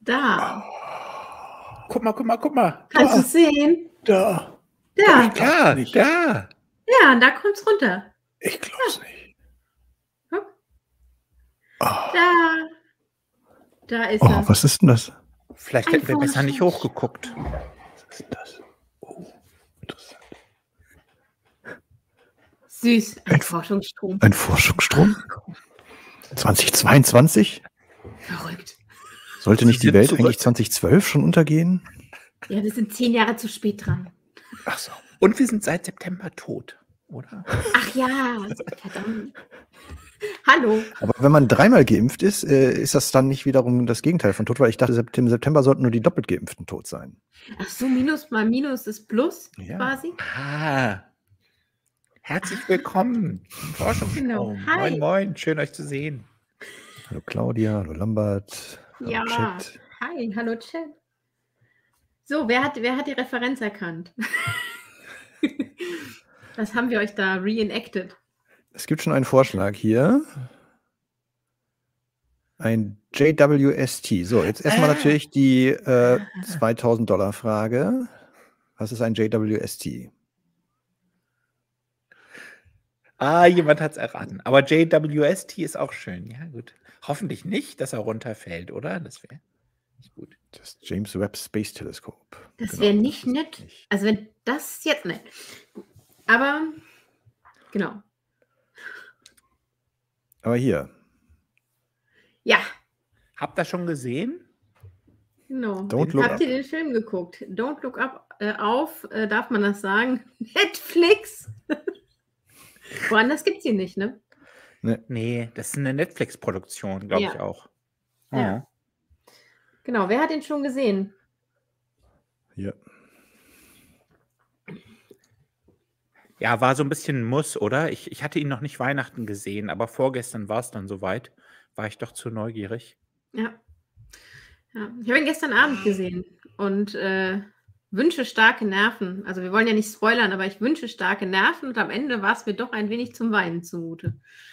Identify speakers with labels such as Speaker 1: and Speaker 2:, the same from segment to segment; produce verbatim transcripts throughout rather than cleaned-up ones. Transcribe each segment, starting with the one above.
Speaker 1: Da.
Speaker 2: Guck mal, guck mal, guck mal.
Speaker 1: Kannst
Speaker 2: Da,
Speaker 1: du sehen?
Speaker 2: da.
Speaker 1: Da.
Speaker 2: Da, da.
Speaker 1: Ja, da kommt's runter.
Speaker 2: Ich glaub's nicht.
Speaker 1: Guck.
Speaker 2: Oh,
Speaker 1: Da. Da ist
Speaker 3: Oh,
Speaker 1: er.
Speaker 3: was ist denn das?
Speaker 2: vielleicht
Speaker 1: Ein
Speaker 2: hätten wir besser nicht
Speaker 1: Forschungs-
Speaker 2: hochgeguckt.
Speaker 3: Was ist das? Oh, interessant.
Speaker 1: Süß. Ein
Speaker 3: Ein-
Speaker 1: Forschungsstrom.
Speaker 3: Ein Forschungsstrom? zweitausendzweiundzwanzig?
Speaker 1: Verrückt.
Speaker 3: Sollte nicht
Speaker 2: Sie
Speaker 3: die
Speaker 2: sind
Speaker 3: Welt
Speaker 2: zurück.
Speaker 3: eigentlich zweitausendzwölf schon untergehen?
Speaker 1: Ja, wir sind zehn Jahre zu spät dran.
Speaker 2: Ach so. Und wir sind seit September tot, oder?
Speaker 1: Ach ja, verdammt. Hallo.
Speaker 3: Aber wenn man dreimal geimpft ist, äh, ist das dann nicht wiederum das Gegenteil von tot, weil ich dachte, Sept- im September sollten nur die doppelt Geimpften tot sein.
Speaker 1: Ach so, Minus mal Minus ist Plus
Speaker 3: Ja.
Speaker 1: quasi.
Speaker 2: Ah. Herzlich willkommen im Forschungsstrom.
Speaker 1: Genau. Hi.
Speaker 2: Moin, moin. Schön, euch zu sehen.
Speaker 3: Hallo Claudia, hallo Lambert, hallo
Speaker 1: Ja.
Speaker 3: Chat.
Speaker 1: Hi, hallo Chat. So, wer hat, wer hat die Referenz erkannt? Was haben wir euch da reenacted?
Speaker 3: Es gibt schon einen Vorschlag hier. Ein J W S T. So, jetzt erstmal
Speaker 2: Ah.
Speaker 3: natürlich die äh, zweitausend Dollar Frage. Was ist ein J W S T?
Speaker 2: Ah, jemand hat es erraten. Aber J W S T ist auch schön. Ja, gut. Hoffentlich nicht, dass er runterfällt, oder? Das wäre nicht gut.
Speaker 3: Das James Webb Space Telescope.
Speaker 1: Das
Speaker 3: Genau,
Speaker 1: wäre nicht
Speaker 3: ist
Speaker 1: nett.
Speaker 3: nicht.
Speaker 1: Also wenn das jetzt nicht. Aber genau.
Speaker 3: Aber hier,
Speaker 1: Ja,
Speaker 2: Habt ihr schon gesehen?
Speaker 1: genau.
Speaker 3: Don't Look
Speaker 1: Habt
Speaker 3: Up.
Speaker 1: ihr den Film geguckt? Don't Look Up äh, auf, äh, darf man das sagen? Netflix. Woanders gibt es ihn nicht, ne?
Speaker 2: Nee, das ist eine Netflix-Produktion, glaube
Speaker 1: Ja.
Speaker 2: ich auch.
Speaker 1: Ja. Genau, wer hat ihn schon gesehen?
Speaker 3: hier.
Speaker 2: Ja, war so ein bisschen ein Muss, oder? Ich, ich hatte ihn noch nicht Weihnachten gesehen, aber vorgestern war es dann soweit. War ich doch zu neugierig.
Speaker 1: Ja. ja. Ich habe ihn gestern Abend gesehen und äh, wünsche starke Nerven. Also wir wollen ja nicht spoilern, aber ich wünsche starke Nerven und am Ende war es mir doch ein wenig zum Weinen zumute.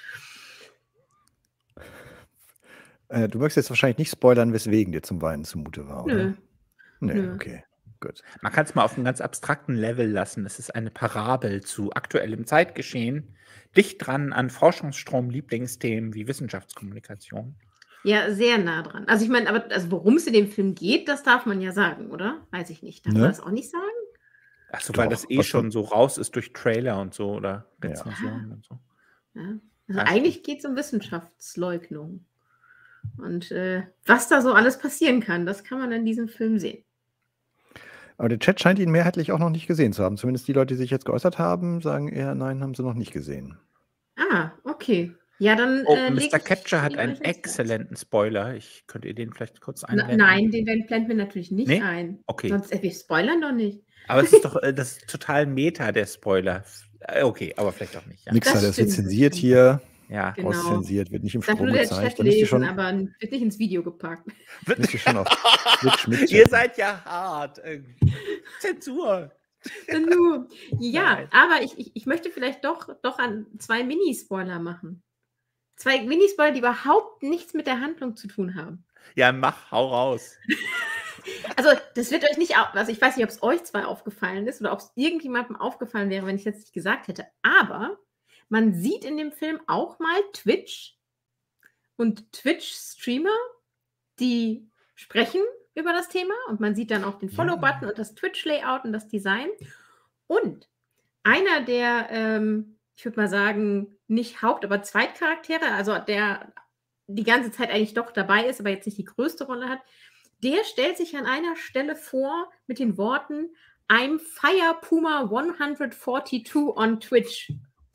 Speaker 3: Äh, du möchtest jetzt wahrscheinlich nicht spoilern, weswegen dir zum Weinen zumute war, oder?
Speaker 1: Nö.
Speaker 3: Nee,
Speaker 1: Nö.
Speaker 3: okay. Gut.
Speaker 2: Man kann es mal auf einem ganz abstrakten Level lassen. Es ist eine Parabel zu aktuellem Zeitgeschehen, dicht dran an Forschungsstrom-Lieblingsthemen wie Wissenschaftskommunikation.
Speaker 1: Ja, sehr nah dran. Also ich meine, aber also worum es in dem Film geht, das darf man ja sagen, oder? Weiß ich nicht. Darf
Speaker 3: Ne?
Speaker 1: man das auch nicht sagen?
Speaker 2: Achso, weil
Speaker 3: Doch,
Speaker 2: das eh
Speaker 3: was
Speaker 2: schon
Speaker 3: man-
Speaker 2: so raus ist durch Trailer und so oder
Speaker 3: Ja.
Speaker 2: Rezensionen und so.
Speaker 1: Ja. Also
Speaker 2: Ach,
Speaker 1: eigentlich geht es um Wissenschaftsleugnung. Und äh, was da so alles passieren kann, das kann man in diesem Film sehen.
Speaker 3: Aber der Chat scheint ihn mehrheitlich auch noch nicht gesehen zu haben. Zumindest die Leute, die sich jetzt geäußert haben, sagen eher, nein, haben sie noch nicht gesehen.
Speaker 1: Ah, okay. Ja, dann.
Speaker 2: Oh,
Speaker 1: äh, leg
Speaker 2: Mister
Speaker 1: ich
Speaker 2: Capture hat
Speaker 1: die
Speaker 2: einen
Speaker 1: euch ans Herz.
Speaker 2: exzellenten Spoiler. Ich könnte ihr den vielleicht kurz
Speaker 1: Na,
Speaker 2: einblenden.
Speaker 1: nein, den werden- blenden wir natürlich nicht
Speaker 2: Nee?
Speaker 1: ein.
Speaker 2: Okay.
Speaker 1: Sonst, äh, wir spoilern doch nicht.
Speaker 2: Aber es ist doch äh, das ist total Meta, der Spoiler. Äh, Okay, aber vielleicht auch nicht. Ja.
Speaker 3: Nix,
Speaker 1: Das
Speaker 3: das wird
Speaker 1: stimmt, das
Speaker 3: zensiert
Speaker 1: stimmt.
Speaker 3: hier,
Speaker 2: Ja.
Speaker 1: Genau.
Speaker 3: auszensiert, wird nicht im
Speaker 1: Darf
Speaker 3: Strom
Speaker 1: nur der
Speaker 3: gezeigt.
Speaker 1: Chat
Speaker 3: Da müsst ihr
Speaker 1: lesen,
Speaker 3: schon,
Speaker 1: aber wird nicht ins Video gepackt.
Speaker 3: müsst ihr schon auf Twitch mitchatten.
Speaker 2: Ihr seid ja hart. Äh, Zensur.
Speaker 1: Nur. Ja,
Speaker 2: Nein.
Speaker 1: aber ich, ich, ich möchte vielleicht doch, doch an zwei Minispoiler machen. Zwei Minispoiler, die überhaupt nichts mit der Handlung zu tun haben.
Speaker 2: Ja, mach, hau raus.
Speaker 1: Also, das wird euch nicht, au- also ich weiß nicht, ob es euch zwei aufgefallen ist oder ob es irgendjemandem aufgefallen wäre, wenn ich es jetzt nicht gesagt hätte. Aber man sieht in dem Film auch mal Twitch und Twitch-Streamer, die sprechen über das Thema und man sieht dann auch den
Speaker 3: Ja.
Speaker 1: Follow-Button und das Twitch-Layout und das Design. Und einer der, ähm, ich würde mal sagen, nicht Haupt-, aber Zweitcharaktere, also der die ganze Zeit eigentlich doch dabei ist, aber jetzt nicht die größte Rolle hat, der stellt sich an einer Stelle vor mit den Worten I'm Fire Puma hundertzweiundvierzig on Twitch.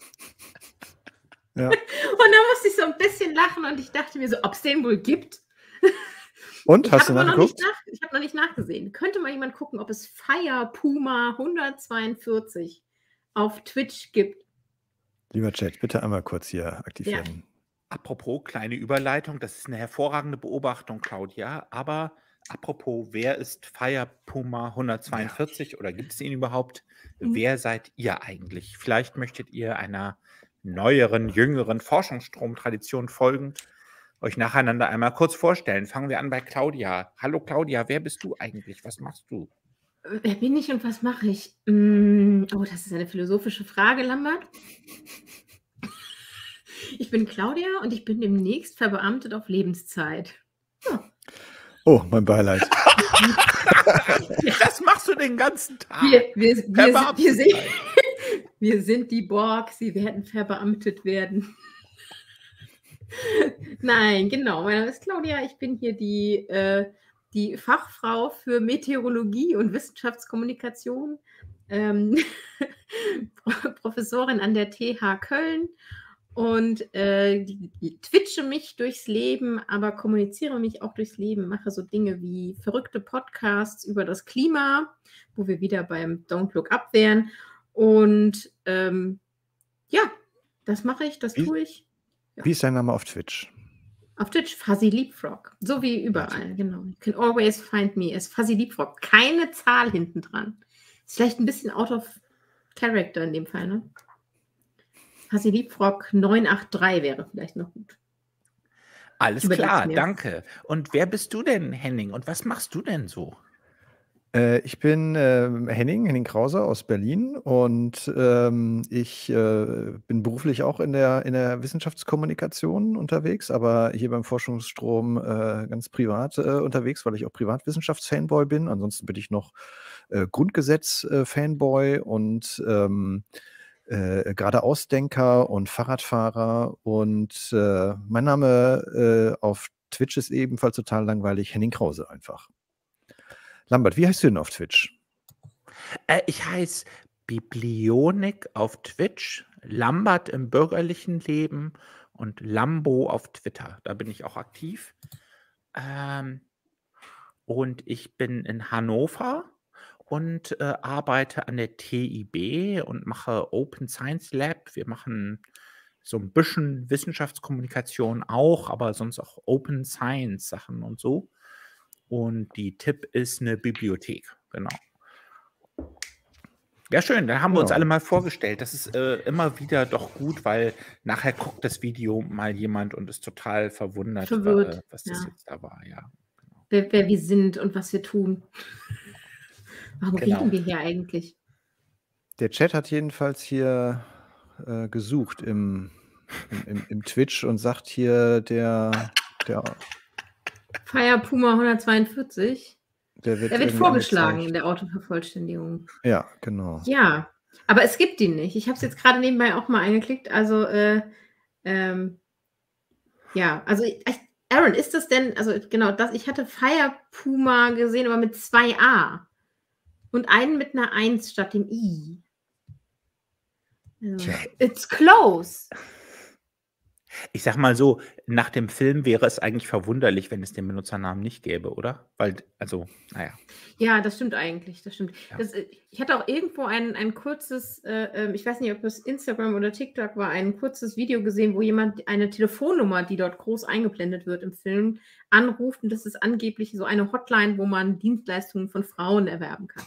Speaker 3: Ja.
Speaker 1: Und da musste ich so ein bisschen lachen und ich dachte mir so, ob es den wohl gibt.
Speaker 3: Und,
Speaker 1: Ich
Speaker 3: hast du
Speaker 1: habe noch, nicht
Speaker 3: nachgeguckt?
Speaker 1: nach, ich hab noch nicht nachgesehen. Könnte mal jemand gucken, ob es Fire Puma hundertzweiundvierzig auf Twitch gibt.
Speaker 3: Lieber Chat, bitte einmal kurz hier aktiv
Speaker 1: Ja.
Speaker 3: werden.
Speaker 2: Apropos, kleine Überleitung, das ist eine hervorragende Beobachtung, Claudia. Aber apropos, wer ist Fire Puma hundertzweiundvierzig oder gibt es ihn überhaupt?
Speaker 1: Mhm.
Speaker 2: Wer seid ihr eigentlich? Vielleicht möchtet ihr einer neueren, jüngeren Forschungsstromtradition folgend euch nacheinander einmal kurz vorstellen. Fangen wir an bei Claudia. Hallo Claudia, wer bist du eigentlich? Was machst du?
Speaker 1: Wer bin ich und was mache ich? Mm, Oh, das ist eine philosophische Frage, Lambert. Ich bin Claudia und ich bin demnächst verbeamtet auf Lebenszeit.
Speaker 3: Oh, mein Beileid.
Speaker 2: Das machst du den ganzen Tag.
Speaker 1: Wir, wir, wir, sind, wir,
Speaker 2: Verbeamtet
Speaker 1: sind,
Speaker 2: sein.
Speaker 1: wir sind die Borg, sie werden verbeamtet werden. Nein, genau. Mein Name ist Claudia. Ich bin hier die, äh, die Fachfrau für Meteorologie und Wissenschaftskommunikation, ähm, Professorin an der T H Köln und äh, die, die twitche mich durchs Leben, aber kommuniziere mich auch durchs Leben, mache so Dinge wie verrückte Podcasts über das Klima, wo wir wieder beim Don't Look Up wären. Und ähm, ja, das mache ich, das
Speaker 3: Wie-
Speaker 1: tue ich.
Speaker 3: Wie ist dein Name auf Twitch?
Speaker 1: Auf Twitch Fuzzy Leapfrog. So wie überall, genau. You can always find me as Fuzzy Leapfrog. Keine Zahl hinten dran. Ist vielleicht ein bisschen out of character in dem Fall, ne? Fuzzy Leapfrog neun acht drei wäre vielleicht noch gut.
Speaker 2: Alles
Speaker 1: Überleg's
Speaker 2: klar,
Speaker 1: mir.
Speaker 2: danke. Und wer bist du denn, Henning? Und was machst du denn so?
Speaker 3: Äh, ich bin ähm, Henning, Henning Krause aus Berlin und ähm, ich äh, bin beruflich auch in der, in der Wissenschaftskommunikation unterwegs, aber hier beim Forschungsstrom äh, ganz privat äh, unterwegs, weil ich auch Privatwissenschaftsfanboy bin. Ansonsten bin ich noch äh, Grundgesetz-Fanboy und ähm, äh, Geradeausdenker und Fahrradfahrer. Und äh, mein Name äh, auf Twitch ist ebenfalls total langweilig, Henning Krause einfach. Lambert, wie heißt du denn auf Twitch?
Speaker 2: Äh, ich heiße Biblionik auf Twitch, Lambert im bürgerlichen Leben und Lambo auf Twitter. Da bin ich auch aktiv. Ähm, und ich bin in Hannover und äh, arbeite an der T I B und mache Open Science Lab. Wir machen so ein bisschen Wissenschaftskommunikation auch, aber sonst auch Open Science Sachen und so. Und die T I B ist eine Bibliothek, genau. Ja, schön, dann haben wir uns
Speaker 3: Ja.
Speaker 2: alle mal vorgestellt. Das ist äh, immer wieder doch gut, weil nachher guckt das Video mal jemand und ist total verwundert,
Speaker 1: Verwirrt,
Speaker 2: wa- was das
Speaker 1: ja.
Speaker 2: jetzt da war. Ja,
Speaker 1: Wer, wer wir sind und was wir tun. Warum
Speaker 2: Genau.
Speaker 1: reden wir hier eigentlich?
Speaker 3: Der Chat hat jedenfalls hier äh, gesucht im, im, im, im Twitch und sagt hier, der, der,
Speaker 1: Fire Puma hundertzweiundvierzig.
Speaker 3: der wird,
Speaker 1: Er wird
Speaker 3: irgendwie
Speaker 1: vorgeschlagen in
Speaker 3: angezeigt.
Speaker 1: der Autovervollständigung.
Speaker 3: Ja, genau.
Speaker 1: Ja, aber es gibt ihn nicht. Ich habe es jetzt gerade nebenbei auch mal eingeklickt. Also, äh, ähm, ja, also ich, Aaron, ist das denn, also genau, das, ich hatte Fire Puma gesehen, aber mit zwei A. Und einen mit einer eins statt dem I. Also,
Speaker 3: Tja.
Speaker 1: it's close.
Speaker 2: Ich sag mal so, nach dem Film wäre es eigentlich verwunderlich, wenn es den Benutzernamen nicht gäbe, oder? Weil, also, naja.
Speaker 1: Ja, das stimmt eigentlich, das stimmt.
Speaker 2: Ja.
Speaker 1: Das, äh, ich hatte auch irgendwo ein, ein kurzes, äh, ähm, ich weiß nicht, ob es Instagram oder TikTok war, ein kurzes Video gesehen, wo jemand eine Telefonnummer, die dort groß eingeblendet wird im Film, anruft und das ist angeblich so eine Hotline, wo man Dienstleistungen von Frauen erwerben kann.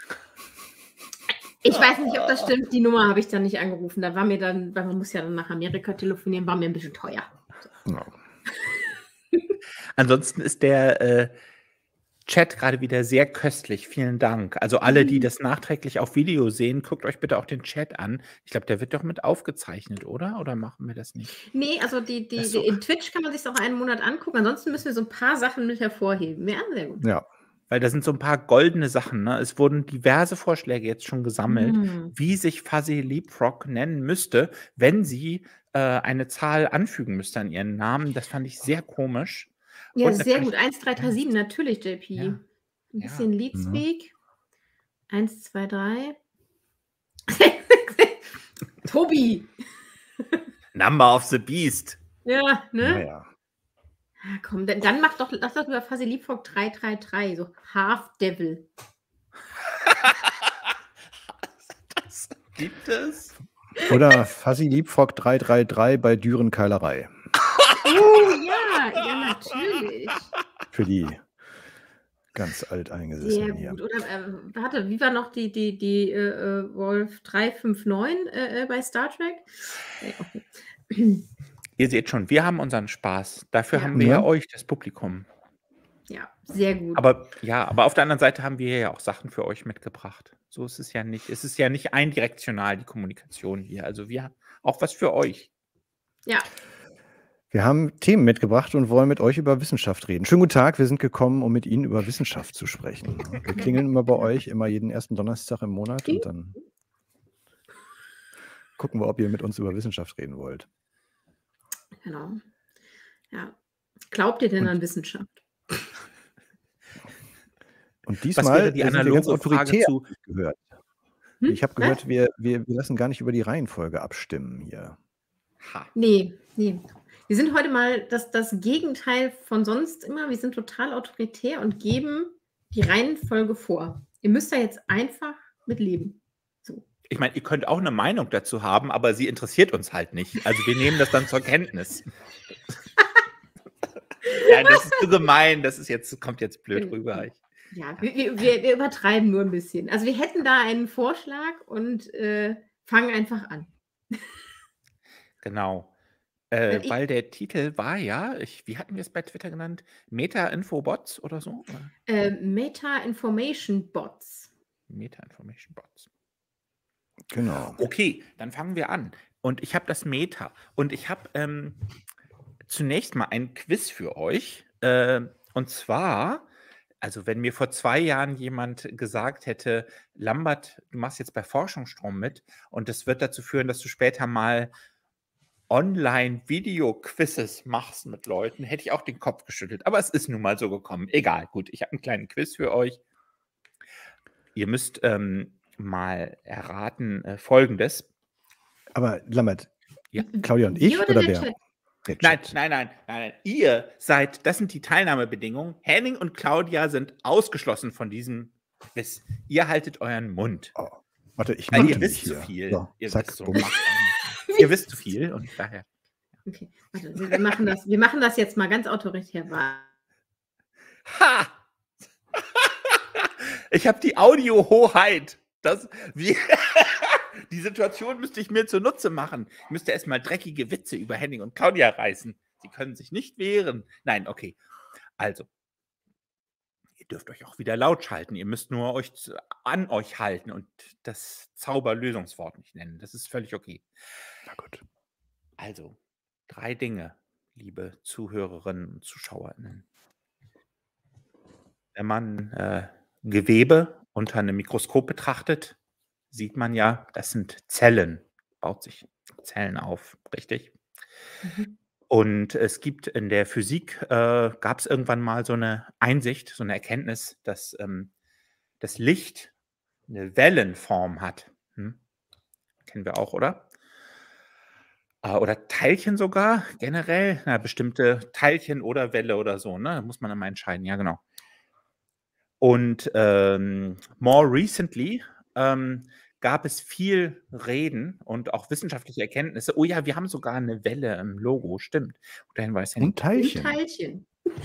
Speaker 1: Ich weiß nicht, ob das stimmt, die Nummer habe ich dann nicht angerufen. Da war mir dann, weil man muss ja dann nach Amerika telefonieren, war mir ein bisschen teuer.
Speaker 3: Ja.
Speaker 2: Ansonsten ist der äh, Chat gerade wieder sehr köstlich. Vielen Dank. Also alle, die
Speaker 1: Mhm.
Speaker 2: das nachträglich auf Video sehen, guckt euch bitte auch den Chat an. Ich glaube, der wird doch mit aufgezeichnet, oder? Oder machen wir das nicht?
Speaker 1: Nee, also die, die,
Speaker 2: Ach so.
Speaker 1: die, in Twitch kann man sich auch einen Monat angucken. Ansonsten müssen wir so ein paar Sachen mit hervorheben. Ja, sehr gut.
Speaker 3: Ja.
Speaker 2: Weil da sind so ein paar goldene Sachen. Ne? Es wurden diverse Vorschläge jetzt schon gesammelt,
Speaker 1: Mhm.
Speaker 2: wie sich Fuzzy Leapfrog nennen müsste, wenn sie äh, eine Zahl anfügen müsste an ihren Namen. Das fand ich sehr komisch.
Speaker 1: Ja,
Speaker 2: Und
Speaker 1: sehr
Speaker 2: natürlich-
Speaker 1: gut. eins drei drei sieben, natürlich, J P.
Speaker 2: Ja.
Speaker 1: Ein
Speaker 2: Ja.
Speaker 1: bisschen Leadspeak. eins zwei drei. Tobi.
Speaker 2: Number of the Beast.
Speaker 1: Ja, ne?
Speaker 3: Naja.
Speaker 1: Ja, komm, dann, dann mach doch, lass doch über Fuzzy Leapfrog drei drei drei, so Half Devil.
Speaker 2: Das gibt es.
Speaker 3: Oder Fuzzy Leapfrog drei drei drei bei Dürenkeilerei.
Speaker 1: Oh ja, ja, natürlich.
Speaker 3: Für die ganz
Speaker 1: Sehr
Speaker 3: alteingesessenen hier.
Speaker 1: gut. Oder äh, warte, wie war noch die, die, die äh, Wolf drei fünf neun äh, äh, bei Star Trek? Äh, okay.
Speaker 2: Ihr seht schon, wir haben unseren Spaß. Dafür
Speaker 1: Ja.
Speaker 2: haben wir ja
Speaker 3: Ne?
Speaker 2: euch, das Publikum.
Speaker 1: Ja, sehr gut.
Speaker 2: Aber ja, aber auf der anderen Seite haben wir ja auch Sachen für euch mitgebracht. So ist es ja nicht. Es ist ja nicht eindirektional, die Kommunikation hier. Also wir haben auch was für euch.
Speaker 1: Ja.
Speaker 3: Wir haben Themen mitgebracht und wollen mit euch über Wissenschaft reden. Schönen guten Tag, wir sind gekommen, um mit Ihnen über Wissenschaft zu sprechen. Wir klingeln immer bei euch, immer jeden ersten Donnerstag im Monat und dann gucken wir, ob ihr mit uns über Wissenschaft reden wollt.
Speaker 1: Genau. Ja. Glaubt ihr denn
Speaker 3: Und-
Speaker 1: an Wissenschaft?
Speaker 3: Und
Speaker 2: Was
Speaker 3: diesmal
Speaker 2: wäre die
Speaker 3: sind wir ganz
Speaker 2: analoge Frage
Speaker 3: autoritär
Speaker 2: zu?
Speaker 3: gehört.
Speaker 1: Hm?
Speaker 3: Ich habe
Speaker 1: Was?
Speaker 3: gehört, wir, wir, wir lassen gar nicht über die Reihenfolge abstimmen hier.
Speaker 2: Ha.
Speaker 1: Nee, nee. Wir sind heute mal das, das Gegenteil von sonst immer. Wir sind total autoritär und geben die Reihenfolge vor. Ihr müsst da jetzt einfach mit leben. So.
Speaker 2: Ich meine, ihr könnt auch eine Meinung dazu haben, aber sie interessiert uns halt nicht. Also wir nehmen das dann zur Kenntnis. Ja, das ist zu gemein. Das ist jetzt, kommt jetzt blöd rüber. Ich,
Speaker 1: Ja, wir, wir, wir wir übertreiben nur ein bisschen. Also wir hätten da einen Vorschlag und äh, fangen einfach an.
Speaker 2: genau. Äh,
Speaker 1: Weil ich-
Speaker 2: weil der Titel war ja, ich, wie hatten wir es bei Twitter genannt? Meta-Info-Bots oder so? Oder?
Speaker 1: Äh, Meta-Information Bots.
Speaker 2: Meta-Information-Bots.
Speaker 3: Genau.
Speaker 2: Okay, dann fangen wir an. Und ich habe das Meta. Und ich habe ähm, zunächst mal ein Quiz für euch. Äh, und zwar, also wenn mir vor zwei Jahren jemand gesagt hätte, Lambert, du machst jetzt bei Forschungsstrom mit und das wird dazu führen, dass du später mal Online-Video-Quizzes machst mit Leuten, hätte ich auch den Kopf geschüttelt. Aber es ist nun mal so gekommen. Egal, gut, ich habe einen kleinen Quiz für euch. Ihr müsst ähm, mal erraten äh, Folgendes.
Speaker 3: Aber Lambert,
Speaker 2: Ja.
Speaker 3: Claudia und
Speaker 1: Wir
Speaker 3: ich
Speaker 1: oder
Speaker 3: oder
Speaker 1: der
Speaker 3: wer?
Speaker 1: Chat?
Speaker 3: Der
Speaker 2: Nein,
Speaker 3: Chat.
Speaker 2: nein, nein, nein, nein. Ihr seid, das sind die Teilnahmebedingungen. Henning und Claudia sind ausgeschlossen von diesem Quiz. Ihr haltet euren Mund.
Speaker 3: Oh, warte, ich
Speaker 2: Weil
Speaker 3: mute
Speaker 2: ihr
Speaker 3: mich
Speaker 2: wisst zu
Speaker 3: hier.
Speaker 2: viel.
Speaker 3: So,
Speaker 2: ihr,
Speaker 3: zack,
Speaker 2: wisst so,
Speaker 3: bumm.
Speaker 2: ihr wisst zu viel und daher.
Speaker 1: Okay, warte, wir wir machen das, wir machen das jetzt mal ganz autoritär. Wa-
Speaker 2: Ha! Ich habe die Audiohoheit. Das, wie, die Situation müsste ich mir zunutze machen. Ich müsste erstmal dreckige Witze über Henning und Claudia reißen. Sie können sich nicht wehren. Nein, okay. Also, ihr dürft euch auch wieder laut schalten. Ihr müsst nur euch zu, an euch halten und das Zauberlösungswort nicht nennen. Das ist völlig okay.
Speaker 3: Na gut.
Speaker 2: Also, drei Dinge, liebe Zuhörerinnen und Zuschauerinnen. Wenn man äh, Gewebe unter einem Mikroskop betrachtet, sieht man ja, das sind Zellen. Baut sich Zellen auf, richtig?
Speaker 1: Mhm.
Speaker 2: Und es gibt in der Physik, äh, gab es irgendwann mal so eine Einsicht, so eine Erkenntnis, dass ähm, das Licht eine Wellenform hat. Hm? Kennen wir auch, oder? Äh, oder Teilchen sogar, generell. Na, bestimmte Teilchen oder Welle oder so, ne? Da muss man immer entscheiden, ja, genau. Und ähm, more recently ähm, gab es viel Reden und auch wissenschaftliche Erkenntnisse. Oh ja, wir haben sogar eine Welle im Logo, stimmt. Guter Hinweis, Henning.
Speaker 3: Und Teilchen.
Speaker 1: Und Teilchen.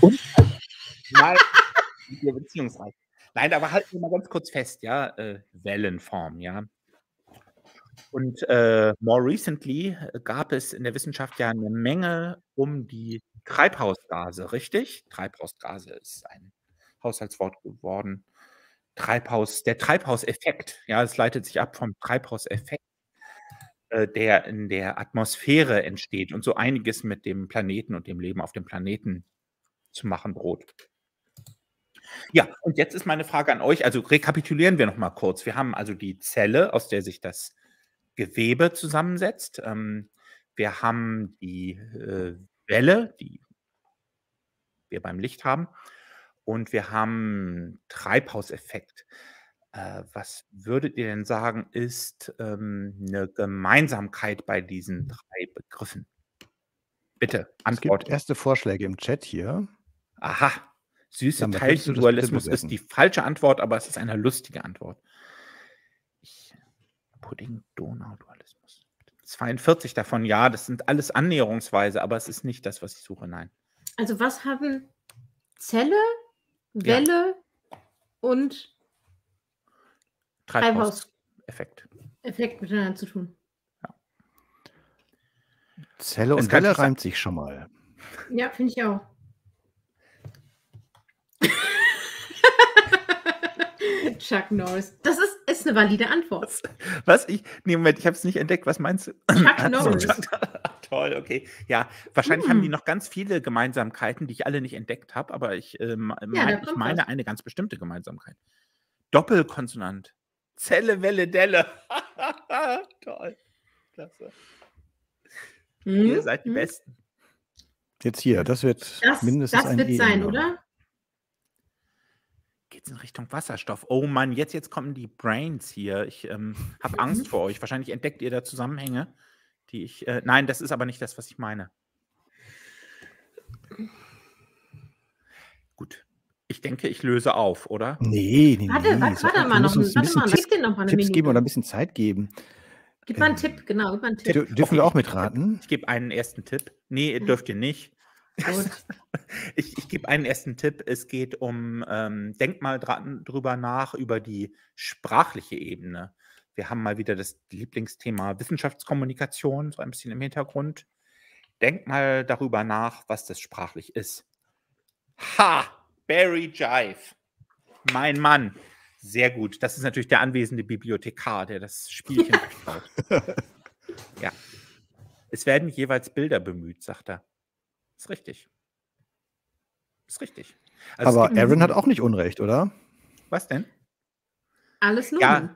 Speaker 2: Nein, ihr beziehungsreich. Nein, aber halten wir mal ganz kurz fest, ja, äh, Wellenform, ja. Und äh, more recently gab es in der Wissenschaft ja eine Menge um die Treibhausgase, richtig? Treibhausgase ist ein Haushaltswort geworden. Treibhaus, der Treibhauseffekt, ja, es leitet sich ab vom Treibhauseffekt, äh, der in der Atmosphäre entsteht und so einiges mit dem Planeten und dem Leben auf dem Planeten zu machen droht. Ja, und jetzt ist meine Frage an euch, also rekapitulieren wir noch mal kurz. Wir haben also die Zelle, aus der sich das Gewebe zusammensetzt. Ähm, wir haben die äh, Welle, die wir beim Licht haben. Und wir haben Treibhauseffekt. Äh, was würdet ihr denn sagen, ist ähm, eine Gemeinsamkeit bei diesen drei Begriffen? Bitte,
Speaker 3: Es gibt
Speaker 2: Antwort.
Speaker 3: erste Vorschläge im Chat hier.
Speaker 2: Aha, süße
Speaker 3: Lambert, würdest du das bitte
Speaker 2: Teilchendualismus ist
Speaker 3: bewerten?
Speaker 2: die falsche Antwort, aber es ist eine lustige Antwort. Ich, Pudding-Donau-Dualismus. zweiundvierzig davon, ja, das sind alles annäherungsweise, aber es ist nicht das, was ich suche, nein.
Speaker 1: Also was haben Zelle, Welle und
Speaker 2: Treibhauseffekt.
Speaker 1: Effekt miteinander zu tun?
Speaker 3: Zelle
Speaker 2: Es
Speaker 3: und
Speaker 2: könnte
Speaker 3: Welle
Speaker 2: sein.
Speaker 3: reimt sich schon mal.
Speaker 1: Ja, finde ich auch. Chuck Norris. Das ist, ist eine valide Antwort.
Speaker 2: Was? Was? Ich, nee, Moment, ich habe es nicht entdeckt. Was meinst du?
Speaker 1: Chuck
Speaker 2: Ach so,
Speaker 1: Norris.
Speaker 2: Chuck- Toll, okay. Ja, wahrscheinlich haben die
Speaker 1: Mm.
Speaker 2: noch ganz viele Gemeinsamkeiten, die ich alle nicht entdeckt habe, aber ich, äh, me-
Speaker 1: Ja,
Speaker 2: mein,
Speaker 1: da
Speaker 2: ich
Speaker 1: kommt
Speaker 2: meine
Speaker 1: was.
Speaker 2: eine ganz bestimmte Gemeinsamkeit. Doppelkonsonant. Zelle, Welle, Delle. Toll. Klasse. Ihr
Speaker 1: Hm?
Speaker 2: seid die
Speaker 1: Hm?
Speaker 2: Besten.
Speaker 3: Jetzt hier, das wird
Speaker 1: Das,
Speaker 3: mindestens
Speaker 1: das
Speaker 3: ein
Speaker 1: wird
Speaker 3: E
Speaker 1: sein,
Speaker 3: im Namen.
Speaker 1: oder?
Speaker 2: Geht's in Richtung Wasserstoff? Oh Mann, jetzt, jetzt kommen die Brains hier. Ich ähm, habe Angst vor euch. Wahrscheinlich entdeckt ihr da Zusammenhänge, die ich. Äh, nein, das ist aber nicht das, was ich meine. Gut. Ich denke, ich löse auf, oder?
Speaker 3: Nee, nee,
Speaker 1: Warte,
Speaker 3: nee.
Speaker 1: warte,
Speaker 3: so,
Speaker 1: warte
Speaker 3: du
Speaker 1: mal
Speaker 3: musst
Speaker 1: noch.
Speaker 3: uns ein
Speaker 1: Warte
Speaker 3: bisschen
Speaker 1: mal,
Speaker 3: Tipps,
Speaker 1: gib dir noch mal eine
Speaker 3: Tipps geben oder ein
Speaker 1: Minute.
Speaker 3: bisschen Zeit geben.
Speaker 1: Gib mal einen
Speaker 3: Ähm,
Speaker 1: Tipp, genau, gib mal einen
Speaker 3: dür-
Speaker 1: Tipp.
Speaker 3: dürfen
Speaker 2: Okay,
Speaker 3: wir auch
Speaker 2: ich,
Speaker 3: mitraten?
Speaker 2: ich gebe einen ersten Tipp. Nee,
Speaker 1: Hm.
Speaker 2: dürft ihr nicht.
Speaker 1: Gut.
Speaker 2: Ich, ich gebe einen ersten Tipp. Es geht um, ähm, denkt mal dran, drüber nach, über die sprachliche Ebene. Wir haben mal wieder das Lieblingsthema Wissenschaftskommunikation, so ein bisschen im Hintergrund. Denkt mal darüber nach, was das sprachlich ist. Ha! Barry Jive. Mein Mann. Sehr gut. Das ist natürlich der anwesende Bibliothekar, der das Spielchen durchschaut. Ja. Es werden jeweils Bilder bemüht, sagt er. Ist richtig. Ist richtig. Also es
Speaker 3: Aber
Speaker 2: gibt,
Speaker 3: Aaron hat
Speaker 1: Mhm.
Speaker 3: auch nicht Unrecht, oder?
Speaker 2: was denn?
Speaker 1: Alles Nomen.
Speaker 2: Ja,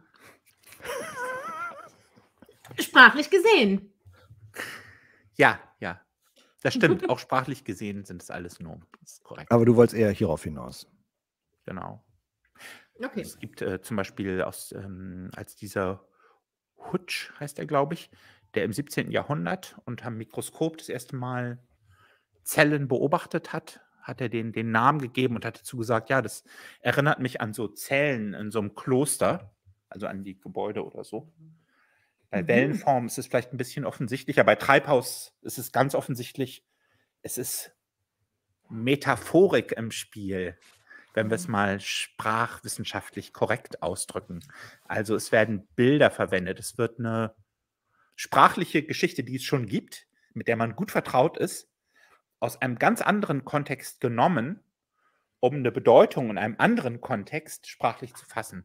Speaker 1: Sprachlich gesehen.
Speaker 2: ja, ja. Das stimmt. Auch sprachlich gesehen sind es alles Nomen. Das ist korrekt.
Speaker 3: Aber du wolltest eher hierauf hinaus.
Speaker 2: Genau.
Speaker 1: Okay.
Speaker 2: Es gibt äh, zum Beispiel aus, ähm, als dieser Hutsch, heißt er, glaube ich, der im siebzehnten Jahrhundert unter dem Mikroskop das erste Mal Zellen beobachtet hat, hat er den, den Namen gegeben und hat dazu gesagt, ja, das erinnert mich an so Zellen in so einem Kloster, also an die Gebäude oder so. Bei
Speaker 1: Mhm.
Speaker 2: Wellenform ist es vielleicht ein bisschen offensichtlicher, bei Treibhaus ist es ganz offensichtlich, es ist Metaphorik im Spiel, wenn wir es mal sprachwissenschaftlich korrekt ausdrücken. Also es werden Bilder verwendet, es wird eine sprachliche Geschichte, die es schon gibt, mit der man gut vertraut ist, aus einem ganz anderen Kontext genommen, um eine Bedeutung in einem anderen Kontext sprachlich zu fassen.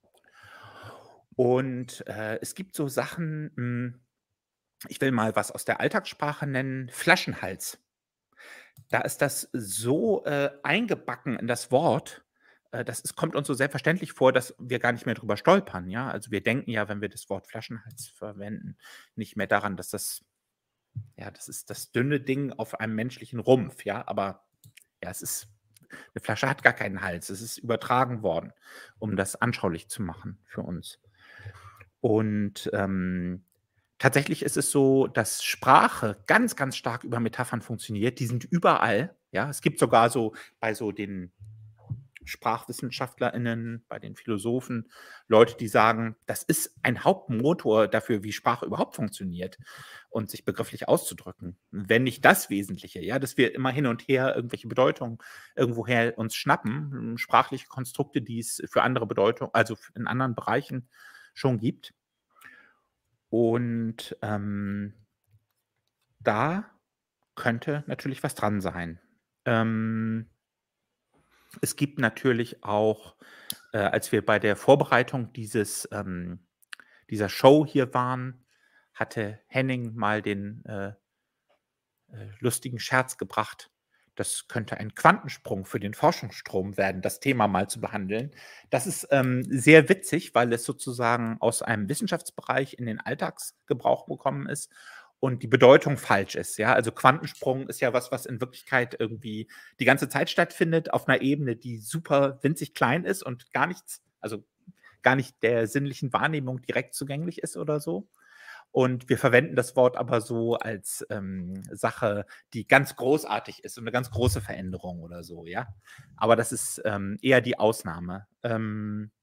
Speaker 2: Und äh, es gibt so Sachen, mh, ich will mal was aus der Alltagssprache nennen, Flaschenhals. Da ist das so äh, eingebacken in das Wort, äh, das ist, kommt uns so selbstverständlich vor, dass wir gar nicht mehr drüber stolpern. Ja? Also wir denken ja, wenn wir das Wort Flaschenhals verwenden, nicht mehr daran, dass das, ja, das ist das dünne Ding auf einem menschlichen Rumpf. Ja, aber ja, es ist, eine Flasche hat gar keinen Hals. Es ist übertragen worden, um das anschaulich zu machen für uns. Und ähm, tatsächlich ist es so, dass Sprache ganz, ganz stark über Metaphern funktioniert. Die sind überall. Ja, es gibt sogar so bei so den SprachwissenschaftlerInnen, bei den Philosophen, Leute, die sagen, das ist ein Hauptmotor dafür, wie Sprache überhaupt funktioniert und sich begrifflich auszudrücken. Wenn nicht das Wesentliche, ja, dass wir immer hin und her irgendwelche Bedeutungen irgendwoher uns schnappen, sprachliche Konstrukte, die es für andere Bedeutungen, also in anderen Bereichen schon gibt. Und ähm, da könnte natürlich was dran sein. Ähm, es gibt natürlich auch, äh, als wir bei der Vorbereitung dieses, ähm, dieser Show hier waren, hatte Henning mal den äh, äh, lustigen Scherz gebracht, das könnte ein Quantensprung für den Forschungsstrom werden, das Thema mal zu behandeln. Das ist ähm, sehr witzig, weil es sozusagen aus einem Wissenschaftsbereich in den Alltagsgebrauch gekommen ist und die Bedeutung falsch ist. Ja? Also Quantensprung ist ja was, was in Wirklichkeit irgendwie die ganze Zeit stattfindet, auf einer Ebene, die super winzig klein ist und gar nichts, also gar nicht der sinnlichen Wahrnehmung direkt zugänglich ist oder so. Und wir verwenden das Wort aber so als ähm, Sache, die ganz großartig ist und eine ganz große Veränderung oder so, ja. Aber das ist ähm, eher die Ausnahme. Ähm,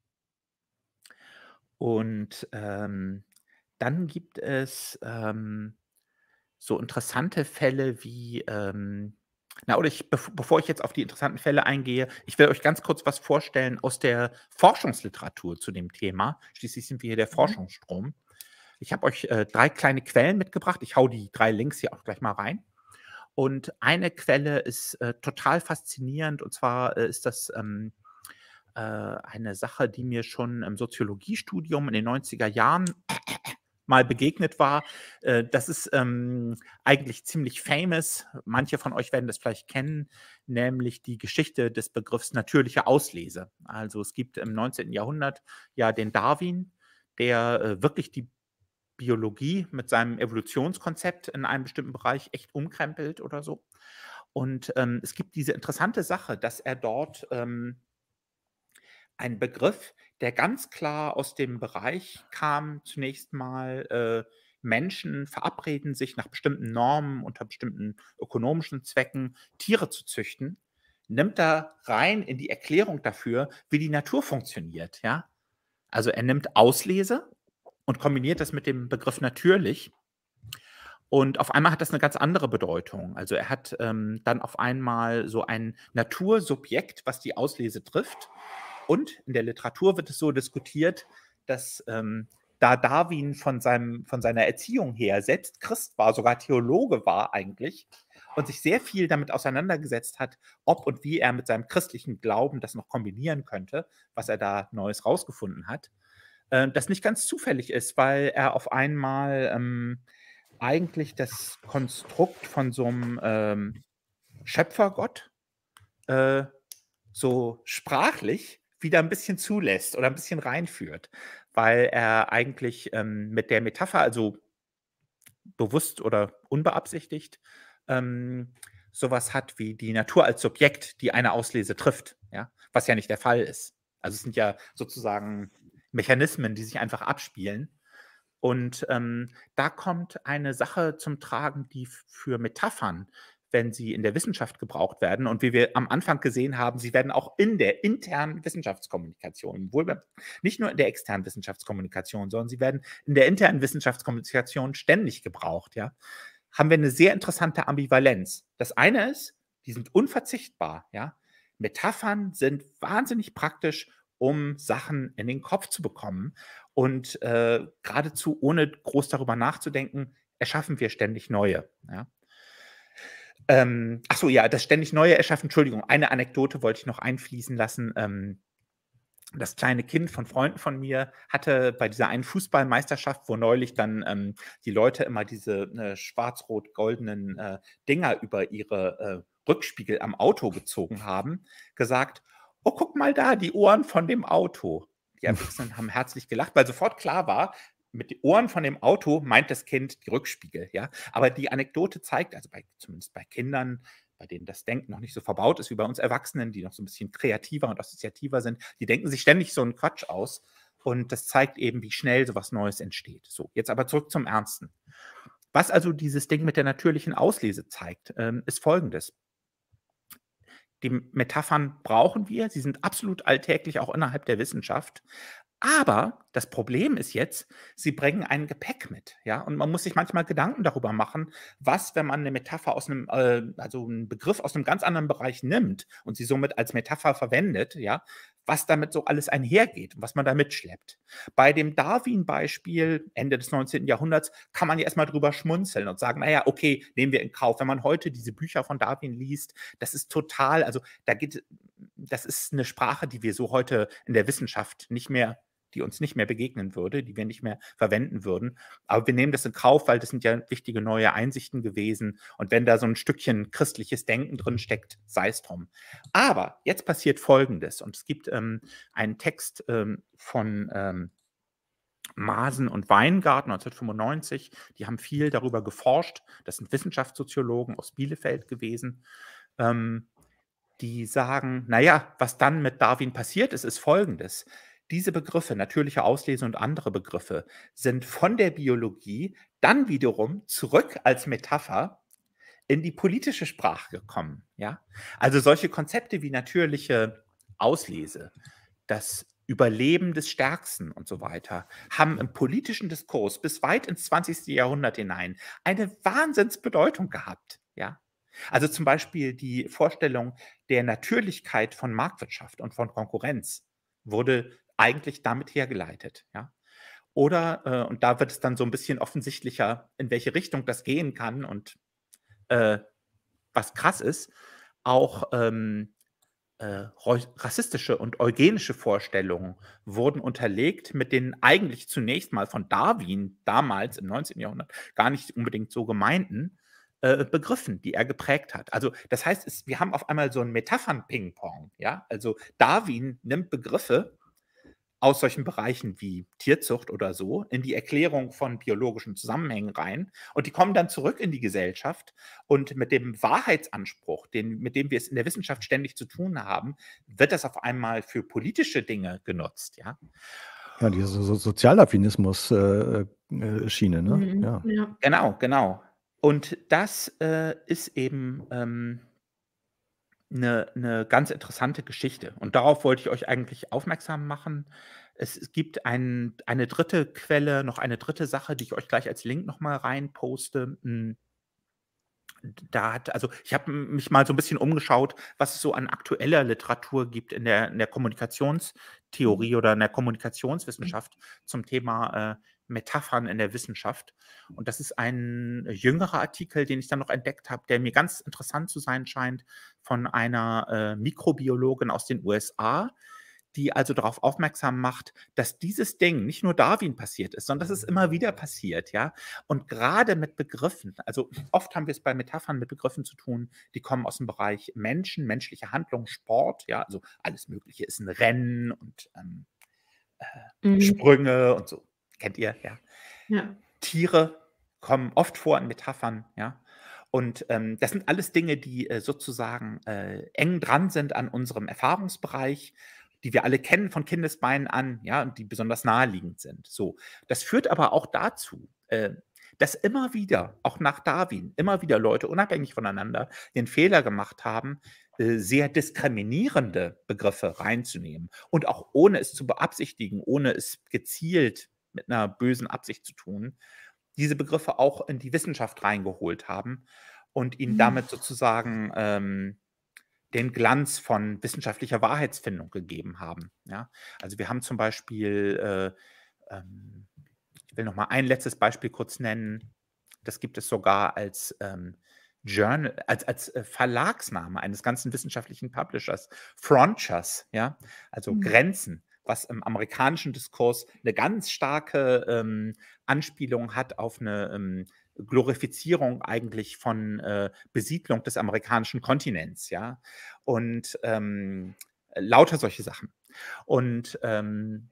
Speaker 2: und ähm, dann gibt es ähm, so interessante Fälle wie, ähm, na, oder ich, bev bevor ich jetzt auf die interessanten Fälle eingehe, ich will euch ganz kurz was vorstellen aus der Forschungsliteratur zu dem Thema. Schließlich sind wir hier der
Speaker 1: Mhm.
Speaker 2: Forschungsstrom. Ich habe euch äh, drei kleine Quellen mitgebracht. Ich hau die drei Links hier auch gleich mal rein. Und eine Quelle ist äh, total faszinierend, und zwar äh, ist das ähm, äh, eine Sache, die mir schon im Soziologiestudium in den neunziger Jahren mal begegnet war. Äh, das ist ähm, eigentlich ziemlich famous. Manche von euch werden das vielleicht kennen, nämlich die Geschichte des Begriffs natürliche Auslese. Also es gibt im neunzehnten Jahrhundert ja den Darwin, der äh, wirklich die Biologie mit seinem Evolutionskonzept in einem bestimmten Bereich echt umkrempelt oder so. Und ähm, es gibt diese interessante Sache, dass er dort ähm, einen Begriff, der ganz klar aus dem Bereich kam, zunächst mal, äh, Menschen verabreden sich nach bestimmten Normen, unter bestimmten ökonomischen Zwecken, Tiere zu züchten, nimmt da rein in die Erklärung dafür, wie die Natur funktioniert. Ja? Also er nimmt Auslese und kombiniert das mit dem Begriff natürlich. Und auf einmal hat das eine ganz andere Bedeutung. Also er hat ähm, dann auf einmal so ein Natursubjekt, was die Auslese trifft. Und in der Literatur wird es so diskutiert, dass ähm, da Darwin von, seinem, von seiner Erziehung her selbst Christ war, sogar Theologe war eigentlich, und sich sehr viel damit auseinandergesetzt hat, ob und wie er mit seinem christlichen Glauben das noch kombinieren könnte, was er da Neues rausgefunden hat. Äh, das nicht ganz zufällig ist, weil er auf einmal ähm, eigentlich das Konstrukt von so einem ähm, Schöpfergott äh, so sprachlich wieder ein bisschen zulässt oder ein bisschen reinführt, weil er eigentlich ähm, mit der Metapher, also bewusst oder unbeabsichtigt, ähm, sowas hat wie die Natur als Subjekt, die eine Auslese trifft, ja, was ja nicht der Fall ist. Also es sind ja sozusagen Mechanismen, die sich einfach abspielen. Und ähm, da kommt eine Sache zum Tragen, die f- für Metaphern, wenn sie in der Wissenschaft gebraucht werden, und wie wir am Anfang gesehen haben, sie werden auch in der internen Wissenschaftskommunikation, wohl be- nicht nur in der externen Wissenschaftskommunikation, sondern sie werden in der internen Wissenschaftskommunikation ständig gebraucht, ja, haben wir eine sehr interessante Ambivalenz. Das eine ist, die sind unverzichtbar, ja. Metaphern sind wahnsinnig praktisch, um Sachen in den Kopf zu bekommen. Und äh, geradezu ohne groß darüber nachzudenken, erschaffen wir ständig neue. Ja. Ähm, ach so, ja, das ständig Neue erschaffen, Entschuldigung, eine Anekdote wollte ich noch einfließen lassen. Ähm, das kleine Kind von Freunden von mir hatte bei dieser einen Fußballmeisterschaft, wo neulich dann ähm, die Leute immer diese äh, schwarz-rot-goldenen äh, Dinger über ihre äh, Rückspiegel am Auto gezogen haben, gesagt, oh, guck mal da, die Ohren von dem Auto. Die Erwachsenen haben herzlich gelacht, weil sofort klar war, mit den Ohren von dem Auto meint das Kind die Rückspiegel. Ja? Aber die Anekdote zeigt, also bei, zumindest bei Kindern, bei denen das Denken noch nicht so verbaut ist wie bei uns Erwachsenen, die noch so ein bisschen kreativer und assoziativer sind, die denken sich ständig so einen Quatsch aus. Und das zeigt eben, wie schnell sowas Neues entsteht. So, jetzt aber zurück zum Ernsten. Was also dieses Ding mit der natürlichen Auslese zeigt, ähm, ist Folgendes. Die Metaphern brauchen wir, sie sind absolut alltäglich, auch innerhalb der Wissenschaft. Aber das Problem ist jetzt, sie bringen ein Gepäck mit, ja, und man muss sich manchmal Gedanken darüber machen, was, wenn man eine Metapher aus einem, äh, also einen Begriff aus einem ganz anderen Bereich nimmt und sie somit als Metapher verwendet, ja, was damit so alles einhergeht und was man da mitschleppt. Bei dem Darwin-Beispiel Ende des neunzehnten Jahrhunderts kann man ja erstmal drüber schmunzeln und sagen, naja, okay, nehmen wir in Kauf. Wenn man heute diese Bücher von Darwin liest, das ist total, also da geht, das ist eine Sprache, die wir so heute in der Wissenschaft nicht mehr, die uns nicht mehr begegnen würde, die wir nicht mehr verwenden würden. Aber wir nehmen das in Kauf, weil das sind ja wichtige neue Einsichten gewesen. Und wenn da so ein Stückchen christliches Denken drin steckt, sei es drum. Aber jetzt passiert Folgendes. Und es gibt ähm, einen Text ähm, von ähm, Maaßen und Weingart neunzehnhundertfünfundneunzig. Die haben viel darüber geforscht. Das sind Wissenschaftssoziologen aus Bielefeld gewesen. Ähm, die sagen, naja, was dann mit Darwin passiert ist, ist Folgendes. Diese Begriffe, natürliche Auslese und andere Begriffe, sind von der Biologie dann wiederum zurück als Metapher in die politische Sprache gekommen. Ja? Also solche Konzepte wie natürliche Auslese, das Überleben des Stärksten und so weiter, haben im politischen Diskurs bis weit ins zwanzigste Jahrhundert hinein eine Wahnsinnsbedeutung gehabt. Ja? Also zum Beispiel die Vorstellung der Natürlichkeit von Marktwirtschaft und von Konkurrenz wurde eigentlich damit hergeleitet. Ja? Oder, äh, und da wird es dann so ein bisschen offensichtlicher, in welche Richtung das gehen kann und äh, was krass ist, auch ähm, äh, rassistische und eugenische Vorstellungen wurden unterlegt mit den eigentlich zunächst mal von Darwin damals im neunzehnten Jahrhundert gar nicht unbedingt so gemeinten äh, Begriffen, die er geprägt hat. Also das heißt, es, wir haben auf einmal so ein Metaphern-Ping-Pong. Ja? Also Darwin nimmt Begriffe aus solchen Bereichen wie Tierzucht oder so in die Erklärung von biologischen Zusammenhängen rein und die kommen dann zurück in die Gesellschaft und mit dem Wahrheitsanspruch, den, mit dem wir es in der Wissenschaft ständig zu tun haben, wird das auf einmal für politische Dinge genutzt. Ja,
Speaker 3: Ja, diese so so Sozialdarwinismus-Schiene, äh, ne?
Speaker 1: Mhm.
Speaker 3: Ja.
Speaker 1: Ja.
Speaker 2: genau, genau. Und das äh, ist eben ähm, eine, eine ganz interessante Geschichte. Und darauf wollte ich euch eigentlich aufmerksam machen. Es, es gibt ein, eine dritte Quelle, noch eine dritte Sache, die ich euch gleich als Link nochmal reinposte. Hm, Da hat, also ich habe mich mal so ein bisschen umgeschaut, was es so an aktueller Literatur gibt in der, in der Kommunikationstheorie oder in der Kommunikationswissenschaft zum Thema äh, Metaphern in der Wissenschaft. Und das ist ein jüngerer Artikel, den ich dann noch entdeckt habe, der mir ganz interessant zu sein scheint, von einer äh, Mikrobiologin aus den U S A, die also darauf aufmerksam macht, dass dieses Ding nicht nur Darwin passiert ist, sondern dass es immer wieder passiert, ja. Und gerade mit Begriffen, also oft haben wir es bei Metaphern mit Begriffen zu tun, die kommen aus dem Bereich Menschen, menschliche Handlung, Sport, ja, also alles Mögliche ist ein Rennen und ähm,
Speaker 1: Mhm.
Speaker 2: Sprünge und so. Kennt ihr, ja.
Speaker 1: Ja.
Speaker 2: Tiere kommen oft vor in Metaphern, ja. Und ähm, das sind alles Dinge, die äh, sozusagen äh, eng dran sind an unserem Erfahrungsbereich, die wir alle kennen von Kindesbeinen an, ja, und die besonders naheliegend sind. So, das führt aber auch dazu, äh, dass immer wieder, auch nach Darwin, immer wieder Leute unabhängig voneinander den Fehler gemacht haben, äh, sehr diskriminierende Begriffe reinzunehmen und auch ohne es zu beabsichtigen, ohne es gezielt mit einer bösen Absicht zu tun, diese Begriffe auch in die Wissenschaft reingeholt haben und ihnen
Speaker 1: Mhm.
Speaker 2: damit sozusagen ähm, den Glanz von wissenschaftlicher Wahrheitsfindung gegeben haben. Ja? Also wir haben zum Beispiel, äh, ähm, ich will noch mal ein letztes Beispiel kurz nennen, das gibt es sogar als ähm, Journal, als, als äh, Verlagsname eines ganzen wissenschaftlichen Publishers, Frontiers, ja, also
Speaker 1: Mhm.
Speaker 2: Grenzen, was im amerikanischen Diskurs eine ganz starke ähm, Anspielung hat auf eine ähm, Glorifizierung eigentlich von äh, Besiedlung des amerikanischen Kontinents, ja, und ähm, lauter solche Sachen. Und ähm,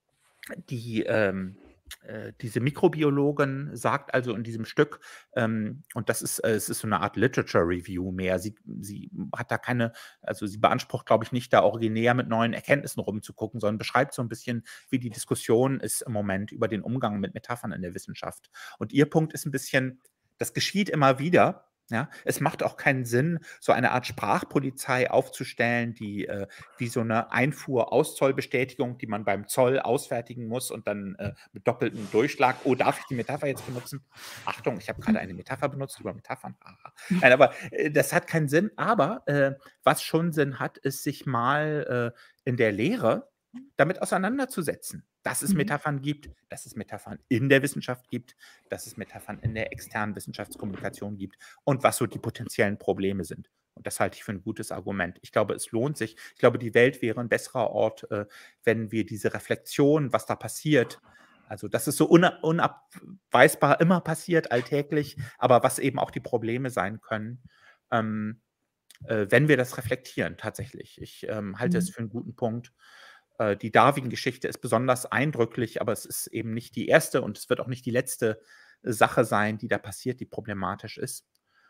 Speaker 2: die, ähm, äh, diese Mikrobiologin sagt also in diesem Stück, ähm, und das ist, äh, es ist so eine Art Literature Review mehr, sie, sie hat da keine, also sie beansprucht, glaube ich, nicht da originär mit neuen Erkenntnissen rumzugucken, sondern beschreibt so ein bisschen, wie die Diskussion ist im Moment über den Umgang mit Metaphern in der Wissenschaft. Und ihr Punkt ist ein bisschen, das geschieht immer wieder. Ja, es macht auch keinen Sinn, so eine Art Sprachpolizei aufzustellen, die äh, wie so eine Einfuhr-Auszollbestätigung, die man beim Zoll ausfertigen muss und dann äh, mit doppeltem Durchschlag, oh, darf ich die Metapher jetzt benutzen? Achtung, ich habe gerade eine Metapher benutzt über Metaphern. Aha. Nein, aber äh, das hat keinen Sinn. Aber äh, was schon Sinn hat, ist, sich mal äh, in der Lehre damit auseinanderzusetzen, dass es
Speaker 1: Mhm.
Speaker 2: Metaphern gibt, dass es Metaphern in der Wissenschaft gibt, dass es Metaphern in der externen Wissenschaftskommunikation gibt und was so die potenziellen Probleme sind. Und das halte ich für ein gutes Argument. Ich glaube, es lohnt sich. Ich glaube, die Welt wäre ein besserer Ort, äh, wenn wir diese Reflexion, was da passiert, also das ist so una- unabweisbar immer passiert, alltäglich, aber was eben auch die Probleme sein können, ähm, äh, wenn wir das reflektieren, tatsächlich. Ich ähm, halte es
Speaker 1: Mhm.
Speaker 2: für einen guten Punkt. Äh, die Darwin-Geschichte ist besonders eindrücklich, aber es ist eben nicht die erste und es wird auch nicht die letzte Sache sein, die da passiert, die problematisch ist.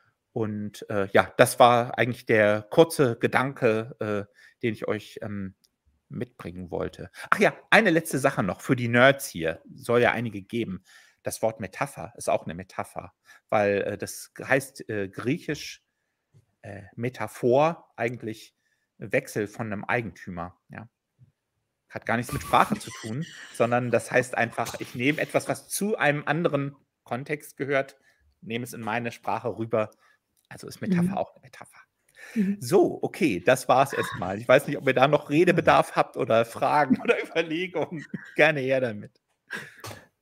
Speaker 2: Und äh, ja, das war eigentlich der kurze Gedanke, äh, den ich euch ähm, mitbringen wollte. Ach ja, eine letzte Sache noch für die Nerds hier. Soll ja einige geben. Das Wort Metapher ist auch eine Metapher, weil äh, das heißt äh, griechisch äh, Metaphor, eigentlich Wechsel von einem Eigentümer. Ja. Hat gar nichts mit Sprache zu tun, sondern das heißt einfach, ich nehme etwas, was zu einem anderen Kontext gehört, nehme es in meine Sprache rüber. Also ist Metapher
Speaker 1: Mhm.
Speaker 2: auch eine Metapher.
Speaker 1: Mhm.
Speaker 2: So, okay, das war es erstmal. Ich weiß nicht, ob ihr da noch Redebedarf habt oder Fragen oder Überlegungen. Gerne her damit.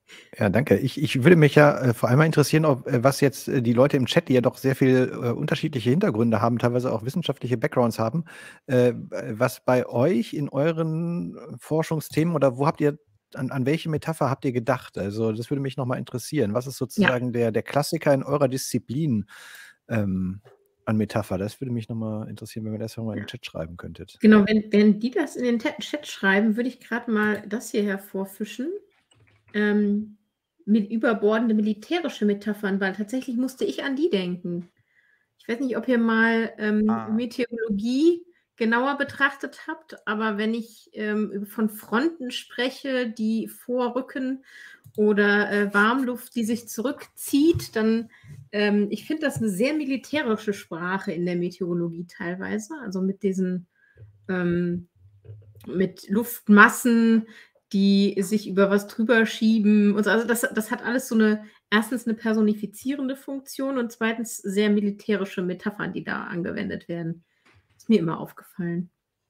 Speaker 3: Ja, danke. Ich ich würde mich ja, äh, vor allem mal interessieren, ob äh, was jetzt, äh, die Leute im Chat, die ja doch sehr viel, äh, unterschiedliche Hintergründe haben, teilweise auch wissenschaftliche Backgrounds haben, äh, was bei euch in euren äh, Forschungsthemen oder wo habt ihr an an welche Metapher habt ihr gedacht? Also, das würde mich noch mal interessieren. Was ist
Speaker 1: Ja.
Speaker 3: sozusagen der der Klassiker in eurer Disziplin, ähm, an Metapher? Das würde mich noch mal interessieren, wenn ihr das noch mal in den Chat schreiben könntet.
Speaker 1: Genau, wenn wenn die das in den Tat Chat schreiben, würde ich grad mal das hier hervorfischen. Ähm, mit überbordende militärische Metaphern, weil tatsächlich musste ich an die denken. Ich weiß nicht, ob ihr mal, ähm,
Speaker 2: Ah.
Speaker 1: Meteorologie genauer betrachtet habt, aber wenn ich, ähm, von Fronten spreche, die vorrücken oder, äh, Warmluft, die sich zurückzieht, dann ähm, ich finde das 'ne sehr militärische Sprache in der Meteorologie teilweise, also mit diesen ähm, mit Luftmassen, die sich über was drüber schieben und so. Also, das das hat alles so 'ne erstens 'ne personifizierende Funktion und zweitens sehr militärische Metaphern, die da angewendet werden. Ist mir immer aufgefallen.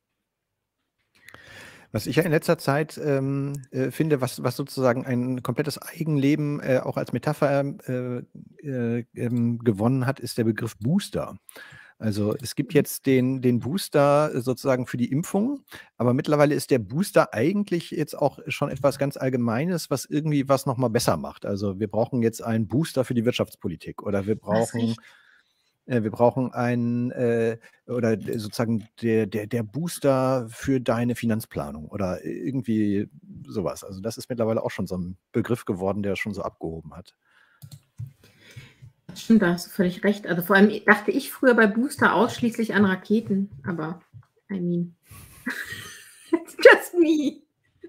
Speaker 3: Was ich ja in letzter Zeit, ähm, äh, finde, was was sozusagen ein komplettes Eigenleben, äh, auch als Metapher, äh, äh, ähm, gewonnen hat, ist der Begriff Booster. Also, es gibt
Speaker 1: Mhm.
Speaker 3: jetzt den den Booster sozusagen für die Impfung, aber mittlerweile ist der Booster eigentlich jetzt auch schon etwas ganz Allgemeines, was irgendwie was noch mal besser macht. Also, wir brauchen jetzt einen Booster für die Wirtschaftspolitik oder wir
Speaker 1: Du hast
Speaker 3: brauchen
Speaker 1: recht.
Speaker 3: äh, wir brauchen einen, äh oder d sozusagen der der der Booster für deine Finanzplanung oder i irgendwie so was. Also, das ist mittlerweile auch schon so 'n Begriff geworden, der schon so abgehoben hat.
Speaker 1: Stimmt, da hast du völlig recht. Also, vor allem i dachte ich früher bei Booster ausschließlich an Raketen, aber I mean it's just me.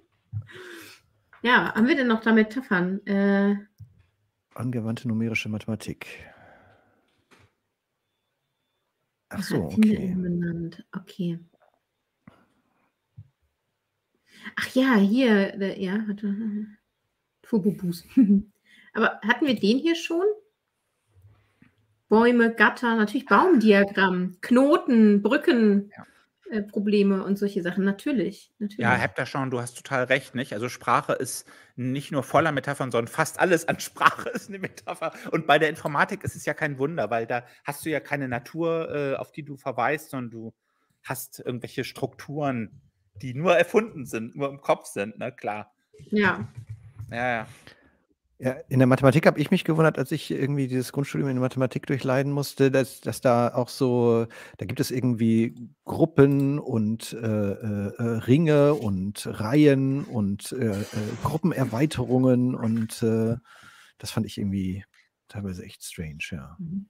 Speaker 1: Ja, haben wir denn noch da Metaphern? Äh
Speaker 3: Angewandte numerische Mathematik. Ach
Speaker 1: Ach,
Speaker 3: so,
Speaker 1: Erfinder
Speaker 3: okay.
Speaker 1: umbenannt. Okay. Ach ja, hier, äh, ja, warte. Turbo Boost. Aber hatten wir den hier schon? Bäume, Gatter, natürlich Baumdiagramm, Knoten, Brücken,
Speaker 2: Ja.
Speaker 1: äh, Probleme und solche Sachen. Natürlich,
Speaker 2: Ja,
Speaker 1: natürlich.
Speaker 2: habt ihr schon du hast total recht, nicht? Also, Sprache ist nicht nur voller Metaphern, sondern fast alles an Sprache ist 'ne Metapher. Und bei der Informatik ist es ja kein Wunder, weil da hast du ja keine Natur, äh, auf die du verweist, sondern du hast irgendwelche Strukturen, die nur erfunden sind, nur im Kopf sind, ne, klar.
Speaker 1: Ja.
Speaker 2: Ja, ja.
Speaker 3: Ja, in der Mathematik habe ich mich gewundert, als ich irgendwie dieses Grundstudium in Mathematik durchleiden musste, dass dass da auch so da gibt es irgendwie Gruppen und, äh, äh, äh, Ringe und Reihen und, äh, äh, Gruppenerweiterungen und, äh, das fand ich irgendwie teilweise echt strange, ja.
Speaker 1: Mhm.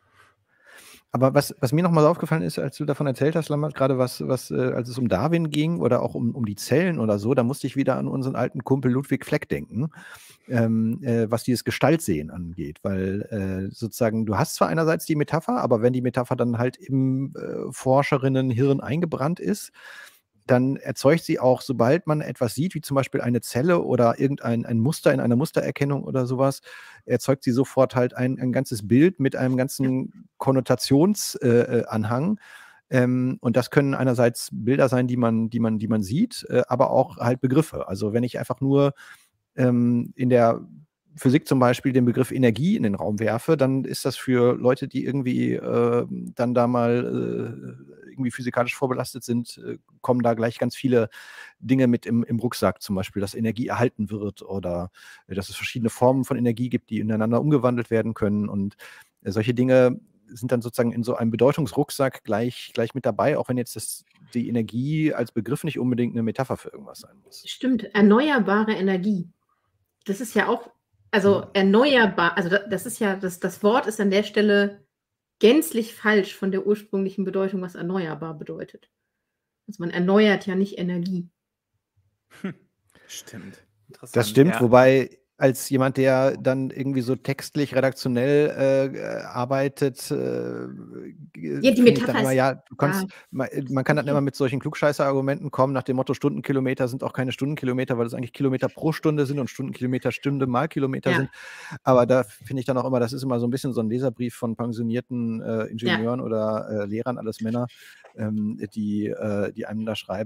Speaker 3: Aber was was mir noch mal so aufgefallen ist, als du davon erzählt hast, Lambert, grade was was, äh als es um Darwin ging oder auch um um die Zellen oder so, da musste ich wieder an unseren alten Kumpel Ludwig Fleck denken, ähm, äh, was dieses Gestaltsehen angeht. Weil, äh, sozusagen du hast zwar einerseits die Metapher, aber wenn die Metapher dann halt im, äh, Forscherinnenhirn eingebrannt ist, dann erzeugt sie auch, sobald man etwas sieht, wie zum Beispiel eine Zelle oder irgendein ein Muster in einer Mustererkennung oder so was, erzeugt sie sofort halt ein ein ganzes Bild mit einem
Speaker 1: Ja.
Speaker 3: ganzen Konnotations äh, äh, Anhang. Ähm, und das können einerseits Bilder sein, die man die man die man sieht, äh, aber auch halt Begriffe. Also, wenn ich einfach nur, ähm, in der Physik zum Beispiel den Begriff Energie in den Raum werfe, dann ist das für Leute, die irgendwie, ähm, dann da mal, äh, irgendwie physikalisch vorbelastet sind äh, kommen da gleich ganz viele Dinge mit im im Rucksack, zum Beispiel, dass Energie erhalten wird oder, äh, dass es verschiedene Formen von Energie gibt, die ineinander umgewandelt werden können. Und, äh, solche Dinge sind dann sozusagen in so einem Bedeutungsrucksack gleich gleich mit dabei, auch wenn jetzt das die Energie als Begriff nicht unbedingt 'ne Metapher für irgendwas sein muss.
Speaker 1: Stimmt, erneuerbare Energie. Das ist ja auch also,
Speaker 3: Mhm.
Speaker 1: erneuerbar also, da das ist ja das das Wort ist an der Stelle gänzlich falsch von der ursprünglichen Bedeutung, was erneuerbar bedeutet. Also, man erneuert ja nicht Energie.
Speaker 2: Hm, stimmt.
Speaker 3: Das
Speaker 2: Interessant,
Speaker 3: stimmt,
Speaker 2: ja.
Speaker 3: wobei als jemand, der dann irgendwie so textlich, redaktionell, äh, äh, arbeitet, äh, g
Speaker 1: Ja, die
Speaker 3: finde ich dann
Speaker 1: Metapher
Speaker 3: immer,
Speaker 1: ist
Speaker 3: ja, du
Speaker 1: ja,
Speaker 3: kannst ma äh, man kann dann immer
Speaker 1: okay.
Speaker 3: mit solchen Klugscheißer-Argumenten kommen, nach dem Motto: „Stundenkilometer sind auch keine Stundenkilometer, weil das eigentlich Kilometer pro Stunde sind und Stundenkilometer Stunde mal Kilometer
Speaker 1: Ja.
Speaker 3: sind.“ Aber da finde ich dann auch immer, das ist immer so 'n bisschen so 'n Leserbrief von pensionierten, äh,
Speaker 1: Ja.
Speaker 3: Ingenieuren oder, äh, Lehrern, alles Männer, ähm, die äh, die einem da schreiben.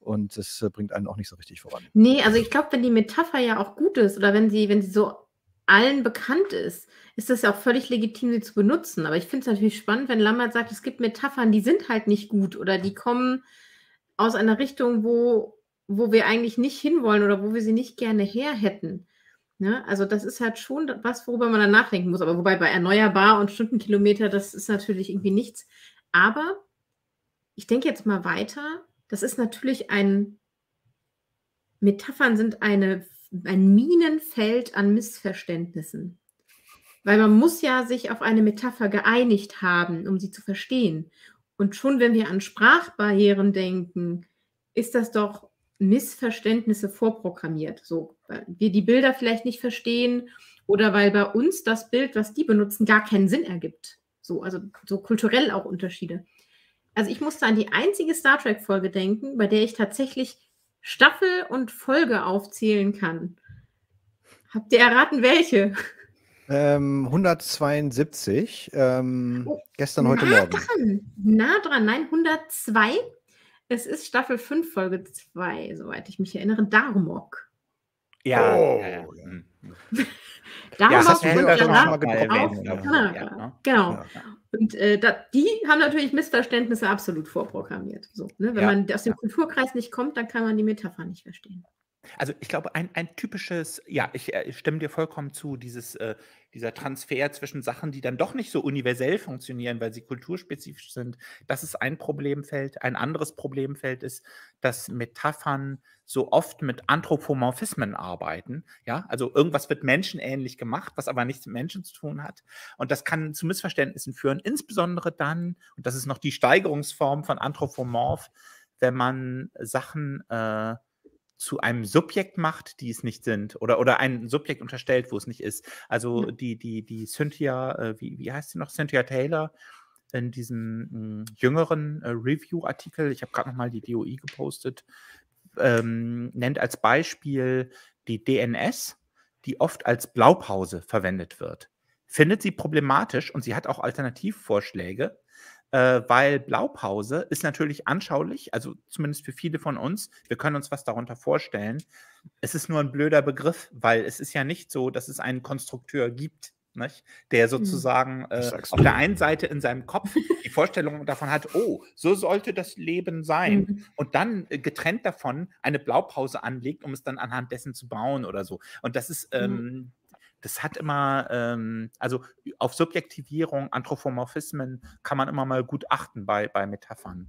Speaker 3: und das äh, bringt einen auch nicht so richtig voran.
Speaker 1: Nee, also ich glaube, wenn die Metapher ja auch gut ist oder wenn sie, wenn sie so allen bekannt ist, ist das ja auch völlig legitim, sie zu benutzen. Aber ich finde es natürlich spannend, wenn Lambert sagt, es gibt Metaphern, die sind halt nicht gut oder die kommen aus einer Richtung, wo, wo wir eigentlich nicht hinwollen oder wo wir sie nicht gerne her hätten. Ne? Also das ist halt schon was, worüber man dann nachdenken muss. Aber wobei bei erneuerbar und Stundenkilometer, das ist natürlich irgendwie nichts. Aber ich denke jetzt mal weiter. Das ist natürlich ein, Metaphern sind eine, ein Minenfeld an Missverständnissen. Weil man muss ja sich auf eine Metapher geeinigt haben, um sie zu verstehen. Und schon wenn wir an Sprachbarrieren denken, ist das doch Missverständnisse vorprogrammiert. So, weil wir die Bilder vielleicht nicht verstehen oder weil bei uns das Bild, was die benutzen, gar keinen Sinn ergibt. So, also so kulturell auch Unterschiede. Also ich musste an die einzige Star Trek-Folge denken, bei der ich tatsächlich Staffel und Folge aufzählen kann. Habt ihr erraten, welche?
Speaker 3: Ähm, hundertzweiundsiebzig, ähm,
Speaker 1: Oh,
Speaker 3: gestern, heute
Speaker 1: nah
Speaker 3: Morgen.
Speaker 1: dran, nah dran, nein, hundertzwei. Es ist Staffel fünf, Folge zwei, soweit ich mich erinnere. Darmok.
Speaker 2: Ja,
Speaker 3: Oh,
Speaker 2: ja, ja.
Speaker 3: ja.
Speaker 2: Hm, hm.
Speaker 3: Ja,
Speaker 1: Damals
Speaker 3: hast du
Speaker 1: wurde
Speaker 3: ja
Speaker 1: der
Speaker 3: schon
Speaker 1: Rat
Speaker 3: mal gedroppt,
Speaker 1: auf
Speaker 2: erwähnt,
Speaker 3: ja.
Speaker 2: glaub ich.
Speaker 1: Kanada.
Speaker 2: Ja, ne?
Speaker 1: Genau.
Speaker 3: Ja.
Speaker 1: Und äh, da, die haben natürlich Missverständnisse absolut vorprogrammiert. So, ne? Wenn
Speaker 2: Ja,
Speaker 1: man aus dem
Speaker 2: ja.
Speaker 1: Kulturkreis nicht kommt, dann kann man die Metapher nicht verstehen.
Speaker 2: Also ich glaube, ein, ein typisches, ja, ich, äh, ich stimme dir vollkommen zu, dieses, äh, dieser Transfer zwischen Sachen, die dann doch nicht so universell funktionieren, weil sie kulturspezifisch sind, das ist ein Problemfeld. Ein anderes Problemfeld ist, dass Metaphern so oft mit Anthropomorphismen arbeiten. Ja, also irgendwas wird menschenähnlich gemacht, was aber nichts mit Menschen zu tun hat. Und das kann zu Missverständnissen führen, insbesondere dann, und das ist noch die Steigerungsform von Anthropomorph, wenn man Sachen äh, zu einem Subjekt macht, die es nicht sind, oder, oder ein Subjekt unterstellt, wo es nicht ist. Also
Speaker 1: Ja.
Speaker 2: die, die, die Cynthia, äh, wie, wie heißt sie noch? Cynthia Taylor in diesem mh, jüngeren äh, Review-Artikel, ich habe gerade noch mal die D O I gepostet, ähm, nennt als Beispiel die D N S, die oft als Blaupause verwendet wird. Findet sie problematisch und sie hat auch Alternativvorschläge, äh, weil Blaupause ist natürlich anschaulich, also zumindest für viele von uns. Wir können uns was darunter vorstellen. Es ist nur ein blöder Begriff, weil es ist ja nicht so, dass es einen Konstrukteur gibt, nicht? Der sozusagen äh,
Speaker 3: sagst
Speaker 2: auf
Speaker 3: du.
Speaker 2: der einen Seite in seinem Kopf die Vorstellung davon hat, oh, so sollte das Leben sein,
Speaker 1: Mhm.
Speaker 2: und dann äh, getrennt davon eine Blaupause anlegt, um es dann anhand dessen zu bauen oder so. Und das ist, ähm, das hat immer, ähm, also auf Subjektivierung, Anthropomorphismen kann man immer mal gut achten bei, bei Metaphern.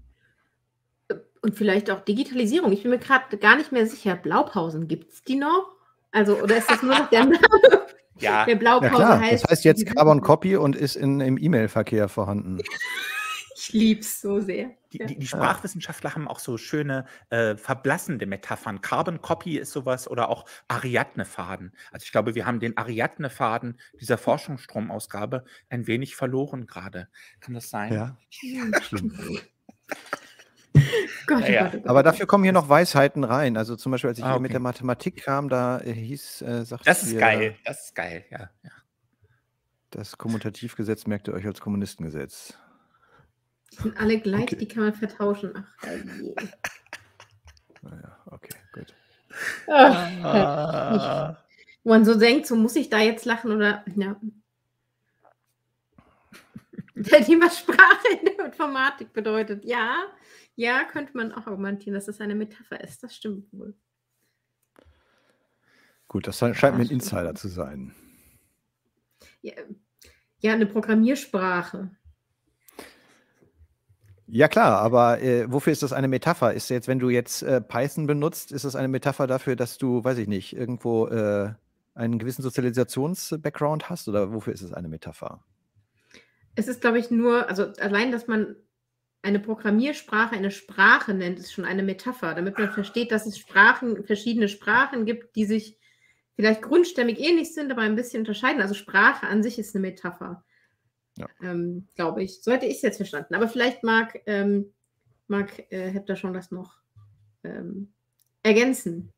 Speaker 1: Und vielleicht auch Digitalisierung. Ich bin mir gerade gar nicht mehr sicher. Blaupausen, gibt es die noch? Also, oder ist das nur noch der Name?
Speaker 2: Ja,
Speaker 1: Der
Speaker 3: Ja
Speaker 1: Blaupause
Speaker 3: klar,
Speaker 1: heißt.
Speaker 3: das heißt jetzt Carbon Copy und ist in, im E-Mail-Verkehr vorhanden.
Speaker 1: Ich lieb's so sehr.
Speaker 2: Die,
Speaker 1: Ja.
Speaker 2: die, die Sprachwissenschaftler haben auch so schöne, äh, verblassende Metaphern. Carbon Copy ist sowas, oder auch Ariadne-Faden. Also ich glaube, wir haben den Ariadne-Faden dieser Forschungsstromausgabe ein wenig verloren gerade. Kann das sein?
Speaker 3: Ja, schlimm.
Speaker 1: Gott,
Speaker 2: Ja, ja.
Speaker 1: oh Gott, oh Gott.
Speaker 3: Aber dafür kommen hier noch Weisheiten rein. Also zum Beispiel, als ich
Speaker 2: Ah,
Speaker 3: hier
Speaker 2: okay.
Speaker 3: mit der Mathematik kam, da äh, hieß, äh, sagt
Speaker 2: Das ist
Speaker 3: hier,
Speaker 2: geil, das ist geil, ja. ja.
Speaker 3: das Kommutativgesetz merkt ihr euch als Kommunistengesetz.
Speaker 1: Die sind alle gleich,
Speaker 3: Okay.
Speaker 1: die kann man vertauschen. Ach, je.
Speaker 3: Naja, okay, gut.
Speaker 1: Ach, wo man so denkt, so muss ich da jetzt lachen oder. Ja. Der Thema Sprache in der Informatik bedeutet, ja, ja, könnte man auch argumentieren, dass das eine Metapher ist. Das stimmt wohl.
Speaker 3: Gut, das scheint mir ein Insider zu sein.
Speaker 1: Ja, ja, eine Programmiersprache.
Speaker 3: Ja klar, aber äh, wofür ist das eine Metapher? Ist jetzt, wenn du jetzt äh, Python benutzt, ist das eine Metapher dafür, dass du, weiß ich nicht, irgendwo äh, einen gewissen Sozialisations-Background hast? Oder wofür ist es eine Metapher?
Speaker 1: Es ist, glaube ich, nur, also allein, dass man eine Programmiersprache eine Sprache nennt, ist schon eine Metapher, damit man versteht, dass es Sprachen, verschiedene Sprachen gibt, die sich vielleicht grundstämmig ähnlich sind, aber ein bisschen unterscheiden. Also Sprache an sich ist eine Metapher.
Speaker 3: Ja.
Speaker 1: Ähm, glaube ich. So hätte ich es jetzt verstanden. Aber vielleicht mag, ähm, mag äh, Hepta schon das noch ähm, ergänzen.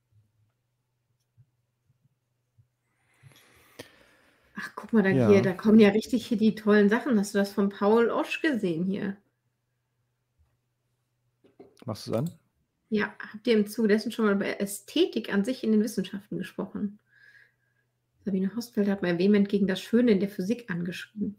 Speaker 1: Ach, guck mal, da,
Speaker 3: Ja.
Speaker 1: hier, da kommen ja richtig hier die tollen Sachen. Hast du das von Paul Osch gesehen hier?
Speaker 3: Machst du es an?
Speaker 1: Ja, habt ihr im Zuge dessen schon mal über Ästhetik an sich in den Wissenschaften gesprochen? Sabine Hosfeld hat mal vehement gegen das Schöne in der Physik angeschrieben.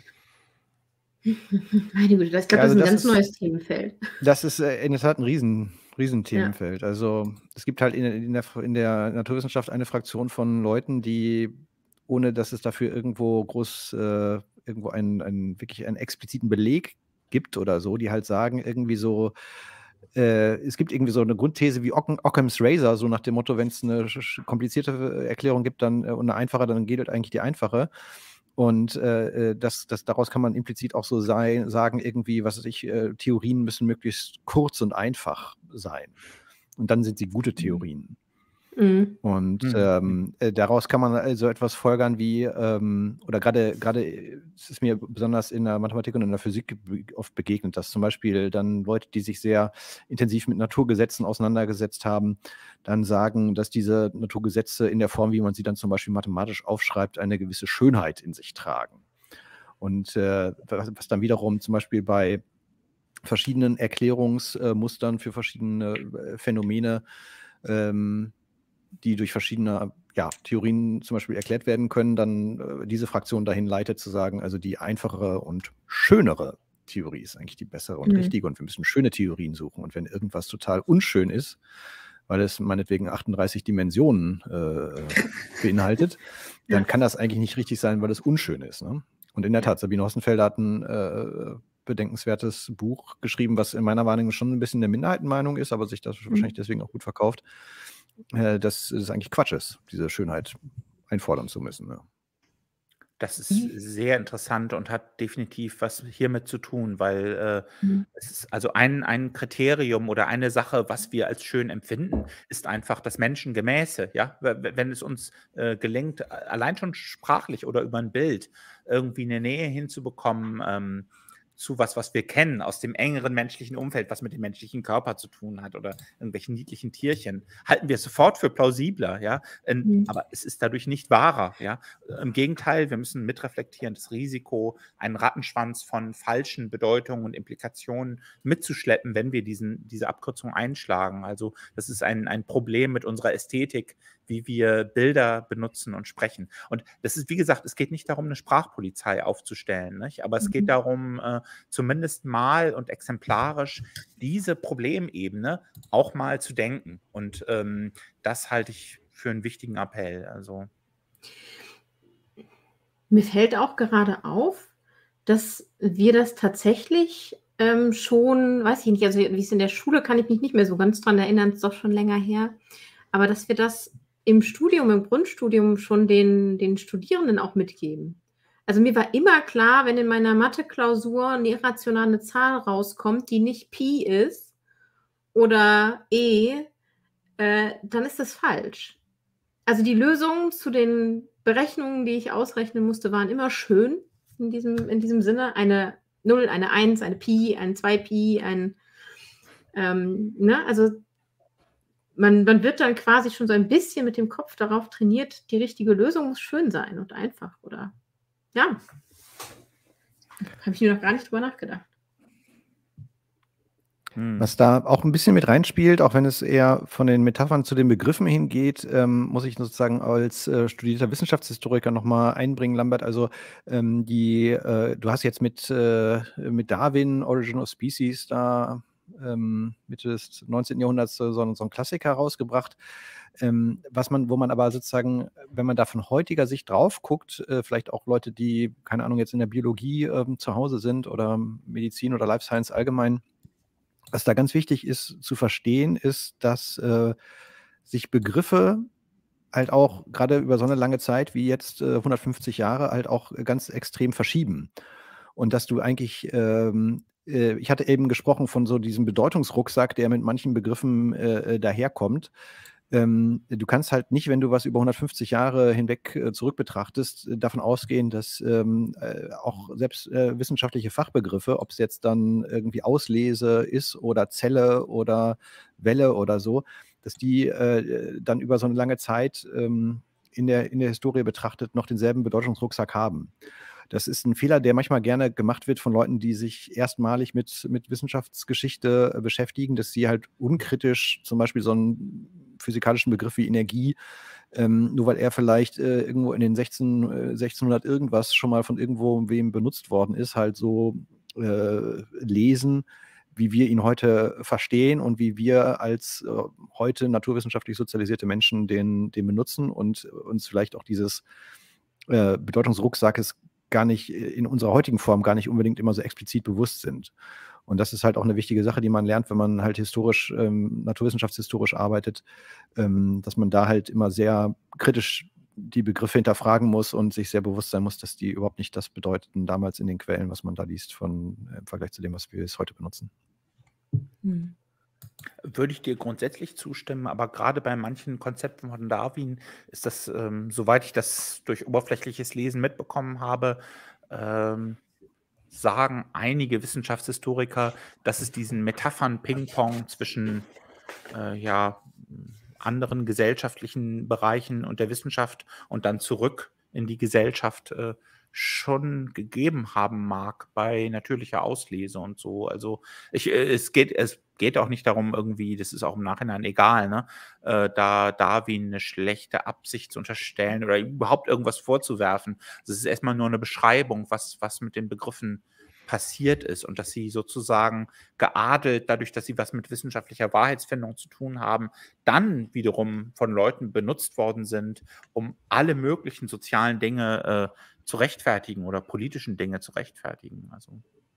Speaker 1: Meine Güte, das ich glaube,
Speaker 3: Ja,
Speaker 1: das
Speaker 3: also
Speaker 1: ist 'n
Speaker 3: das
Speaker 1: ganz
Speaker 3: ist
Speaker 1: neues Themenfeld.
Speaker 3: das ist, äh, in der Tat 'n riesen
Speaker 1: Ja.
Speaker 3: Riesenthemenfeld. Also, es gibt halt in der in der F in der Naturwissenschaft eine Fraktion von Leuten, die, ohne dass es dafür irgendwo groß äh, irgendwo einen einen wirklich einen expliziten Beleg gibt oder so, die halt sagen irgendwie so, äh, es gibt irgendwie so 'ne Grundthese wie Occam Occam's Razor, so nach dem Motto, wenn's 'ne sch sch komplizierte äh, Erklärung gibt, dann äh, und 'ne einfache, dann gilt halt eigentlich die einfache. Und, äh, äh, das das daraus kann man implizit auch so sei sagen irgendwie, was weiß ich, äh, Theorien müssen möglichst kurz und einfach sein. Und dann sind sie gute
Speaker 1: Mhm.
Speaker 3: Theorien.
Speaker 1: Mhm.
Speaker 3: Und,
Speaker 2: Mhm.
Speaker 3: ähm, äh, daraus kann man also etwas folgern wie, ähm oder grade grade äh, es ist mir besonders in der Mathematik und in der Physik be oft begegnet, dass zum Beispiel dann Leute, die sich sehr intensiv mit Naturgesetzen auseinandergesetzt haben, dann sagen, dass diese Naturgesetze in der Form, wie man sie dann zum Beispiel mathematisch aufschreibt, eine gewisse Schönheit in sich tragen. Und, äh, was was dann wiederum zum Beispiel bei verschiedenen Erklärungs äh, Mustern für verschiedene, äh, Phänomene, ähm, die durch verschiedene, ja, Theorien zum Beispiel erklärt werden können, dann, äh, diese Fraktion dahin leitet zu sagen, also die einfachere und schönere Theorie ist eigentlich die bessere und
Speaker 1: Mhm.
Speaker 3: richtige und wir müssen schöne Theorien suchen. Und wenn irgendwas total unschön ist, weil es meinetwegen achtunddreißig Dimensionen, äh, beinhaltet, dann
Speaker 1: Ja.
Speaker 3: kann das eigentlich nicht richtig sein, weil es unschön ist, ne? Und in der
Speaker 1: Ja.
Speaker 3: Tat, Sabine Hossenfelder hat 'n, äh, bedenkenswertes Buch geschrieben, was in meiner Wahrnehmung schon 'n bisschen 'ne Minderheitenmeinung ist, aber sich das wahrscheinlich
Speaker 1: Mhm.
Speaker 3: deswegen auch gut verkauft, äh, dass es eigentlich Quatsch ist, diese Schönheit einfordern zu müssen, ja.
Speaker 2: Das ist
Speaker 1: Mhm.
Speaker 2: sehr interessant und hat definitiv was hiermit zu tun, weil, äh,
Speaker 1: Mhm.
Speaker 2: es ist also ein ein Kriterium oder eine Sache, was wir als schön empfinden, ist einfach das Menschengemäße, ja? We we wenn es uns, äh, gelingt, a allein schon sprachlich oder über 'n Bild irgendwie 'ne Nähe hinzubekommen, ähm, zu was, was wir kennen aus dem engeren menschlichen Umfeld, was mit dem menschlichen Körper zu tun hat oder irgendwelchen niedlichen Tierchen, halten wir es sofort für plausibler, ja? Ähm,
Speaker 1: Mhm.
Speaker 2: aber es ist dadurch nicht wahrer, ja? Im Gegenteil, wir müssen mitreflektieren, das Risiko, einen Rattenschwanz von falschen Bedeutungen und Implikationen mitzuschleppen, wenn wir diesen diese Abkürzung einschlagen. Also, das ist ein ein Problem mit unserer Ästhetik, wie wir Bilder benutzen und sprechen. Und das ist wie gesagt, es geht nicht darum, 'ne Sprachpolizei aufzustellen, nicht? Aber es geht
Speaker 1: Mhm.
Speaker 2: darum, äh, zumindest mal und exemplarisch diese Problemebene auch mal zu denken. Und, ähm, das halte ich für 'n wichtigen Appell, also
Speaker 1: Mir fällt auch gerade auf, dass wir das tatsächlich, ähm, schon weiß ich nicht, also wie es in der Schule kann ich mich nicht mehr so ganz dran erinnern, ist doch schon länger her, aber dass wir das im Studium, im Grundstudium schon den den Studierenden auch mitgeben. Also, mir war immer klar, wenn in meiner Matheklausur 'ne irrationale Zahl rauskommt, die nicht Pi ist oder E, äh, dann ist das falsch. Also, die Lösungen zu den Berechnungen, die ich ausrechnen musste, waren immer schön in diesem in diesem Sinne. Eine Null, eine Eins, eine Pi, ein zwei Pi, ein ähm, ne? Also man man wird dann quasi schon so ein bisschen mit dem Kopf darauf trainiert, die richtige Lösung muss schön sein und einfach oder ja. Habe ich mir noch gar nicht drüber nachgedacht.
Speaker 2: Mhm.
Speaker 3: Was da auch 'n bisschen mit reinspielt, auch wenn es eher von den Metaphern zu den Begriffen hingeht, ähm, muss ich sozusagen als, äh, studierter Wissenschaftshistoriker noch mal einbringen, Lambert. Also, ähm, die äh, du hast jetzt mit äh, mit Darwin, „Origin of Species“ da, ähm, Mitte des neunzehnten Jahrhunderts so 'n so 'n Klassiker rausgebracht. Ähm, was man wo man aber sozusagen, wenn man da von heutiger Sicht drauf guckt, äh, vielleicht auch Leute, die, keine Ahnung, jetzt in der Biologie, ähm, zu Hause sind oder Medizin oder Life Science allgemein. Was da ganz wichtig ist zu verstehen, ist, dass, äh, sich Begriffe halt auch grade über so 'ne lange Zeit wie jetzt, äh, hundertfünfzig Jahre halt auch ganz extrem verschieben. Und dass du eigentlich, ähm äh, ich hatte eben gesprochen von so diesem Bedeutungsrucksack, der mit manchen Begriffen, äh, äh, daherkommt. Ähm, du kannst halt nicht, wenn du was über hundertfünfzig Jahre hinweg, äh, zurück betrachtest, davon ausgehen, dass, ähm, äh, auch selbst, äh, wissenschaftliche Fachbegriffe, ob's jetzt dann irgendwie Auslese ist oder Zelle oder Welle oder so, dass die, äh, dann über so 'ne lange Zeit, ähm, in der in der Historie betrachtet noch denselben Bedeutungsrucksack haben. Das ist ein Fehler, der manchmal gerne gemacht wird von Leuten, die sich erstmalig mit, mit Wissenschaftsgeschichte äh, beschäftigen, dass sie halt unkritisch zum Beispiel so einen physikalischen Begriff wie Energie, ähm, nur weil er vielleicht äh, irgendwo in den sechzehn, äh, sechzehnhundert irgendwas schon mal von irgendwo wem benutzt worden ist, halt so äh, lesen, wie wir ihn heute verstehen und wie wir als äh, heute naturwissenschaftlich sozialisierte Menschen den, den benutzen und uns vielleicht auch dieses äh, Bedeutungsrucksackes gar nicht äh, in unserer heutigen Form gar nicht unbedingt immer so explizit bewusst sind. Und das ist halt auch eine wichtige Sache, die man lernt, wenn man halt historisch, ähm, naturwissenschaftshistorisch arbeitet, ähm, dass man da halt immer sehr kritisch die Begriffe hinterfragen muss und sich sehr bewusst sein muss, dass die überhaupt nicht das bedeuteten damals in den Quellen, was man da liest, von, äh, im Vergleich zu dem, was wir es heute benutzen.
Speaker 1: Hm.
Speaker 2: Würde ich dir grundsätzlich zustimmen, aber gerade bei manchen Konzepten von Darwin ist das, ähm, soweit ich das durch oberflächliches Lesen mitbekommen habe, ähm, sagen einige Wissenschaftshistoriker, dass es diesen Metaphern-Ping-Pong zwischen äh, ja, anderen gesellschaftlichen Bereichen und der Wissenschaft und dann zurück in die Gesellschaft äh, schon gegeben haben mag bei natürlicher Auslese und so. Also ich, äh, es geht, es geht auch nicht darum, irgendwie, das ist auch im Nachhinein egal, ne, äh, da Darwin eine schlechte Absicht zu unterstellen oder überhaupt irgendwas vorzuwerfen. Das ist erstmal nur eine Beschreibung, was, was mit den Begriffen passiert ist und dass sie sozusagen geadelt, dadurch, dass sie was mit wissenschaftlicher Wahrheitsfindung zu tun haben, dann wiederum von Leuten benutzt worden sind, um alle möglichen sozialen Dinge äh, zu rechtfertigen oder politischen Dinge zu rechtfertigen. Also,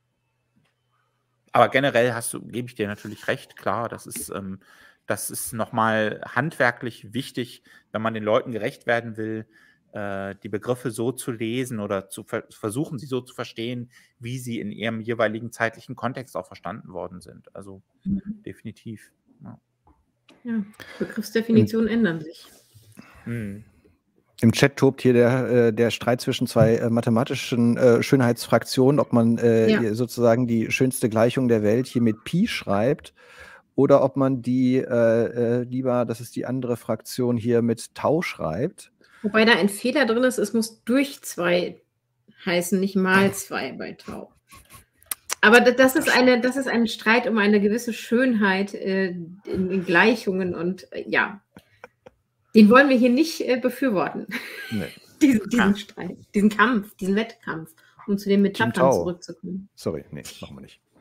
Speaker 2: aber generell hast du, gebe ich dir natürlich recht, klar, das ist, ähm, das ist nochmal handwerklich wichtig, wenn man den Leuten gerecht werden will, äh, die Begriffe so zu lesen oder zu ver versuchen, sie so zu verstehen, wie sie in ihrem jeweiligen zeitlichen Kontext auch verstanden worden sind. Also
Speaker 1: Mhm.
Speaker 2: definitiv. Ja.
Speaker 1: Ja, Begriffsdefinitionen ändern sich.
Speaker 2: Hm.
Speaker 3: Im Chat tobt hier der, äh, der Streit zwischen zwei äh, mathematischen äh, Schönheitsfraktionen, ob man äh,
Speaker 1: Ja.
Speaker 3: sozusagen die schönste Gleichung der Welt hier mit Pi schreibt oder ob man die äh, äh, lieber, das ist die andere Fraktion, hier mit Tau schreibt.
Speaker 1: Wobei da ein Fehler drin ist, es muss durch zwei heißen, nicht mal zwei bei Tau. Aber da- das ist, eine, das ist ein Streit um eine gewisse Schönheit äh, in, in Gleichungen und äh, ja, den wollen wir hier nicht äh, befürworten,
Speaker 3: Nee.
Speaker 1: diesen, diesen
Speaker 2: Ah.
Speaker 1: Streit, diesen Kampf, diesen Wettkampf, um zu den Metaphern
Speaker 3: Tau.
Speaker 1: zurückzukommen.
Speaker 3: Sorry, nee, machen wir nicht.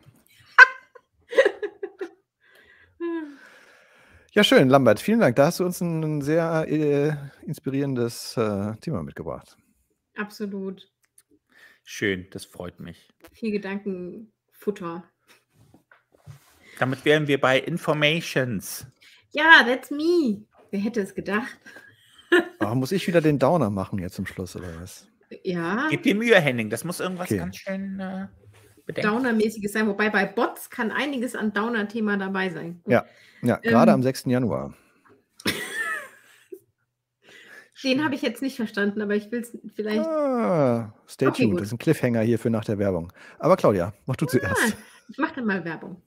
Speaker 3: Ja, schön, Lambert, vielen Dank. Da hast du uns ein sehr äh, inspirierendes äh, Thema mitgebracht.
Speaker 1: Absolut.
Speaker 2: Schön, das freut mich.
Speaker 1: Viel Gedankenfutter.
Speaker 2: Damit wären wir bei Informations.
Speaker 1: Ja, that's me. Wer hätte es gedacht?
Speaker 3: Oh, muss ich wieder den Downer machen jetzt zum Schluss, oder was?
Speaker 1: Ja,
Speaker 2: Gib dir Mühe, Henning, das muss irgendwas
Speaker 3: Okay.
Speaker 2: ganz schön äh, bedenken.
Speaker 1: Downer-mäßiges sein. Wobei bei Bots kann einiges an Downer-Thema dabei sein. Gut.
Speaker 3: Ja, ja gerade
Speaker 1: Ähm,
Speaker 3: am sechsten Januar.
Speaker 1: Den habe ich jetzt nicht verstanden, aber ich will es vielleicht.
Speaker 3: Ah, stay
Speaker 1: Okay,
Speaker 3: tuned.
Speaker 1: gut.
Speaker 3: Das ist ein Cliffhanger hier für nach der Werbung. Aber Claudia, mach du
Speaker 1: Ah,
Speaker 3: zuerst.
Speaker 1: ich mache dann mal Werbung.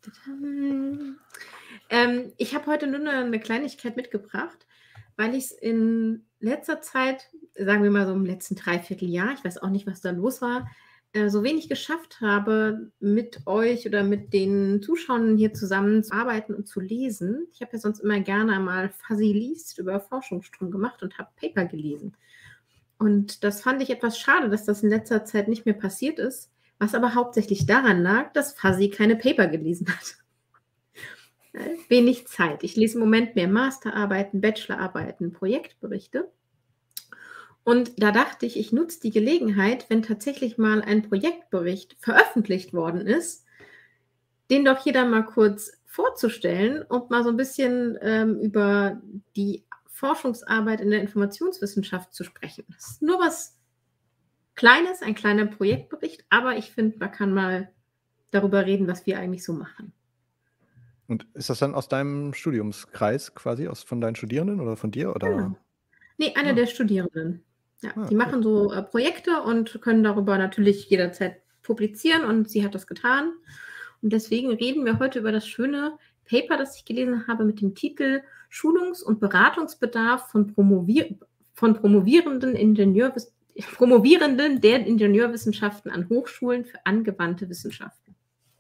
Speaker 1: Ähm, ich habe heute nur eine, eine Kleinigkeit mitgebracht, weil ich es in letzter Zeit, sagen wir mal so im letzten Dreivierteljahr, ich weiß auch nicht, was da los war, äh, so wenig geschafft habe, mit euch oder mit den Zuschauern hier zusammen zu arbeiten und zu lesen. Ich habe ja sonst immer gerne mal Fuzzy liest über Forschungsstrom gemacht und habe Paper gelesen. Und das fand ich etwas schade, dass das in letzter Zeit nicht mehr passiert ist, was aber hauptsächlich daran lag, dass Fuzzy keine Paper gelesen hat. Äh, Wenig Zeit. Ich lese im Moment mehr Masterarbeiten, Bachelorarbeiten, Projektberichte. Und da dachte ich, ich nutze die Gelegenheit, wenn tatsächlich mal ein Projektbericht veröffentlicht worden ist, den doch hier dann mal kurz vorzustellen und mal so ein bisschen ähm, über die Forschungsarbeit in der Informationswissenschaft zu sprechen. Das ist nur was Kleines, ein kleiner Projektbericht, aber ich finde, man kann mal darüber reden, was wir eigentlich so machen.
Speaker 3: Und ist das dann aus deinem Studiumskreis quasi, aus, von deinen Studierenden oder von dir? Oder?
Speaker 1: Genau. Nee, eine
Speaker 3: Ah.
Speaker 1: der Studierenden. Ja,
Speaker 3: Ah,
Speaker 1: die
Speaker 3: cool.
Speaker 1: machen so äh, Projekte und können darüber natürlich jederzeit publizieren und sie hat das getan. Und deswegen reden wir heute über das schöne Paper, das ich gelesen habe mit dem Titel Schulungs- und Beratungsbedarf von, Promovier von promovierenden Ingenieurwiss Promovierenden der Ingenieurwissenschaften an Hochschulen für angewandte Wissenschaften.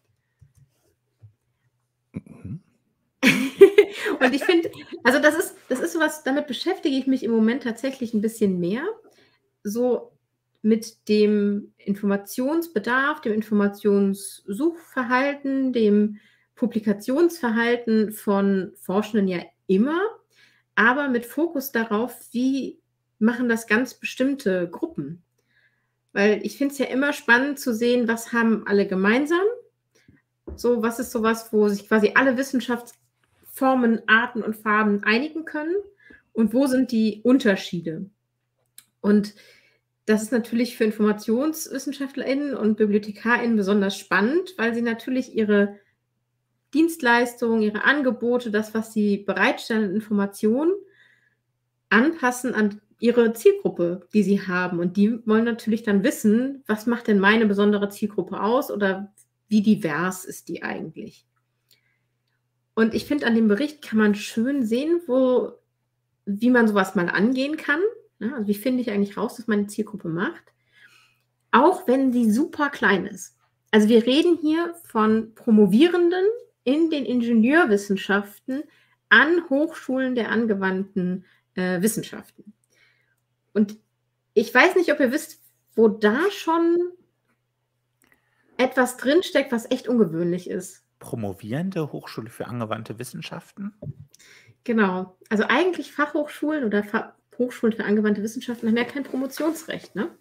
Speaker 3: Mhm.
Speaker 1: Und ich finde, also das ist, das ist sowas, damit beschäftige ich mich im Moment tatsächlich ein bisschen mehr, so mit dem Informationsbedarf, dem Informationssuchverhalten, dem Publikationsverhalten von Forschenden ja immer, aber mit Fokus darauf, wie machen das ganz bestimmte Gruppen. Weil ich finde es ja immer spannend zu sehen, was haben alle gemeinsam. So, was ist sowas, wo sich quasi alle Wissenschaftsformen, Arten und Farben einigen können und wo sind die Unterschiede? Und das ist natürlich für InformationswissenschaftlerInnen und BibliothekarInnen besonders spannend, weil sie natürlich ihre Dienstleistungen, ihre Angebote, das, was sie bereitstellen an Informationen, anpassen an ihre Zielgruppe, die sie haben. Und die wollen natürlich dann wissen, was macht denn meine besondere Zielgruppe aus oder wie divers ist die eigentlich? Und ich finde, an dem Bericht kann man schön sehen, wo, wie man sowas mal angehen kann. Ja, also wie finde ich eigentlich raus, was meine Zielgruppe macht? Auch wenn sie super klein ist. Also wir reden hier von Promovierenden in den Ingenieurwissenschaften an Hochschulen der angewandten äh, Wissenschaften. Und ich weiß nicht, ob ihr wisst, wo da schon etwas drinsteckt, was echt ungewöhnlich ist.
Speaker 2: Promovierende Hochschule für angewandte Wissenschaften?
Speaker 1: Genau. Also eigentlich Fachhochschulen oder Fa- Hochschulen für angewandte Wissenschaften haben ja kein Promotionsrecht, ne?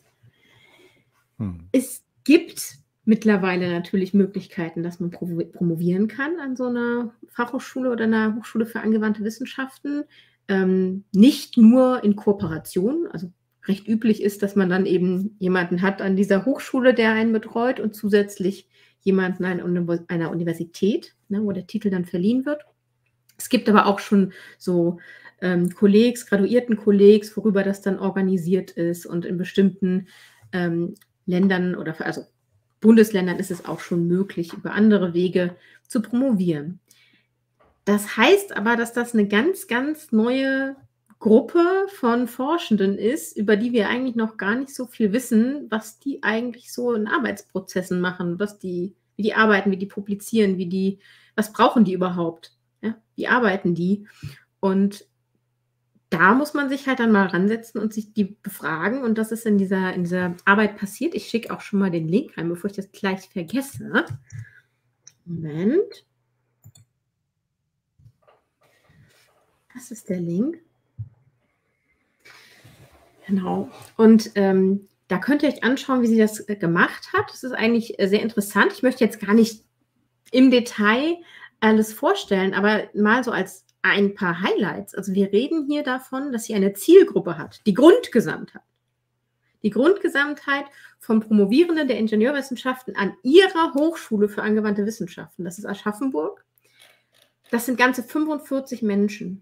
Speaker 3: Hm.
Speaker 1: Es gibt mittlerweile natürlich Möglichkeiten, dass man promo- promovieren kann an so einer Fachhochschule oder einer Hochschule für angewandte Wissenschaften. Ähm, nicht nur in Kooperation, also recht üblich ist, dass man dann eben jemanden hat an dieser Hochschule, der einen betreut und zusätzlich jemanden an Uni- einer Universität, ne, wo der Titel dann verliehen wird. Es gibt aber auch schon so ähm, Kollegs, Graduiertenkollegs, worüber das dann organisiert ist und in bestimmten ähm, Ländern oder also Bundesländern ist es auch schon möglich, über andere Wege zu promovieren. Das heißt aber, dass das eine ganz, ganz neue Gruppe von Forschenden ist, über die wir eigentlich noch gar nicht so viel wissen, was die eigentlich so in Arbeitsprozessen machen, was die, wie die arbeiten, wie die publizieren, wie die, was brauchen die überhaupt? Ja, wie arbeiten die? Und da muss man sich halt dann mal ransetzen und sich die befragen. Und das ist in dieser, in dieser Arbeit passiert. Ich schicke auch schon mal den Link rein, bevor ich das gleich vergesse. Moment. Das ist der Link. Genau. Und ähm, da könnt ihr euch anschauen, wie sie das äh, gemacht hat. Das ist eigentlich äh, sehr interessant. Ich möchte jetzt gar nicht im Detail alles vorstellen, aber mal so als ein paar Highlights. Also wir reden hier davon, dass sie eine Zielgruppe hat, die Grundgesamtheit. Die Grundgesamtheit von Promovierenden der Ingenieurwissenschaften an ihrer Hochschule für angewandte Wissenschaften. Das ist Aschaffenburg. Das sind ganze fünfundvierzig Menschen.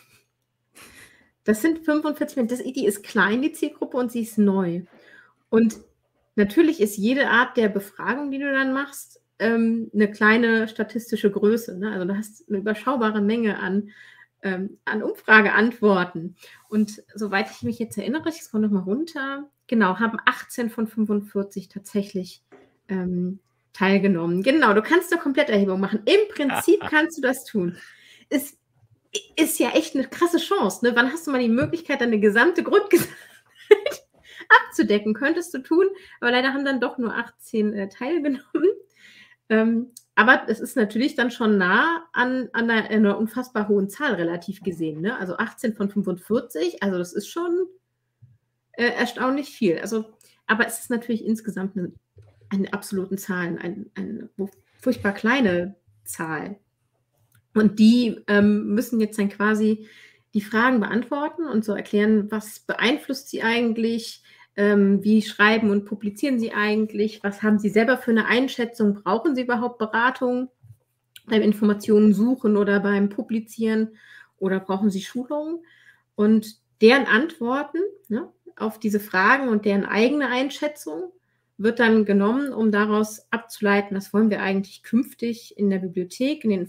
Speaker 1: Das sind fünfundvierzig Menschen. Das, die ist klein, die Zielgruppe, und sie ist neu. Und natürlich ist jede Art der Befragung, die du dann machst, ähm, eine kleine statistische Größe. Ne? Also du hast eine überschaubare Menge an, ähm, an Umfrageantworten. Und soweit ich mich jetzt erinnere, ich scroll nochmal runter, genau, haben achtzehn von fünfundvierzig tatsächlich ähm, teilgenommen. Genau, du kannst eine Kompletterhebung machen. Im Prinzip kannst du das tun. Es ist ja echt eine krasse Chance. Ne? Wann hast du mal die Möglichkeit, deine gesamte Grundgesamtheit abzudecken? Könntest du tun, aber leider haben dann doch nur achtzehn äh, teilgenommen. Ähm, aber es ist natürlich dann schon nah an, an einer, einer unfassbar hohen Zahl relativ gesehen. Ne? Also achtzehn von fünfundvierzig, also das ist schon äh, erstaunlich viel. Also, aber es ist natürlich insgesamt eine, eine absoluten Zahlen, eine, eine furchtbar kleine Zahl. Und die ähm, müssen jetzt dann quasi die Fragen beantworten und so erklären, was beeinflusst sie eigentlich, ähm, wie schreiben und publizieren sie eigentlich, was haben sie selber für eine Einschätzung, brauchen sie überhaupt Beratung beim Informationen suchen oder beim Publizieren oder brauchen sie Schulungen? Und deren Antworten, ne, auf diese Fragen und deren eigene Einschätzung wird dann genommen, um daraus abzuleiten, was wollen wir eigentlich künftig in der Bibliothek, in den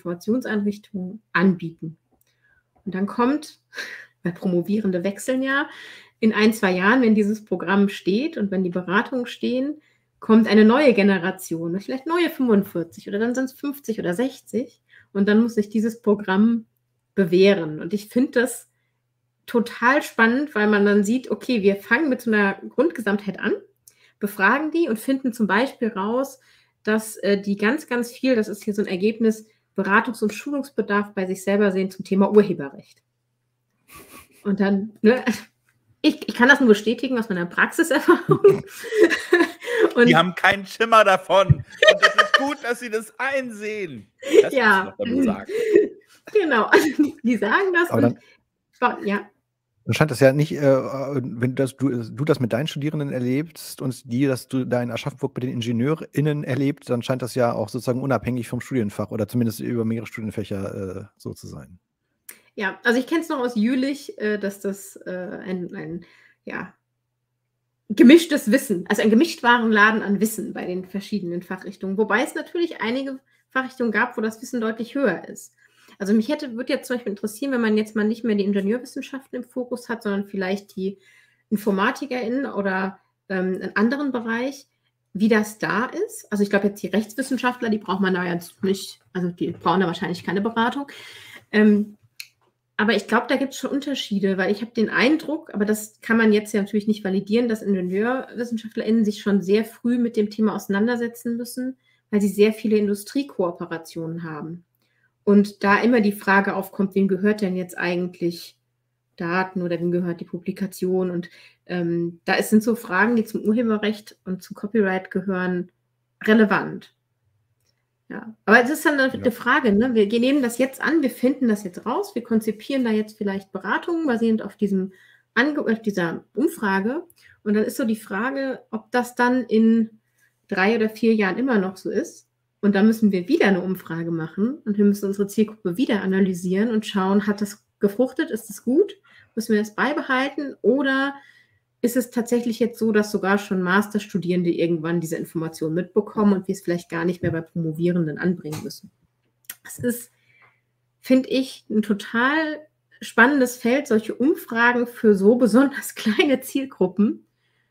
Speaker 1: Informationseinrichtungen anbieten. Und dann kommt, weil Promovierende wechseln ja, in ein, zwei Jahren, wenn dieses Programm steht und wenn die Beratungen stehen, kommt eine neue Generation, vielleicht neue fünfundvierzig oder dann sind es fünfzig oder sechzig und dann muss sich dieses Programm bewähren. Und ich finde das total spannend, weil man dann sieht, okay, wir fangen mit so einer Grundgesamtheit an, befragen die und finden zum Beispiel raus, dass äh, die ganz, ganz viel, das ist hier so ein Ergebnis, Beratungs- und Schulungsbedarf bei sich selber sehen zum Thema Urheberrecht. Und dann, ne, ich, ich kann das nur bestätigen aus meiner Praxiserfahrung.
Speaker 2: Und die haben keinen Schimmer davon. Und es ist gut, dass sie das einsehen. Das
Speaker 1: ja,
Speaker 2: muss ich noch sagen.
Speaker 1: Genau, also die, die sagen das.
Speaker 3: Aber
Speaker 1: und,
Speaker 3: dann,
Speaker 1: ja.
Speaker 3: Dann scheint das ja nicht, äh, wenn das, du, du das mit deinen Studierenden erlebst und die, dass du dein Aschaffenburg mit den IngenieurInnen erlebt, dann scheint das ja auch sozusagen unabhängig vom Studienfach oder zumindest über mehrere Studienfächer äh, so zu sein.
Speaker 1: Ja, also ich kenne es noch aus Jülich, äh, dass das äh, ein, ein ja, gemischtes Wissen, also ein Gemischtwarenladen an Wissen bei den verschiedenen Fachrichtungen, wobei es natürlich einige Fachrichtungen gab, wo das Wissen deutlich höher ist. Also mich hätte, würde jetzt zum Beispiel interessieren, wenn man jetzt mal nicht mehr die Ingenieurwissenschaften im Fokus hat, sondern vielleicht die InformatikerInnen oder ähm, einen anderen Bereich, wie das da ist. Also ich glaube jetzt die Rechtswissenschaftler, die braucht man da jetzt nicht, also die brauchen da wahrscheinlich keine Beratung. Ähm, aber ich glaube, da gibt es schon Unterschiede, weil ich habe den Eindruck, aber das kann man jetzt ja natürlich nicht validieren, dass IngenieurwissenschaftlerInnen sich schon sehr früh mit dem Thema auseinandersetzen müssen, weil sie sehr viele Industriekooperationen haben. Und da immer die Frage aufkommt, wem gehört denn jetzt eigentlich Daten oder wem gehört die Publikation? Und ähm, da sind so Fragen, die zum Urheberrecht und zum Copyright gehören, relevant. Ja, aber es ist dann eine, ja. eine Frage, ne? Wir nehmen das jetzt an, wir finden das jetzt raus, wir konzipieren da jetzt vielleicht Beratungen basierend auf, diesem Ange auf dieser Umfrage. Und dann ist so die Frage, ob das dann in drei oder vier Jahren immer noch so ist. Und dann müssen wir wieder eine Umfrage machen und wir müssen unsere Zielgruppe wieder analysieren und schauen, hat das gefruchtet, ist es gut, müssen wir das beibehalten oder ist es tatsächlich jetzt so, dass sogar schon Masterstudierende irgendwann diese Informationen mitbekommen und wir es vielleicht gar nicht mehr bei Promovierenden anbringen müssen. Das ist, finde ich, ein total spannendes Feld, solche Umfragen für so besonders kleine Zielgruppen.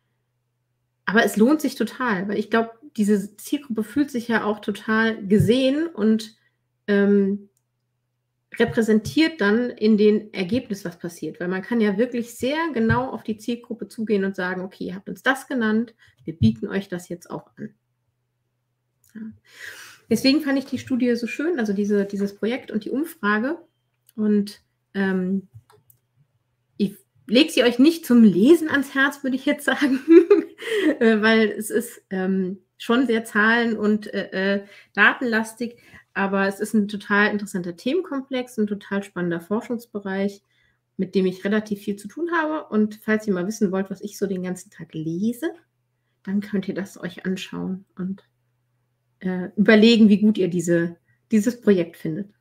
Speaker 1: Aber es lohnt sich total, weil ich glaube, diese Zielgruppe fühlt sich ja auch total gesehen und ähm, repräsentiert dann in den Ergebnissen, was passiert. Weil man kann ja wirklich sehr genau auf die Zielgruppe zugehen und sagen, okay, ihr habt uns das genannt, wir bieten euch das jetzt auch an. Ja. Deswegen fand ich die Studie so schön, also diese, dieses Projekt und die Umfrage. Und ähm, ich lege sie euch nicht zum Lesen ans Herz, würde ich jetzt sagen, weil es ist ähm, schon sehr zahlen- und äh, äh, datenlastig, aber es ist ein total interessanter Themenkomplex, ein total spannender Forschungsbereich, mit dem ich relativ viel zu tun habe. Und falls ihr mal wissen wollt, was ich so den ganzen Tag lese, dann könnt ihr das euch anschauen und äh, überlegen, wie gut ihr diese, dieses Projekt findet.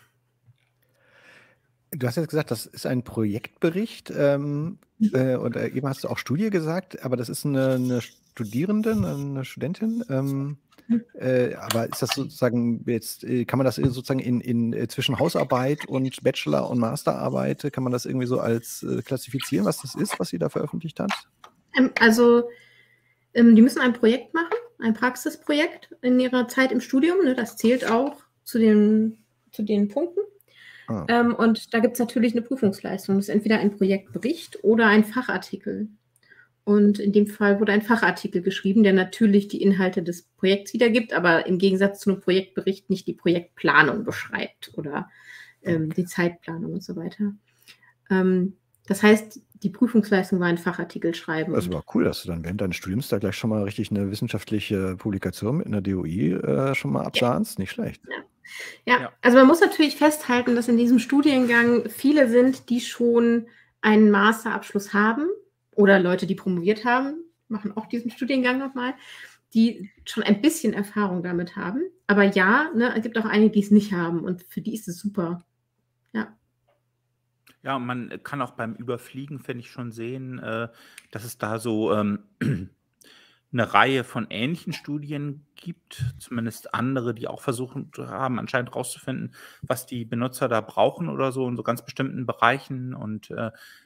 Speaker 3: Du hast jetzt gesagt, das ist ein Projektbericht ähm, äh, und äh, eben hast du auch Studie gesagt, aber das ist eine, eine Studierende, eine Studentin. Ähm, äh, aber ist das sozusagen jetzt, äh, kann man das sozusagen in, in äh, zwischen Hausarbeit und Bachelor- und Masterarbeit, kann man das irgendwie so als äh, klassifizieren, was das ist, was sie da veröffentlicht hat?
Speaker 1: Ähm, also ähm, die müssen ein Projekt machen, ein Praxisprojekt in ihrer Zeit im Studium, ne, das zählt auch zu den, zu den Punkten. Ah. Ähm, und da gibt es natürlich eine Prüfungsleistung. Das ist entweder ein Projektbericht oder ein Fachartikel. Und in dem Fall wurde ein Fachartikel geschrieben, der natürlich die Inhalte des Projekts wiedergibt, aber im Gegensatz zu einem Projektbericht nicht die Projektplanung beschreibt oder ähm, die Zeitplanung und so weiter. Ähm, das heißt, die Prüfungsleistung war ein Fachartikel schreiben.
Speaker 3: Das war cool, dass du dann während deines Studiums da gleich schon mal richtig eine wissenschaftliche Publikation mit einer D O I äh, schon mal absahnst. Ja. Nicht schlecht.
Speaker 1: Ja. Ja, ja, also man muss natürlich festhalten, dass in diesem Studiengang viele sind, die schon einen Masterabschluss haben oder Leute, die promoviert haben, machen auch diesen Studiengang nochmal, die schon ein bisschen Erfahrung damit haben. Aber ja, ne, es gibt auch einige, die es nicht haben und für die ist es super. Ja.
Speaker 2: Ja, und man kann auch beim Überfliegen, finde ich, schon sehen, äh, dass es da so ähm, eine Reihe von ähnlichen Studien gibt, zumindest andere, die auch versuchen haben, anscheinend rauszufinden, was die Benutzer da brauchen oder so in so ganz bestimmten Bereichen. Und äh,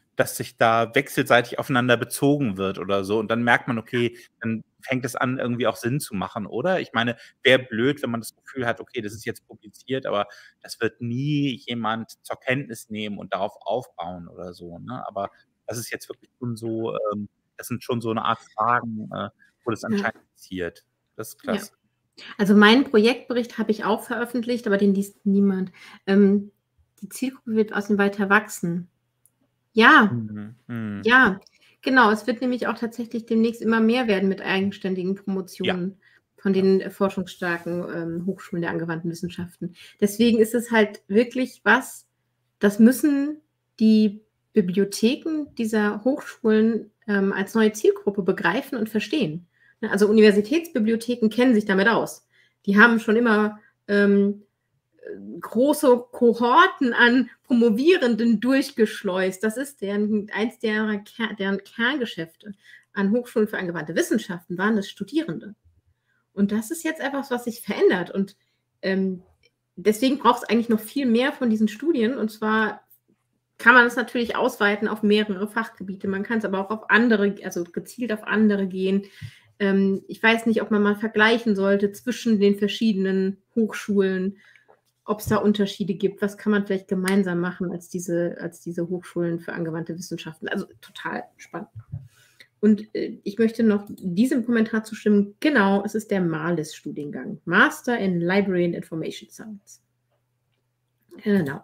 Speaker 2: dass sich da wechselseitig aufeinander bezogen wird oder so. Und dann merkt man, okay, dann fängt es an, irgendwie auch Sinn zu machen, oder? Ich meine, wäre blöd, wenn man das Gefühl hat, okay, das ist jetzt publiziert, aber das wird nie jemand zur Kenntnis nehmen und darauf aufbauen oder so, ne? Aber das ist jetzt wirklich schon so, ähm, das sind schon so eine Art Fragen, äh, wo das
Speaker 1: Ja.
Speaker 2: anscheinend passiert. Das ist
Speaker 1: Ja.
Speaker 2: klasse.
Speaker 1: Also meinen Projektbericht habe ich auch veröffentlicht, aber den liest niemand. Ähm, die Zielgruppe wird außen weiter wachsen. Ja,
Speaker 2: Mhm. Mhm.
Speaker 1: ja, genau. Es wird nämlich auch tatsächlich demnächst immer mehr werden mit eigenständigen
Speaker 2: Ja.
Speaker 1: Promotionen von
Speaker 2: Ja.
Speaker 1: den äh, forschungsstarken ähm, Hochschulen der angewandten Wissenschaften. Deswegen ist es halt wirklich was, das müssen die Bibliotheken dieser Hochschulen ähm, als neue Zielgruppe begreifen und verstehen. Ne, also Universitätsbibliotheken kennen sich damit aus. Die haben schon immer ähm, äh, große Kohorten an Promovierenden durchgeschleust. Das ist deren, eins derer, Ker- deren Kerngeschäfte an Hochschulen für angewandte Wissenschaften, waren es Studierende. Und das ist jetzt etwas, was sich verändert. Und ähm, deswegen braucht es eigentlich noch viel mehr von diesen Studien. Und zwar kann man es natürlich ausweiten auf mehrere Fachgebiete. Man kann es aber auch auf andere, also gezielt auf andere gehen. Ähm, ich weiß nicht, ob man mal vergleichen sollte zwischen den verschiedenen Hochschulen, ob es da Unterschiede gibt. Was kann man vielleicht gemeinsam machen als diese, als diese Hochschulen für angewandte Wissenschaften? Also total spannend. Und äh, ich möchte noch diesem Kommentar zustimmen. Genau, es ist der MALIS-Studiengang. Master in Library and Information Science. Genau.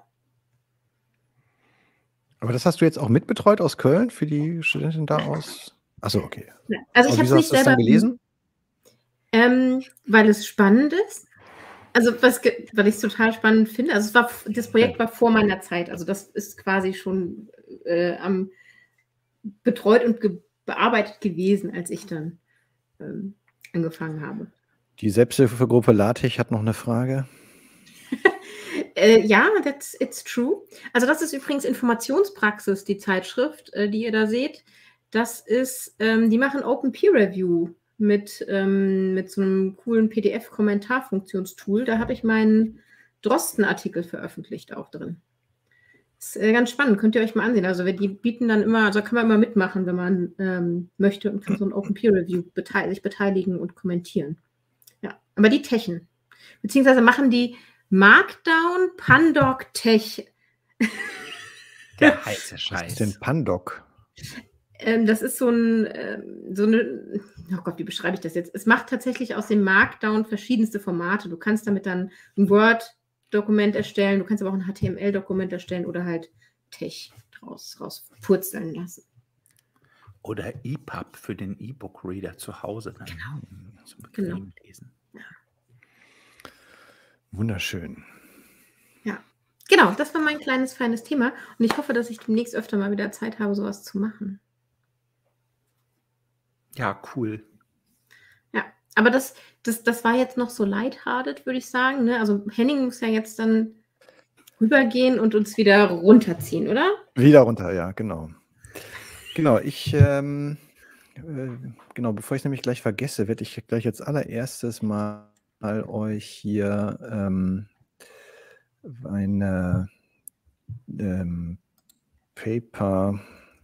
Speaker 3: Aber das hast du jetzt auch mitbetreut aus Köln für die Studentin da aus? Achso, okay.
Speaker 1: Ja, also ich
Speaker 3: Aber
Speaker 1: habe es
Speaker 3: wieso
Speaker 1: nicht
Speaker 3: hast du das
Speaker 1: selber
Speaker 3: dann gelesen?
Speaker 1: Ähm, weil es spannend ist. Also was, ge- weil ich es total spannend finde. Also es war, f- das Projekt war vor meiner Zeit. Also das ist quasi schon äh, am betreut und ge bearbeitet gewesen, als ich dann ähm, angefangen habe.
Speaker 3: Die Selbsthilfegruppe LaTeX hat noch eine Frage.
Speaker 1: Äh, ja, that's, it's true. Also das ist übrigens Informationspraxis, die Zeitschrift, äh, die ihr da seht. Das ist, ähm, die machen Open Peer Review mit, ähm, mit so einem coolen P D F-Kommentarfunktionstool. Da habe ich meinen Drosten-Artikel veröffentlicht auch drin. Ist äh, ganz spannend, könnt ihr euch mal ansehen. Also die bieten dann immer, also kann man immer mitmachen, wenn man ähm, möchte und kann so ein Open Peer Review bete sich beteiligen und kommentieren. Ja, aber die techen. Beziehungsweise machen die Markdown Pandoc Tech.
Speaker 2: Der heiße
Speaker 3: Was
Speaker 2: Scheiß.
Speaker 3: ist denn Pandoc?
Speaker 1: Ähm, das ist so ein, ähm, so eine, oh Gott, wie beschreibe ich das jetzt? Es macht tatsächlich aus dem Markdown verschiedenste Formate. Du kannst damit dann ein Word-Dokument erstellen, du kannst aber auch ein H T M L-Dokument erstellen oder halt Tech draus rauspurzeln lassen.
Speaker 2: Oder E P U B für den E-Book-Reader zu Hause. Dann
Speaker 1: Genau.
Speaker 2: zum bequem
Speaker 1: Genau.
Speaker 2: lesen.
Speaker 3: Wunderschön.
Speaker 1: Ja, genau, das war mein kleines, feines Thema. Und ich hoffe, dass ich demnächst öfter mal wieder Zeit habe, sowas zu machen.
Speaker 2: Ja, cool.
Speaker 1: Ja, aber das, das, das war jetzt noch so lighthearted, würde ich sagen. Ne? Also Henning muss ja jetzt dann rübergehen und uns wieder runterziehen, oder?
Speaker 3: Wieder runter, ja, genau. Genau, ich, ähm, äh, genau, bevor ich nämlich gleich vergesse, werde ich gleich als allererstes mal euch hier ähm, eine ähm, Paper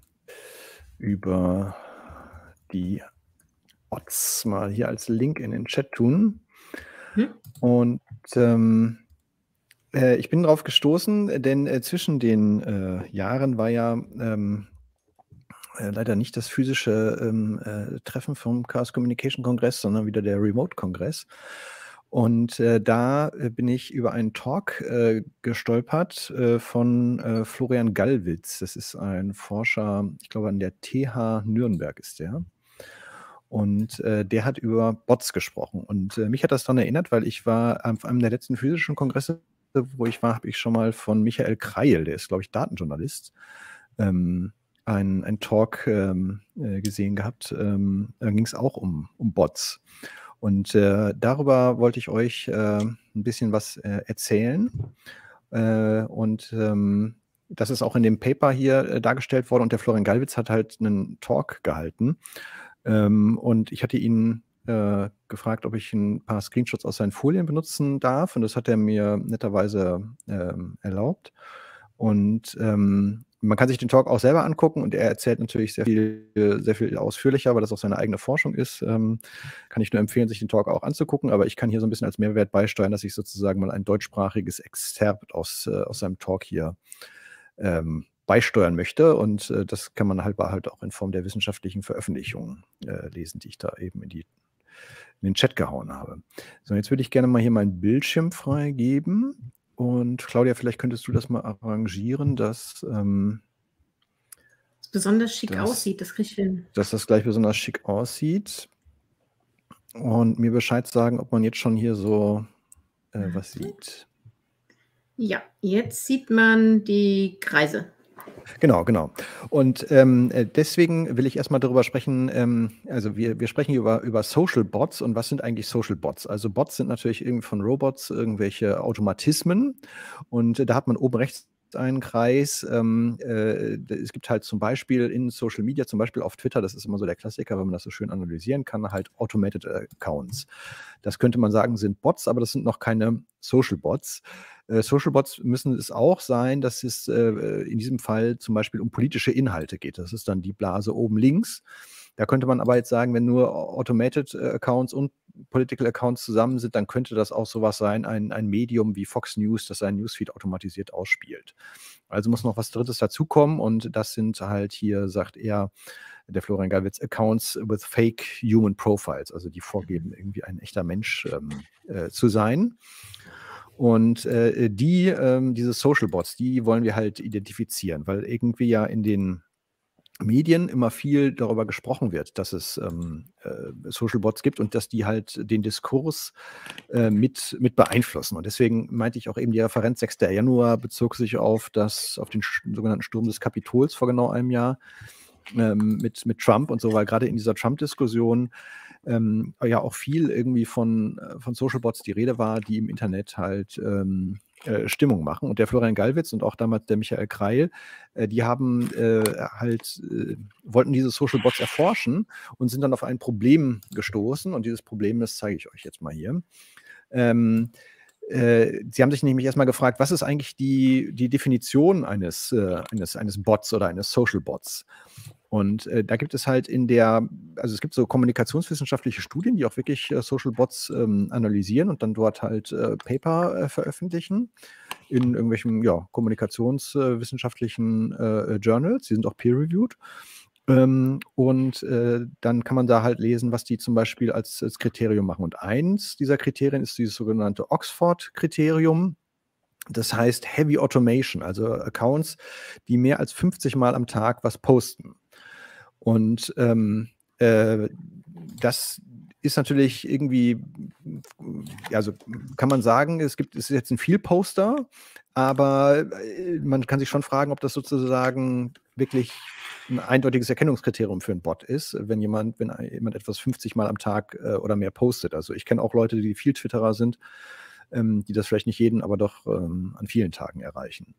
Speaker 3: über die Odds mal hier als Link in den Chat tun.
Speaker 1: Hm?
Speaker 3: Und ähm, äh, ich bin drauf gestoßen, denn äh, zwischen den äh, Jahren war ja ähm, äh, leider nicht das physische ähm, äh, Treffen vom Chaos Communication Kongress, sondern wieder der Remote-Kongress. Und äh, da äh, bin ich über einen Talk äh, gestolpert äh, von äh, Florian Gallwitz. Das ist ein Forscher, ich glaube an der T H Nürnberg ist der. Und äh, der hat über Bots gesprochen. Und äh, mich hat das daran erinnert, weil ich war auf einem der letzten physischen Kongresse, wo ich war, habe ich schon mal von Michael Kreil, der ist, glaube ich, Datenjournalist, ähm, ein, ein Talk ähm, äh, gesehen gehabt. Ähm, da ging es auch um, um Bots. Und äh, darüber wollte ich euch äh, ein bisschen was äh, erzählen. Äh, und ähm, das ist auch in dem Paper hier äh, dargestellt worden. Und der Florian Gallwitz hat halt einen Talk gehalten. Ähm, und ich hatte ihn äh, gefragt, ob ich ein paar Screenshots aus seinen Folien benutzen darf. Und das hat er mir netterweise ähm, erlaubt. Und ähm, man kann sich den Talk auch selber angucken und er erzählt natürlich sehr viel, sehr viel ausführlicher, weil das auch seine eigene Forschung ist. Ähm, kann ich nur empfehlen, sich den Talk auch anzugucken, aber ich kann hier so ein bisschen als Mehrwert beisteuern, dass ich sozusagen mal ein deutschsprachiges Exzerpt aus, äh, aus seinem Talk hier ähm, beisteuern möchte und äh, das kann man halt, halt auch in Form der wissenschaftlichen Veröffentlichungen äh, lesen, die ich da eben in, die, in den Chat gehauen habe. So, jetzt würde ich gerne mal hier meinen Bildschirm freigeben. Und Claudia, vielleicht könntest du das mal arrangieren, dass, ähm,
Speaker 1: das besonders schick
Speaker 3: dass,
Speaker 1: aussieht, das kriege ich hin.
Speaker 3: Dass das gleich besonders schick aussieht. Und mir Bescheid sagen, ob man jetzt schon hier so äh, was sieht.
Speaker 1: Ja, jetzt sieht man die Kreise.
Speaker 3: Genau, genau. Und ähm, deswegen will ich erstmal darüber sprechen, ähm, also wir, wir sprechen über, über Social Bots und was sind eigentlich Social Bots? Also Bots sind natürlich irgendwie von Robots irgendwelche Automatismen und da hat man oben rechts einen Kreis. Ähm, äh, es gibt halt zum Beispiel in Social Media, zum Beispiel auf Twitter, das ist immer so der Klassiker, wenn man das so schön analysieren kann, halt Automated Accounts. Das könnte man sagen, sind Bots, aber das sind noch keine Social Bots. Äh, Social Bots müssen es auch sein, dass es äh, in diesem Fall zum Beispiel um politische Inhalte geht. Das ist dann die Blase oben links. Da könnte man aber jetzt sagen, wenn nur Automated Accounts und Political Accounts zusammen sind, dann könnte das auch sowas sein, ein, ein Medium wie Fox News, das sein Newsfeed automatisiert ausspielt. Also muss noch was Drittes dazukommen und das sind halt hier, sagt er, der Florian Gallwitz, Accounts with fake human profiles, also die vorgeben, irgendwie ein echter Mensch ähm, äh, zu sein. Und äh, die, ähm, diese Social Bots, die wollen wir halt identifizieren, weil irgendwie ja in den Medien immer viel darüber gesprochen wird, dass es ähm, äh, Social Bots gibt und dass die halt den Diskurs äh, mit, mit beeinflussen. Und deswegen meinte ich auch eben, die Referenz sechster Januar bezog sich auf, das, auf den sogenannten Sturm des Kapitols vor genau einem Jahr ähm, mit, mit Trump und so, weil gerade in dieser Trump-Diskussion ähm, ja auch viel irgendwie von, von Social Bots die Rede war, die im Internet halt ähm, äh, Stimmung machen. Und der Florian Gallwitz und auch damals der Michael Kreil, äh, die haben äh, halt, äh, wollten diese Social Bots erforschen und sind dann auf ein Problem gestoßen. Und dieses Problem, das zeige ich euch jetzt mal hier. Ähm, äh, Sie haben sich nämlich erstmal gefragt, was ist eigentlich die, die Definition eines, äh, eines, eines Bots oder eines Social Bots? Und äh, da gibt es halt in der, also es gibt so kommunikationswissenschaftliche Studien, die auch wirklich äh, Social Bots ähm, analysieren und dann dort halt äh, Paper äh, veröffentlichen in irgendwelchen ja, kommunikationswissenschaftlichen äh, Journals. Die sind auch peer-reviewed. Ähm, und äh, dann kann man da halt lesen, was die zum Beispiel als, als Kriterium machen. Und eins dieser Kriterien ist dieses sogenannte Oxford-Kriterium. Das heißt Heavy Automation, also Accounts, die mehr als fünfzig Mal am Tag was posten. Und ähm, äh, das ist natürlich irgendwie, also kann man sagen, es gibt, es ist jetzt ein Vielposter, aber man kann sich schon fragen, ob das sozusagen wirklich ein eindeutiges Erkennungskriterium für einen Bot ist, wenn jemand, wenn jemand etwas fünfzig Mal am Tag äh, oder mehr postet. Also ich kenne auch Leute, die viel Twitterer sind, ähm, die das vielleicht nicht jeden, aber doch ähm, an vielen Tagen erreichen.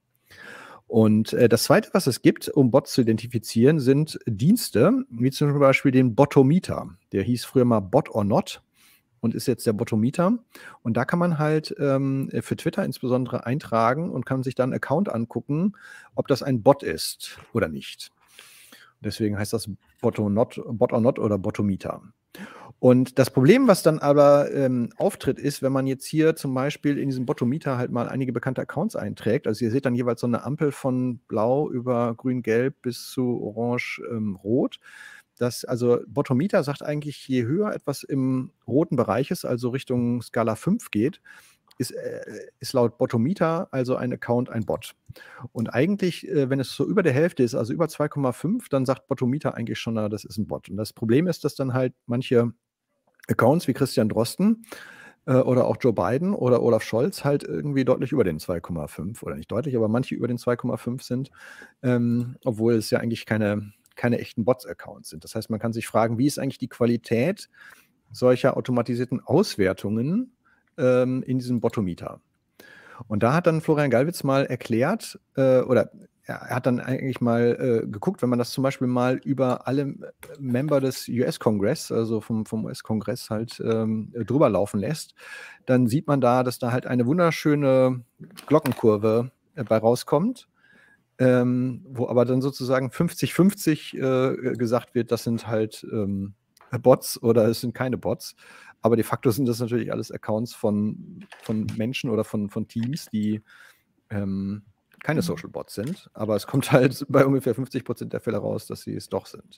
Speaker 3: Und äh, das Zweite, was es gibt, um Bots zu identifizieren, sind Dienste, wie zum Beispiel den Botometer. Der hieß früher mal Bot or Not und ist jetzt der Botometer. Und da kann man halt ähm, für Twitter insbesondere eintragen und kann sich dann einen Account angucken, ob das ein Bot ist oder nicht. Deswegen heißt das Bot or Not, Bot or Not oder Botometer. Und das Problem, was dann aber ähm, auftritt, ist, wenn man jetzt hier zum Beispiel in diesem Botometer halt mal einige bekannte Accounts einträgt. Also ihr seht dann jeweils so eine Ampel von blau über grün-gelb bis zu orange-rot. Das, also Botometer sagt eigentlich, je höher etwas im roten Bereich ist, also Richtung Skala fünf geht, ist, äh, ist laut Botometer also ein Account ein Bot. Und eigentlich, äh, wenn es so über der Hälfte ist, also über zwei Komma fünf, dann sagt Botometer eigentlich schon, na, das ist ein Bot. Und das Problem ist, dass dann halt manche Accounts wie Christian Drosten äh, oder auch Joe Biden oder Olaf Scholz halt irgendwie deutlich über den zwei Komma fünf oder nicht deutlich, aber manche über den zwei Komma fünf sind, ähm, obwohl es ja eigentlich keine, keine echten Bots-Accounts sind. Das heißt, man kann sich fragen, wie ist eigentlich die Qualität solcher automatisierten Auswertungen ähm, in diesem Botometer? Und da hat dann Florian Gallwitz mal erklärt, äh, oder er hat dann eigentlich mal äh, geguckt, wenn man das zum Beispiel mal über alle Member des U S-Kongress, also vom, vom U S-Kongress halt ähm, drüber laufen lässt, dann sieht man da, dass da halt eine wunderschöne Glockenkurve äh, bei rauskommt, ähm, wo aber dann sozusagen fünfzig fünfzig äh, gesagt wird, das sind halt ähm, Bots oder es sind keine Bots. Aber de facto sind das natürlich alles Accounts von, von Menschen oder von, von Teams, die ähm, keine
Speaker 1: Mhm.
Speaker 3: Social Bots sind. Aber es kommt halt bei ungefähr fünfzig Prozent der Fälle raus, dass sie es doch sind.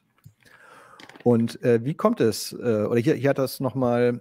Speaker 3: Und äh, wie kommt es, äh, oder hier, hier hat das nochmal,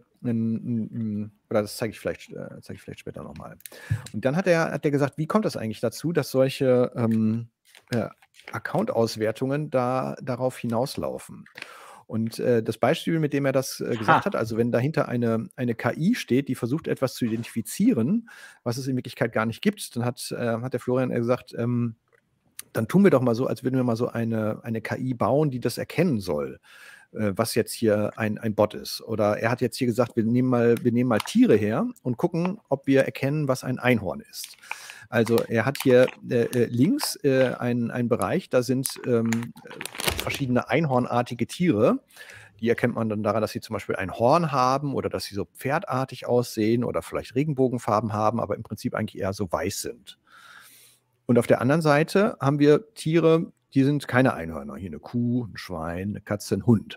Speaker 3: oder das zeige ich vielleicht, äh, zeige ich vielleicht später nochmal. Und dann hat er, hat er gesagt, wie kommt es eigentlich dazu, dass solche ähm, äh, Account-Auswertungen da, darauf hinauslaufen? Und äh, das Beispiel, mit dem er das äh, gesagt
Speaker 2: Ha.
Speaker 3: hat, also wenn dahinter eine, eine K I steht, die versucht, etwas zu identifizieren, was es in Wirklichkeit gar nicht gibt, dann hat, äh, hat der Florian äh, gesagt, ähm, dann tun wir doch mal so, als würden wir mal so eine, eine K I bauen, die das erkennen soll, äh, was jetzt hier ein, ein Bot ist. Oder er hat jetzt hier gesagt, wir nehmen, mal, wir nehmen mal Tiere her und gucken, ob wir erkennen, was ein Einhorn ist. Also er hat hier äh, links äh, einen, einen Bereich, da sind ähm, verschiedene einhornartige Tiere. Die erkennt man dann daran, dass sie zum Beispiel ein Horn haben oder dass sie so pferdartig aussehen oder vielleicht Regenbogenfarben haben, aber im Prinzip eigentlich eher so weiß sind. Und auf der anderen Seite haben wir Tiere, die sind keine Einhörner. Hier eine Kuh, ein Schwein, eine Katze, ein Hund.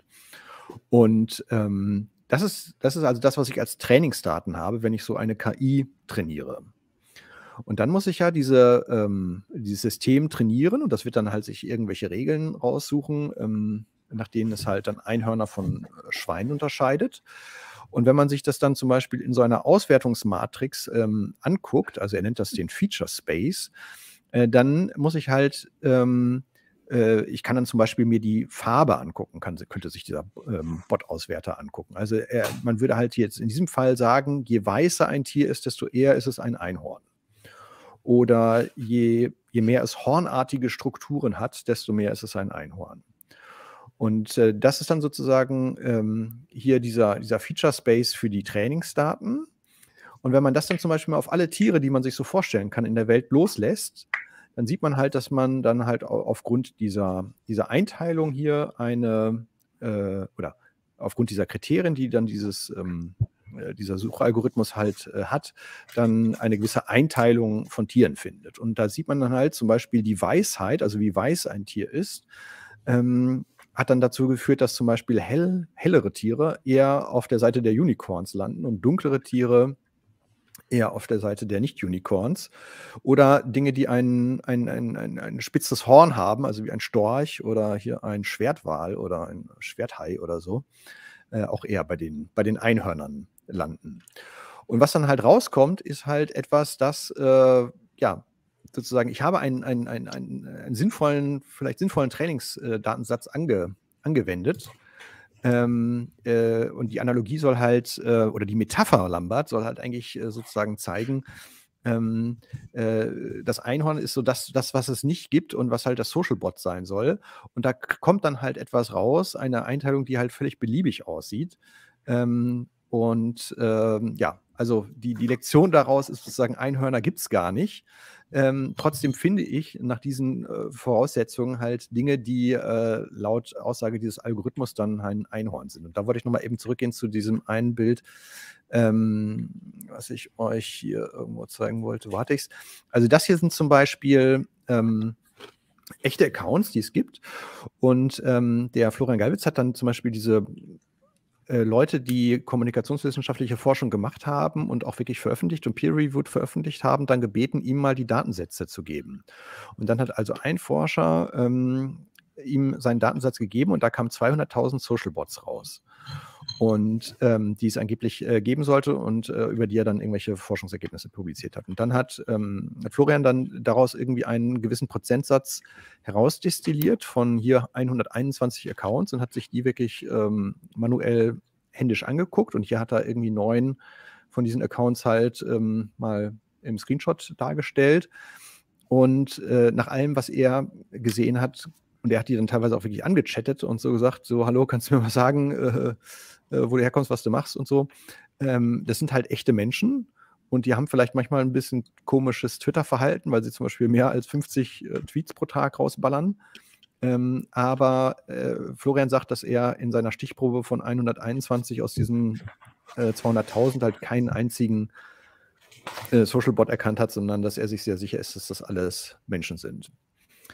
Speaker 3: Und ähm, das ist, das ist also das, was ich als Trainingsdaten habe, wenn ich so eine K I trainiere. Und dann muss ich ja diese, ähm, dieses System trainieren und das wird dann halt sich irgendwelche Regeln raussuchen, ähm, nach denen es halt dann Einhörner von Schweinen unterscheidet. Und wenn man sich das dann zum Beispiel in so einer Auswertungsmatrix ähm, anguckt, also er nennt das den Feature Space, äh, dann muss ich halt, ähm, äh, ich kann dann zum Beispiel mir die Farbe angucken, kann, könnte sich dieser ähm, Bot-Auswerter angucken. Also er, man würde halt jetzt in diesem Fall sagen, je weißer ein Tier ist, desto eher ist es ein Einhorn. Oder je, je mehr es hornartige Strukturen hat, desto mehr ist es ein Einhorn. Und äh, das ist dann sozusagen ähm, hier dieser, dieser Feature Space für die Trainingsdaten. Und wenn man das dann zum Beispiel mal auf alle Tiere, die man sich so vorstellen kann, in der Welt loslässt, dann sieht man halt, dass man dann halt aufgrund dieser, dieser Einteilung hier eine, äh, oder aufgrund dieser Kriterien, die dann dieses, ähm, dieser Suchalgorithmus halt äh, hat, dann eine gewisse Einteilung von Tieren findet. Und da sieht man dann halt zum Beispiel die Weißheit, also wie weiß ein Tier ist, ähm, hat dann dazu geführt, dass zum Beispiel hell, hellere Tiere eher auf der Seite der Unicorns landen und dunklere Tiere eher auf der Seite der Nicht-Unicorns. Oder Dinge, die ein, ein, ein, ein, ein spitzes Horn haben, also wie ein Storch oder hier ein Schwertwal oder ein Schwerthai oder so, äh, auch eher bei den, bei den Einhörnern landen. Und was dann halt rauskommt, ist halt etwas, das, äh, ja, sozusagen, ich habe einen, einen, einen, einen, einen sinnvollen, vielleicht sinnvollen Trainingsdatensatz ange, angewendet. Ähm, äh, und die Analogie soll halt, äh, oder die Metapher Lambert soll halt eigentlich äh, sozusagen zeigen, ähm, äh, das Einhorn ist so das, das, was es nicht gibt und was halt das Social Bot sein soll. Und da kommt dann halt etwas raus, eine Einteilung, die halt völlig beliebig aussieht. Ähm, und ähm, ja, also die, die Lektion daraus ist sozusagen, Einhörner gibt es gar nicht. Ähm, trotzdem finde ich nach diesen äh, Voraussetzungen halt Dinge, die äh, laut Aussage dieses Algorithmus dann ein Einhorn sind. Und da wollte ich nochmal eben zurückgehen zu diesem einen Bild, ähm, was ich euch hier irgendwo zeigen wollte. Warte ich's. Also das hier sind zum Beispiel ähm, echte Accounts, die es gibt. Und ähm, der Florian Gallwitz hat dann zum Beispiel diese Leute, die kommunikationswissenschaftliche Forschung gemacht haben und auch wirklich veröffentlicht und peer-reviewed veröffentlicht haben, dann gebeten, ihm mal die Datensätze zu geben. Und dann hat also ein Forscher ähm, ihm seinen Datensatz gegeben und da kamen zweihunderttausend Social Bots raus. Und ähm, die es angeblich äh, geben sollte und äh, über die er dann irgendwelche Forschungsergebnisse publiziert hat. Und dann hat, ähm, hat Florian dann daraus irgendwie einen gewissen Prozentsatz herausdestilliert von hier hunderteinundzwanzig Accounts und hat sich die wirklich ähm, manuell händisch angeguckt. Und hier hat er irgendwie neun von diesen Accounts halt ähm, mal im Screenshot dargestellt. Und äh, nach allem, was er gesehen hat, und er hat die dann teilweise auch wirklich angechattet und so gesagt, so, hallo, kannst du mir mal sagen, äh, äh, wo du herkommst, was du machst und so. Ähm, das sind halt echte Menschen und die haben vielleicht manchmal ein bisschen komisches Twitter-Verhalten, weil sie zum Beispiel mehr als fünfzig äh, Tweets pro Tag rausballern. Ähm, aber äh, Florian sagt, dass er in seiner Stichprobe von hunderteinundzwanzig aus diesen äh, zweihunderttausend halt keinen einzigen äh, Social Bot erkannt hat, sondern dass er sich sehr sicher ist, dass das alles Menschen sind.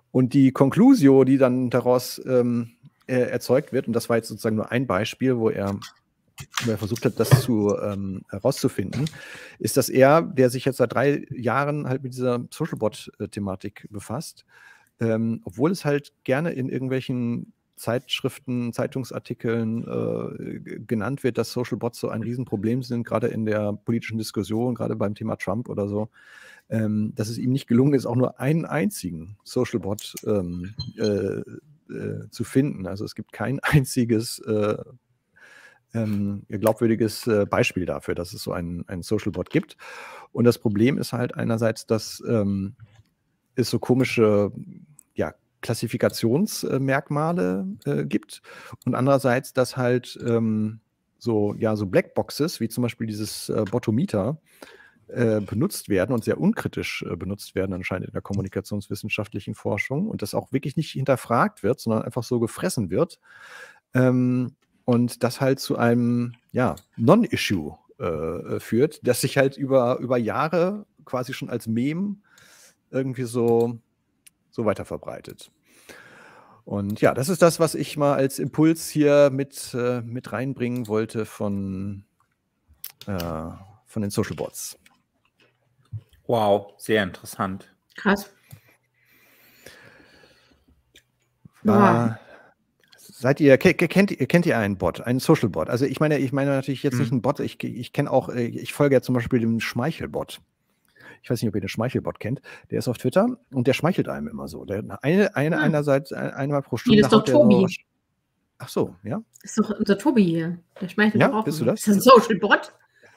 Speaker 3: Und die Conclusio, die dann daraus ähm, äh, erzeugt wird, und das war jetzt sozusagen nur ein Beispiel, wo er, wo er versucht hat, das zu ähm, herauszufinden, ist, dass er, der sich jetzt seit drei Jahren halt mit dieser Socialbot-Thematik befasst, ähm, obwohl es halt gerne in irgendwelchen Zeitschriften, Zeitungsartikeln äh, g- genannt wird, dass Social Bots so ein Riesenproblem sind, gerade in der politischen Diskussion, gerade beim Thema Trump oder so, ähm, dass es ihm nicht gelungen ist, auch nur einen einzigen Social Bot ähm, äh, äh, zu finden. Also es gibt kein einziges äh, ähm, glaubwürdiges äh, Beispiel dafür, dass es so einen, einen Social Bot gibt. Und das Problem ist halt einerseits, dass ähm, es so komische, ja, Klassifikationsmerkmale äh, gibt und andererseits, dass halt ähm, so, ja, so Blackboxes, wie zum Beispiel dieses äh, Botometer, äh, benutzt werden und sehr unkritisch äh, benutzt werden anscheinend in der kommunikationswissenschaftlichen Forschung und das auch wirklich nicht hinterfragt wird, sondern einfach so gefressen wird. Ähm, und das halt zu einem, ja, Non-Issue äh, führt, das sich halt über, über Jahre quasi schon als Meme irgendwie so so weiter verbreitet. Und ja, das ist das, was ich mal als Impuls hier mit, äh, mit reinbringen wollte von, äh, von den Social Bots.
Speaker 2: Wow, sehr interessant.
Speaker 1: Krass.
Speaker 3: War, seid ihr, ke- ke- kennt, ihr- kennt ihr einen Bot, einen Social Bot? Also ich meine, ich meine natürlich jetzt nicht
Speaker 2: Mhm.
Speaker 3: einen Bot, ich, ich kenne auch, äh, ich folge ja zum Beispiel dem Schmeichelbot. Ich weiß nicht, ob ihr den Schmeichelbot kennt. Der ist auf Twitter und der schmeichelt einem immer so. Der, eine, eine,
Speaker 1: Ah.
Speaker 3: einerseits, ein- einmal pro
Speaker 1: Hier
Speaker 3: Stunde
Speaker 1: ist doch
Speaker 3: haut der so.
Speaker 1: Tobi.
Speaker 3: Ach so, ja.
Speaker 1: Das ist doch unser Tobi hier. Der schmeichelt
Speaker 3: Ja,
Speaker 1: doch auch.
Speaker 3: bist du
Speaker 1: immer.
Speaker 3: das?
Speaker 1: Ist das ein Social Bot?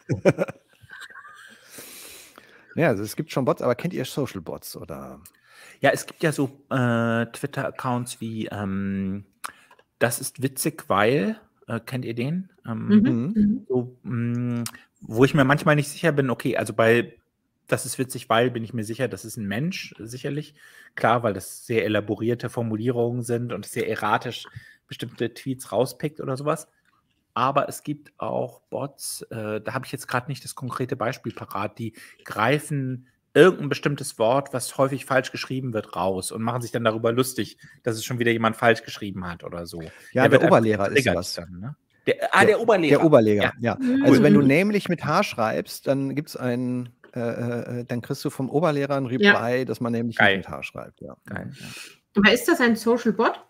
Speaker 3: Ja, also es gibt schon Bots, aber kennt ihr Social Bots oder?
Speaker 2: Ja, es gibt ja so äh, Twitter-Accounts wie ähm, das ist witzig, weil, äh, kennt ihr den? Ähm,
Speaker 1: Mhm.
Speaker 3: Mhm.
Speaker 1: Mhm.
Speaker 2: so, mh, wo ich mir manchmal nicht sicher bin, okay, also bei das ist witzig, weil bin ich mir sicher, das ist ein Mensch, sicherlich. Klar, weil das sehr elaborierte Formulierungen sind und sehr erratisch bestimmte Tweets rauspickt oder sowas. Aber es gibt auch Bots, äh, da habe ich jetzt gerade nicht das konkrete Beispiel parat, die greifen irgendein bestimmtes Wort, was häufig falsch geschrieben wird, raus und machen sich dann darüber lustig, dass es schon wieder jemand falsch geschrieben hat oder so.
Speaker 3: Ja,
Speaker 2: Der
Speaker 3: der
Speaker 2: wird einfach
Speaker 3: Oberlehrer ist
Speaker 2: getriggert
Speaker 3: das.
Speaker 2: dann, ne? Der, ah, der, Oberlehrer.
Speaker 3: Der Oberlehrer,
Speaker 2: Ja.
Speaker 3: ja.
Speaker 1: Mhm.
Speaker 3: Also wenn du nämlich mit H schreibst, dann gibt es einen, äh, äh, dann kriegst du vom Oberlehrer ein Reply, dass man nämlich
Speaker 2: Geil.
Speaker 3: nicht mit H schreibt. Ja.
Speaker 2: Geil. Ja.
Speaker 1: Aber ist das ein Social Bot?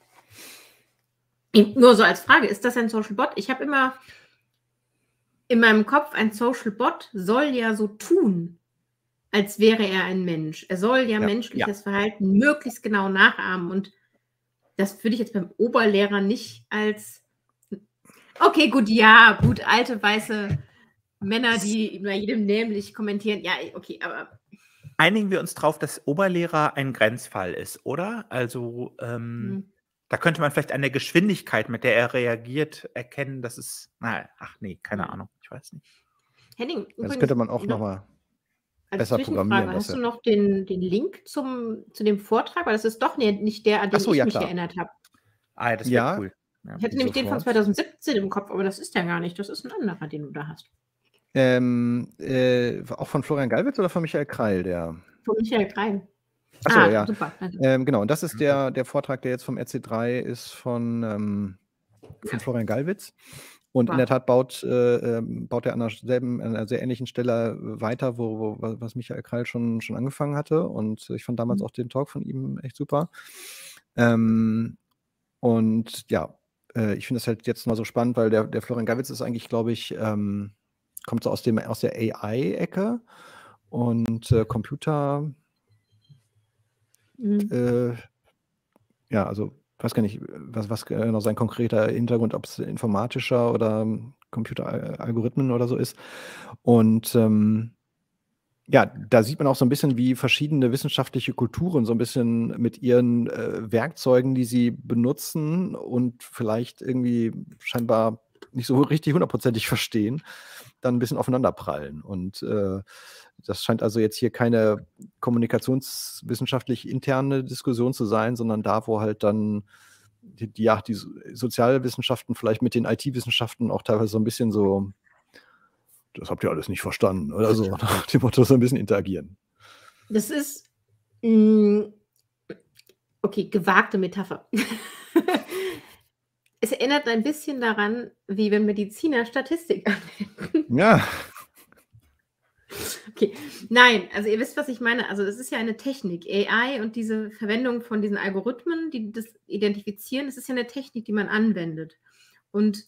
Speaker 1: Nur so als Frage, ist das ein Social Bot? Ich habe immer in meinem Kopf, ein Social Bot soll ja so tun, als wäre er ein Mensch. Er soll ja,
Speaker 3: Ja.
Speaker 1: menschliches Verhalten möglichst genau nachahmen. Und das würde ich jetzt beim Oberlehrer nicht als. Okay, gut, ja, gut, alte weiße Männer, die bei jedem nämlich kommentieren. Ja, okay, aber.
Speaker 2: Einigen wir uns drauf, dass Oberlehrer ein Grenzfall ist, oder? Also, ähm,
Speaker 1: Hm.
Speaker 2: da könnte man vielleicht an der Geschwindigkeit, mit der er reagiert, erkennen, dass es. Na, ach nee, keine
Speaker 1: Hm.
Speaker 2: Ahnung, ich weiß nicht.
Speaker 1: Henning,
Speaker 3: Das
Speaker 1: übrigens
Speaker 3: könnte man auch
Speaker 1: noch
Speaker 3: nochmal
Speaker 1: als
Speaker 3: besser
Speaker 1: Zwischenfrage,
Speaker 3: programmieren.
Speaker 1: hast
Speaker 3: dass
Speaker 1: du
Speaker 3: er-
Speaker 1: noch den, den Link zum, zu dem Vortrag? Weil das ist doch ne- nicht der, an den
Speaker 3: Ach so,
Speaker 1: ich
Speaker 3: ja,
Speaker 1: mich
Speaker 3: klar.
Speaker 1: erinnert habe.
Speaker 2: Ah, das wäre
Speaker 3: Ja.
Speaker 2: cool. Ja.
Speaker 1: Ich hatte nämlich den von
Speaker 3: Sofort.
Speaker 1: zweitausendsiebzehn im Kopf, aber das ist ja gar nicht. Das ist ein anderer, den du da hast.
Speaker 3: Ähm, äh, auch von Florian Gallwitz oder von Michael Kreil, der?
Speaker 1: Von Michael Kreil.
Speaker 3: Achso,
Speaker 1: ah,
Speaker 3: ja.
Speaker 1: super. danke.
Speaker 3: Ähm, genau, und das ist der, der Vortrag, der jetzt vom R C drei ist von, ähm, von Florian Gallwitz. Und in
Speaker 1: Wow.
Speaker 3: der Tat baut, äh, ähm, baut er an derselben, an einer sehr ähnlichen Stelle weiter, wo, wo was Michael Kreil schon, schon angefangen hatte. Und ich fand damals
Speaker 1: Mhm.
Speaker 3: auch den Talk von ihm echt super. Ähm, und ja, äh, ich finde das halt jetzt mal so spannend, weil der, der Florian Gallwitz ist eigentlich, glaube ich, ähm, kommt so aus, dem, aus der A I-Ecke und äh, Computer,
Speaker 1: Mhm.
Speaker 3: äh, ja, also weiß gar nicht, was, was genau sein konkreter Hintergrund, ob es informatischer oder ähm, Computeralgorithmen oder so ist. Und ähm, ja, da sieht man auch so ein bisschen, wie verschiedene wissenschaftliche Kulturen so ein bisschen mit ihren äh, Werkzeugen, die sie benutzen und vielleicht irgendwie scheinbar nicht so richtig hundertprozentig verstehen, dann ein bisschen aufeinanderprallen. Und äh, das scheint also jetzt hier keine kommunikationswissenschaftlich interne Diskussion zu sein, sondern da, wo halt dann die, die, ja, die So- Sozialwissenschaften vielleicht mit den I T-Wissenschaften auch teilweise so ein bisschen so, das habt ihr alles nicht verstanden oder so, nach dem Motto so ein bisschen interagieren.
Speaker 1: Das ist, mh, Okay, gewagte Metapher. Es erinnert ein bisschen daran, wie wenn Mediziner Statistik anwenden.
Speaker 3: Ja.
Speaker 1: Okay, nein, also ihr wisst, was ich meine. Also es ist ja eine Technik. A I und diese Verwendung von diesen Algorithmen, die das identifizieren, das ist ja eine Technik, die man anwendet. Und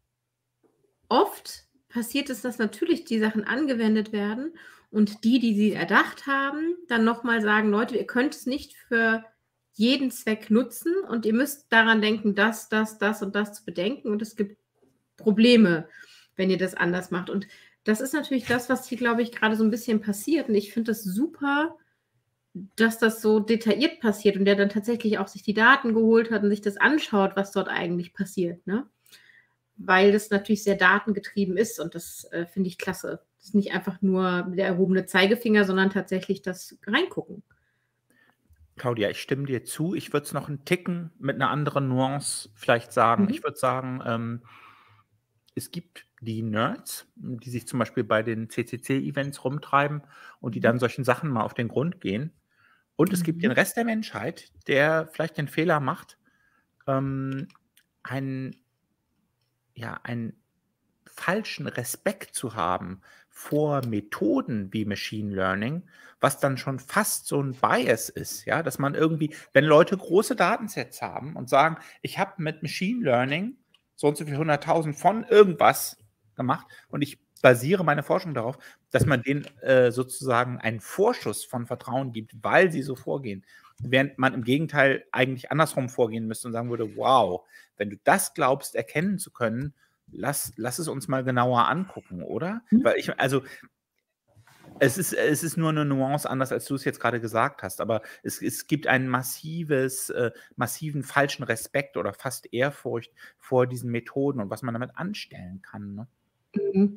Speaker 1: oft passiert es, dass natürlich die Sachen angewendet werden und die, die sie erdacht haben, dann noch mal sagen: „Leute, ihr könnt es nicht für jeden Zweck nutzen und ihr müsst daran denken, das, das, das und das zu bedenken und es gibt Probleme, wenn ihr das anders macht.“ Und das ist natürlich das, was hier, glaube ich, gerade so ein bisschen passiert. Und ich finde das super, dass das so detailliert passiert und der dann tatsächlich auch sich die Daten geholt hat und sich das anschaut, was dort eigentlich passiert, ne? Weil das natürlich sehr datengetrieben ist und das, äh, finde ich klasse. Das ist nicht einfach nur der erhobene Zeigefinger, sondern tatsächlich das Reingucken.
Speaker 2: Claudia, ich stimme dir zu. Ich würde es noch einen Ticken mit einer anderen Nuance vielleicht sagen.
Speaker 1: Mhm.
Speaker 2: Ich würde sagen, ähm, es gibt die Nerds, die sich zum Beispiel bei den C C C-Events rumtreiben und die
Speaker 1: Mhm.
Speaker 2: dann solchen Sachen mal auf den Grund gehen. Und es gibt den
Speaker 1: Mhm.
Speaker 2: Rest der Menschheit, der vielleicht den Fehler macht, ähm, einen, ja, einen falschen Respekt zu haben vor Methoden wie Machine Learning, was dann schon fast so ein Bias ist, ja, dass man irgendwie, wenn Leute große Datensets haben und sagen, ich habe mit Machine Learning so und so viel hunderttausend von irgendwas gemacht und ich basiere meine Forschung darauf, dass man denen äh, sozusagen einen Vorschuss von Vertrauen gibt, weil sie so vorgehen. Während man im Gegenteil eigentlich andersrum vorgehen müsste und sagen würde, wow, wenn du das glaubst, erkennen zu können, lass, lass es uns mal genauer angucken, oder?
Speaker 1: Mhm.
Speaker 2: Weil ich, also es ist, es ist nur eine Nuance anders, als du es jetzt gerade gesagt hast, aber es, es gibt einen massives, äh, massiven falschen Respekt oder fast Ehrfurcht vor diesen Methoden und was man damit anstellen kann. Ne?
Speaker 1: Mhm.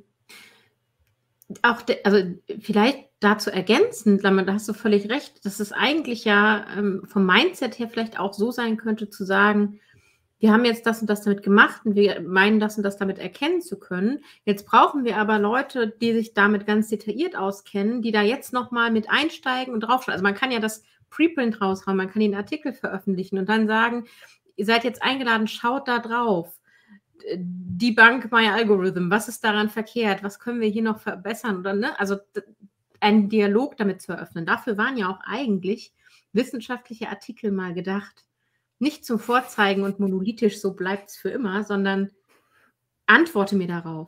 Speaker 1: Auch de also, vielleicht dazu ergänzend, Lammer, da hast du völlig recht, dass es eigentlich ja, ähm, vom Mindset her vielleicht auch so sein könnte zu sagen: „Wir haben jetzt das und das damit gemacht und wir meinen, das und das damit erkennen zu können. Jetzt brauchen wir aber Leute, die sich damit ganz detailliert auskennen, die da jetzt noch mal mit einsteigen und draufschauen.“ Also, man kann ja das Preprint raushauen, man kann den Artikel veröffentlichen und dann sagen: „Ihr seid jetzt eingeladen, schaut da drauf. Äh, debunk my algorithm. Was ist daran verkehrt? Was können wir hier noch verbessern?“ Oder, ne? Also, d einen Dialog damit zu eröffnen. Dafür waren ja auch eigentlich wissenschaftliche Artikel mal gedacht. Nicht zum Vorzeigen und monolithisch, so bleibt's für immer, sondern antworte mir darauf.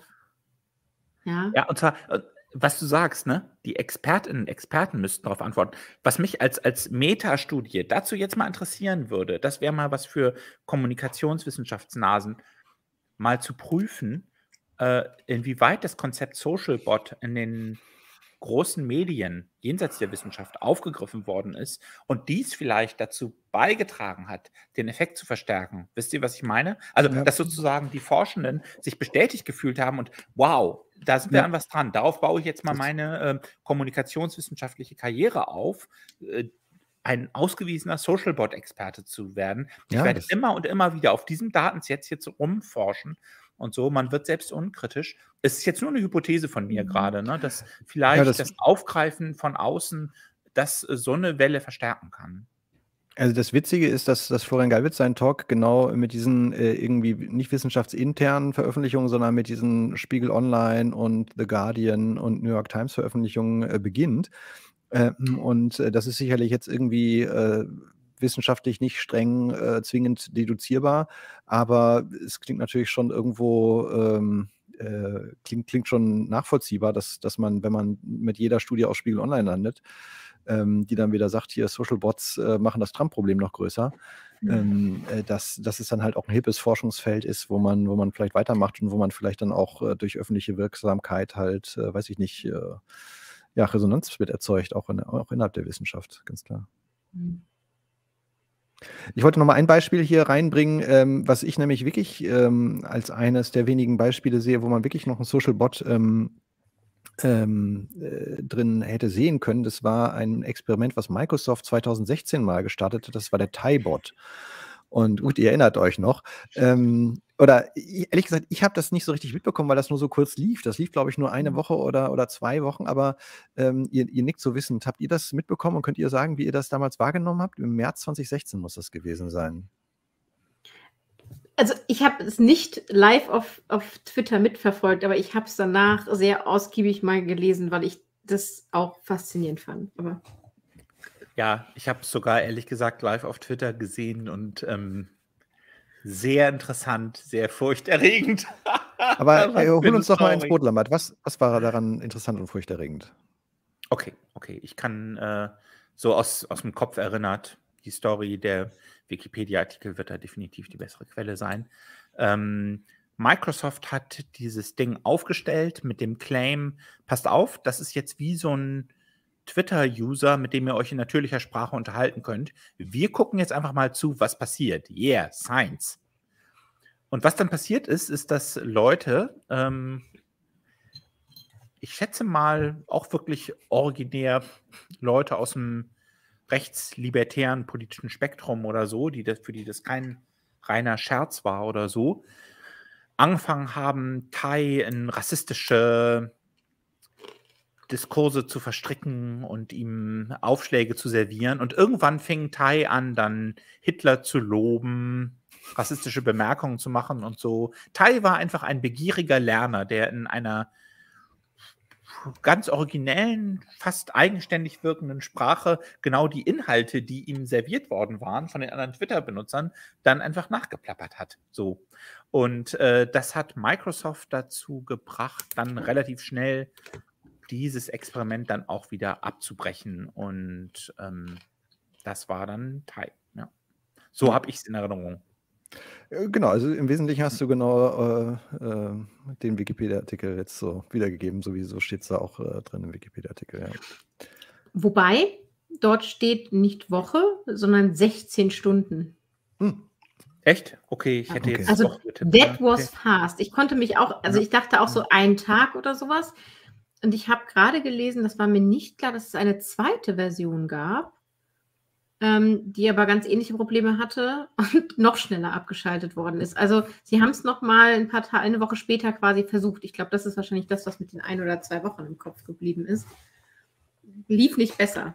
Speaker 1: Ja?
Speaker 2: Ja, und zwar, äh, was du sagst, ne? Die Expertinnen, Experten müssten darauf antworten. Was mich als, als Metastudie dazu jetzt mal interessieren würde, das wäre mal was für Kommunikationswissenschaftsnasen, mal zu prüfen, äh, inwieweit das Konzept Social Bot in den großen Medien jenseits der Wissenschaft aufgegriffen worden ist und dies vielleicht dazu beigetragen hat, den Effekt zu verstärken. Wisst ihr, was ich meine? Also,
Speaker 3: Ja.
Speaker 2: dass sozusagen die Forschenden sich bestätigt gefühlt haben und wow, da sind wir
Speaker 3: Ja.
Speaker 2: an was dran. Darauf baue ich jetzt mal
Speaker 3: Das-
Speaker 2: meine äh, kommunikationswissenschaftliche Karriere auf. Äh, ein ausgewiesener Social-Bot-Experte zu werden. Ich
Speaker 3: Ja,
Speaker 2: werde
Speaker 3: das-
Speaker 2: immer und immer wieder auf diesem Datenset jetzt rumforschen und so. Man wird selbst unkritisch. Es ist jetzt nur eine Hypothese von mir
Speaker 1: Mhm.
Speaker 2: gerade, ne, dass vielleicht
Speaker 3: Ja, das-
Speaker 2: das Aufgreifen von außen das äh, so eine Welle verstärken kann.
Speaker 3: Also das Witzige ist, dass, dass Florian Gallwitz seinen Talk genau mit diesen äh, irgendwie nicht wissenschaftsinternen Veröffentlichungen, sondern mit diesen Spiegel Online und The Guardian und New York Times Veröffentlichungen äh, beginnt. Ähm, und äh, das ist sicherlich jetzt irgendwie äh, wissenschaftlich nicht streng äh, zwingend deduzierbar, aber es klingt natürlich schon irgendwo, ähm, äh, klingt, klingt schon nachvollziehbar, dass, dass man, wenn man mit jeder Studie auf Spiegel Online landet, ähm, die dann wieder sagt, hier Social Bots äh, machen das Trump-Problem noch größer,
Speaker 1: Mhm.
Speaker 3: ähm, äh, dass, dass es dann halt auch ein hippes Forschungsfeld ist, wo man, wo man vielleicht weitermacht und wo man vielleicht dann auch äh, durch öffentliche Wirksamkeit halt, äh, weiß ich nicht, äh, ja, Resonanz wird erzeugt, auch, in, auch innerhalb der Wissenschaft, ganz klar.
Speaker 1: Mhm.
Speaker 3: Ich wollte noch mal ein Beispiel hier reinbringen, ähm, was ich nämlich wirklich ähm, als eines der wenigen Beispiele sehe, wo man wirklich noch einen Social Bot ähm, ähm, äh, drin hätte sehen können. Das war ein Experiment, was Microsoft zweitausendsechzehn mal gestartet hat. Das war der Thai-Bot. Und gut, ihr erinnert euch noch. Ähm, oder i- ehrlich gesagt, ich habe das nicht so richtig mitbekommen, weil das nur so kurz lief. Das lief, glaube ich, nur eine
Speaker 1: Mhm.
Speaker 3: Woche oder, oder zwei Wochen, aber ähm, ihr, ihr nickt so wissend. Habt ihr das mitbekommen und könnt ihr sagen, wie ihr das damals wahrgenommen habt? Im März zwanzig sechzehn muss das gewesen sein.
Speaker 1: Also ich habe es nicht live auf, auf Twitter mitverfolgt, aber ich habe es danach sehr ausgiebig mal gelesen, weil ich das auch faszinierend fand. Aber
Speaker 2: Ja, ich habe es sogar ehrlich gesagt live auf Twitter gesehen und ähm, sehr interessant, sehr furchterregend.
Speaker 3: Aber
Speaker 2: Was
Speaker 3: äh,
Speaker 2: für
Speaker 3: hol
Speaker 2: eine
Speaker 3: uns doch mal ins
Speaker 2: Story.
Speaker 3: Boot, Lambert. Was, was war daran interessant und furchterregend?
Speaker 2: Okay, okay. Ich kann äh, so aus, aus dem Kopf erinnert, die Story der Wikipedia-Artikel wird da definitiv die bessere Quelle sein. Ähm, Microsoft hat dieses Ding aufgestellt mit dem Claim, passt auf, das ist jetzt wie so ein Twitter-User, mit dem ihr euch in natürlicher Sprache unterhalten könnt. Wir gucken jetzt einfach mal zu, was passiert. Yeah, Science. Und was dann passiert ist, ist, dass Leute, ähm, ich schätze mal auch wirklich originär Leute aus dem rechtslibertären politischen Spektrum oder so, die das, für die das kein reiner Scherz war oder so, angefangen haben, Tai in rassistische Diskurse zu verstricken und ihm Aufschläge zu servieren. Und irgendwann fing Tai an, dann Hitler zu loben, rassistische Bemerkungen zu machen und so. Tai war einfach ein begieriger Lerner, der in einer ganz originellen, fast eigenständig wirkenden Sprache genau die Inhalte, die ihm serviert worden waren von den anderen Twitter-Benutzern, dann einfach nachgeplappert hat. So. Und äh, das hat Microsoft dazu gebracht, dann relativ schnell dieses Experiment dann auch wieder abzubrechen. Und ähm, das war dann Tai. Ja. So habe ich es in Erinnerung.
Speaker 3: Äh, Genau, also im Wesentlichen hast du genau äh, äh, den Wikipedia-Artikel jetzt so wiedergegeben, sowieso steht es da auch äh, drin im Wikipedia-Artikel, ja.
Speaker 1: wobei, dort steht nicht Woche, sondern sechzehn Stunden.
Speaker 3: Hm.
Speaker 2: Echt? Okay, ich hätte
Speaker 3: Okay.
Speaker 2: jetzt
Speaker 1: Also
Speaker 2: doch getippt. Ja,
Speaker 1: that was
Speaker 2: okay.
Speaker 1: fast. Ich konnte mich auch, also
Speaker 2: Ja.
Speaker 1: ich dachte auch so einen Tag oder sowas. Und ich habe gerade gelesen, das war mir nicht klar, dass es eine zweite Version gab, ähm, die aber ganz ähnliche Probleme hatte und noch schneller abgeschaltet worden ist. Also sie haben es noch mal ein paar Tage, eine Woche später quasi versucht. Ich glaube, das ist wahrscheinlich das, was mit den ein oder zwei Wochen im Kopf geblieben ist. Lief nicht besser.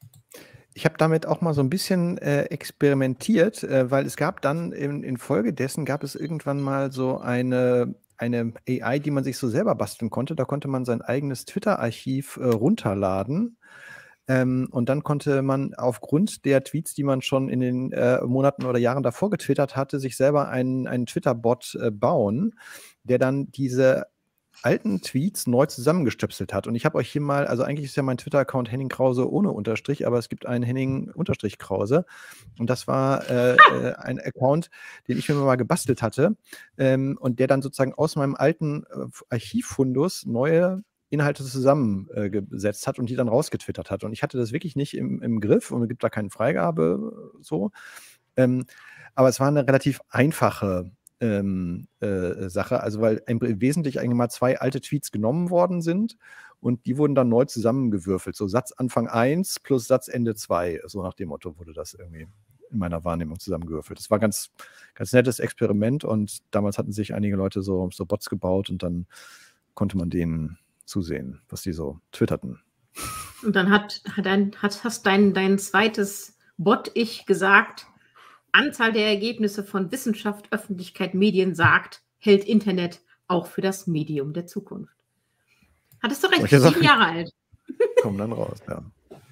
Speaker 3: Ich habe damit auch mal so ein bisschen äh, experimentiert, äh, weil es gab dann in, in Folge dessen gab es irgendwann mal so eine, eine A I, die man sich so selber basteln konnte. Da konnte man sein eigenes Twitter-Archiv äh, runterladen. Ähm, und dann konnte man aufgrund der Tweets, die man schon in den äh, Monaten oder Jahren davor getwittert hatte, sich selber einen, einen Twitter-Bot äh, bauen, der dann diese alten Tweets neu zusammengestöpselt hat. Und ich habe euch hier mal, also eigentlich ist ja mein Twitter-Account Henning Krause ohne Unterstrich, aber es gibt einen Henning Unterstrich Krause. Und das war äh, äh, ein Account, den ich mir mal gebastelt hatte ähm, und der dann sozusagen aus meinem alten äh, Archivfundus neue Inhalte zusammengesetzt äh, hat und die dann rausgetwittert hat. Und ich hatte das wirklich nicht im, im Griff und es gibt da keine Freigabe so. Ähm, aber es war eine relativ einfache ähm, äh, Sache, also weil im Wesentlichen eigentlich mal zwei alte Tweets genommen worden sind und die wurden dann neu zusammengewürfelt. So Satz Anfang eins plus Satz Ende zwei, so nach dem Motto wurde das irgendwie in meiner Wahrnehmung zusammengewürfelt. Das war ganz, ganz nettes Experiment und damals hatten sich einige Leute so, so Bots gebaut und dann konnte man denen zusehen, was die so twitterten.
Speaker 1: Und dann hat, hat ein, hat, hast dein, dein zweites Bot-Ich gesagt, Anzahl der Ergebnisse von Wissenschaft, Öffentlichkeit, Medien sagt, hält Internet auch für das Medium der Zukunft. Hattest du recht,
Speaker 3: Solche
Speaker 1: sieben
Speaker 3: Sachen
Speaker 1: Jahre alt.
Speaker 3: kommen dann raus, ja.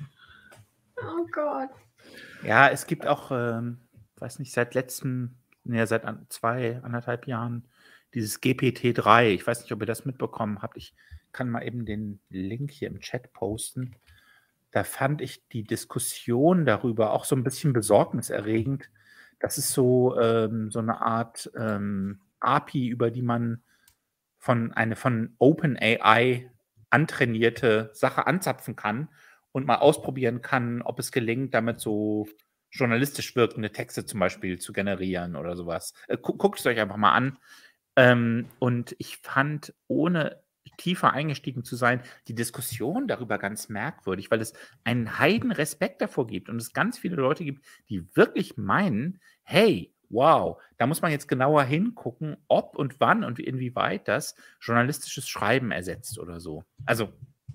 Speaker 1: Oh Gott.
Speaker 2: Ja, es gibt auch, ähm, weiß nicht, seit letztem, ne, seit an, zwei, anderthalb Jahren dieses G P T drei. Ich weiß nicht, ob ihr das mitbekommen habt. Ich kann mal eben den Link hier im Chat posten. Da fand ich die Diskussion darüber auch so ein bisschen besorgniserregend. Das ist so, ähm, so eine Art ähm, A P I, über die man von eine von OpenAI antrainierte Sache anzapfen kann und mal ausprobieren kann, ob es gelingt, damit so journalistisch wirkende Texte zum Beispiel zu generieren oder sowas. Äh, gu guckt es euch einfach mal an. Ähm, und ich fand, ohne tiefer eingestiegen zu sein. Die Diskussion darüber ganz merkwürdig, weil es einen heiden Respekt davor gibt und es ganz viele Leute gibt, die wirklich meinen, hey, wow, da muss man jetzt genauer hingucken, ob und wann und inwieweit das journalistisches Schreiben ersetzt oder so. Also,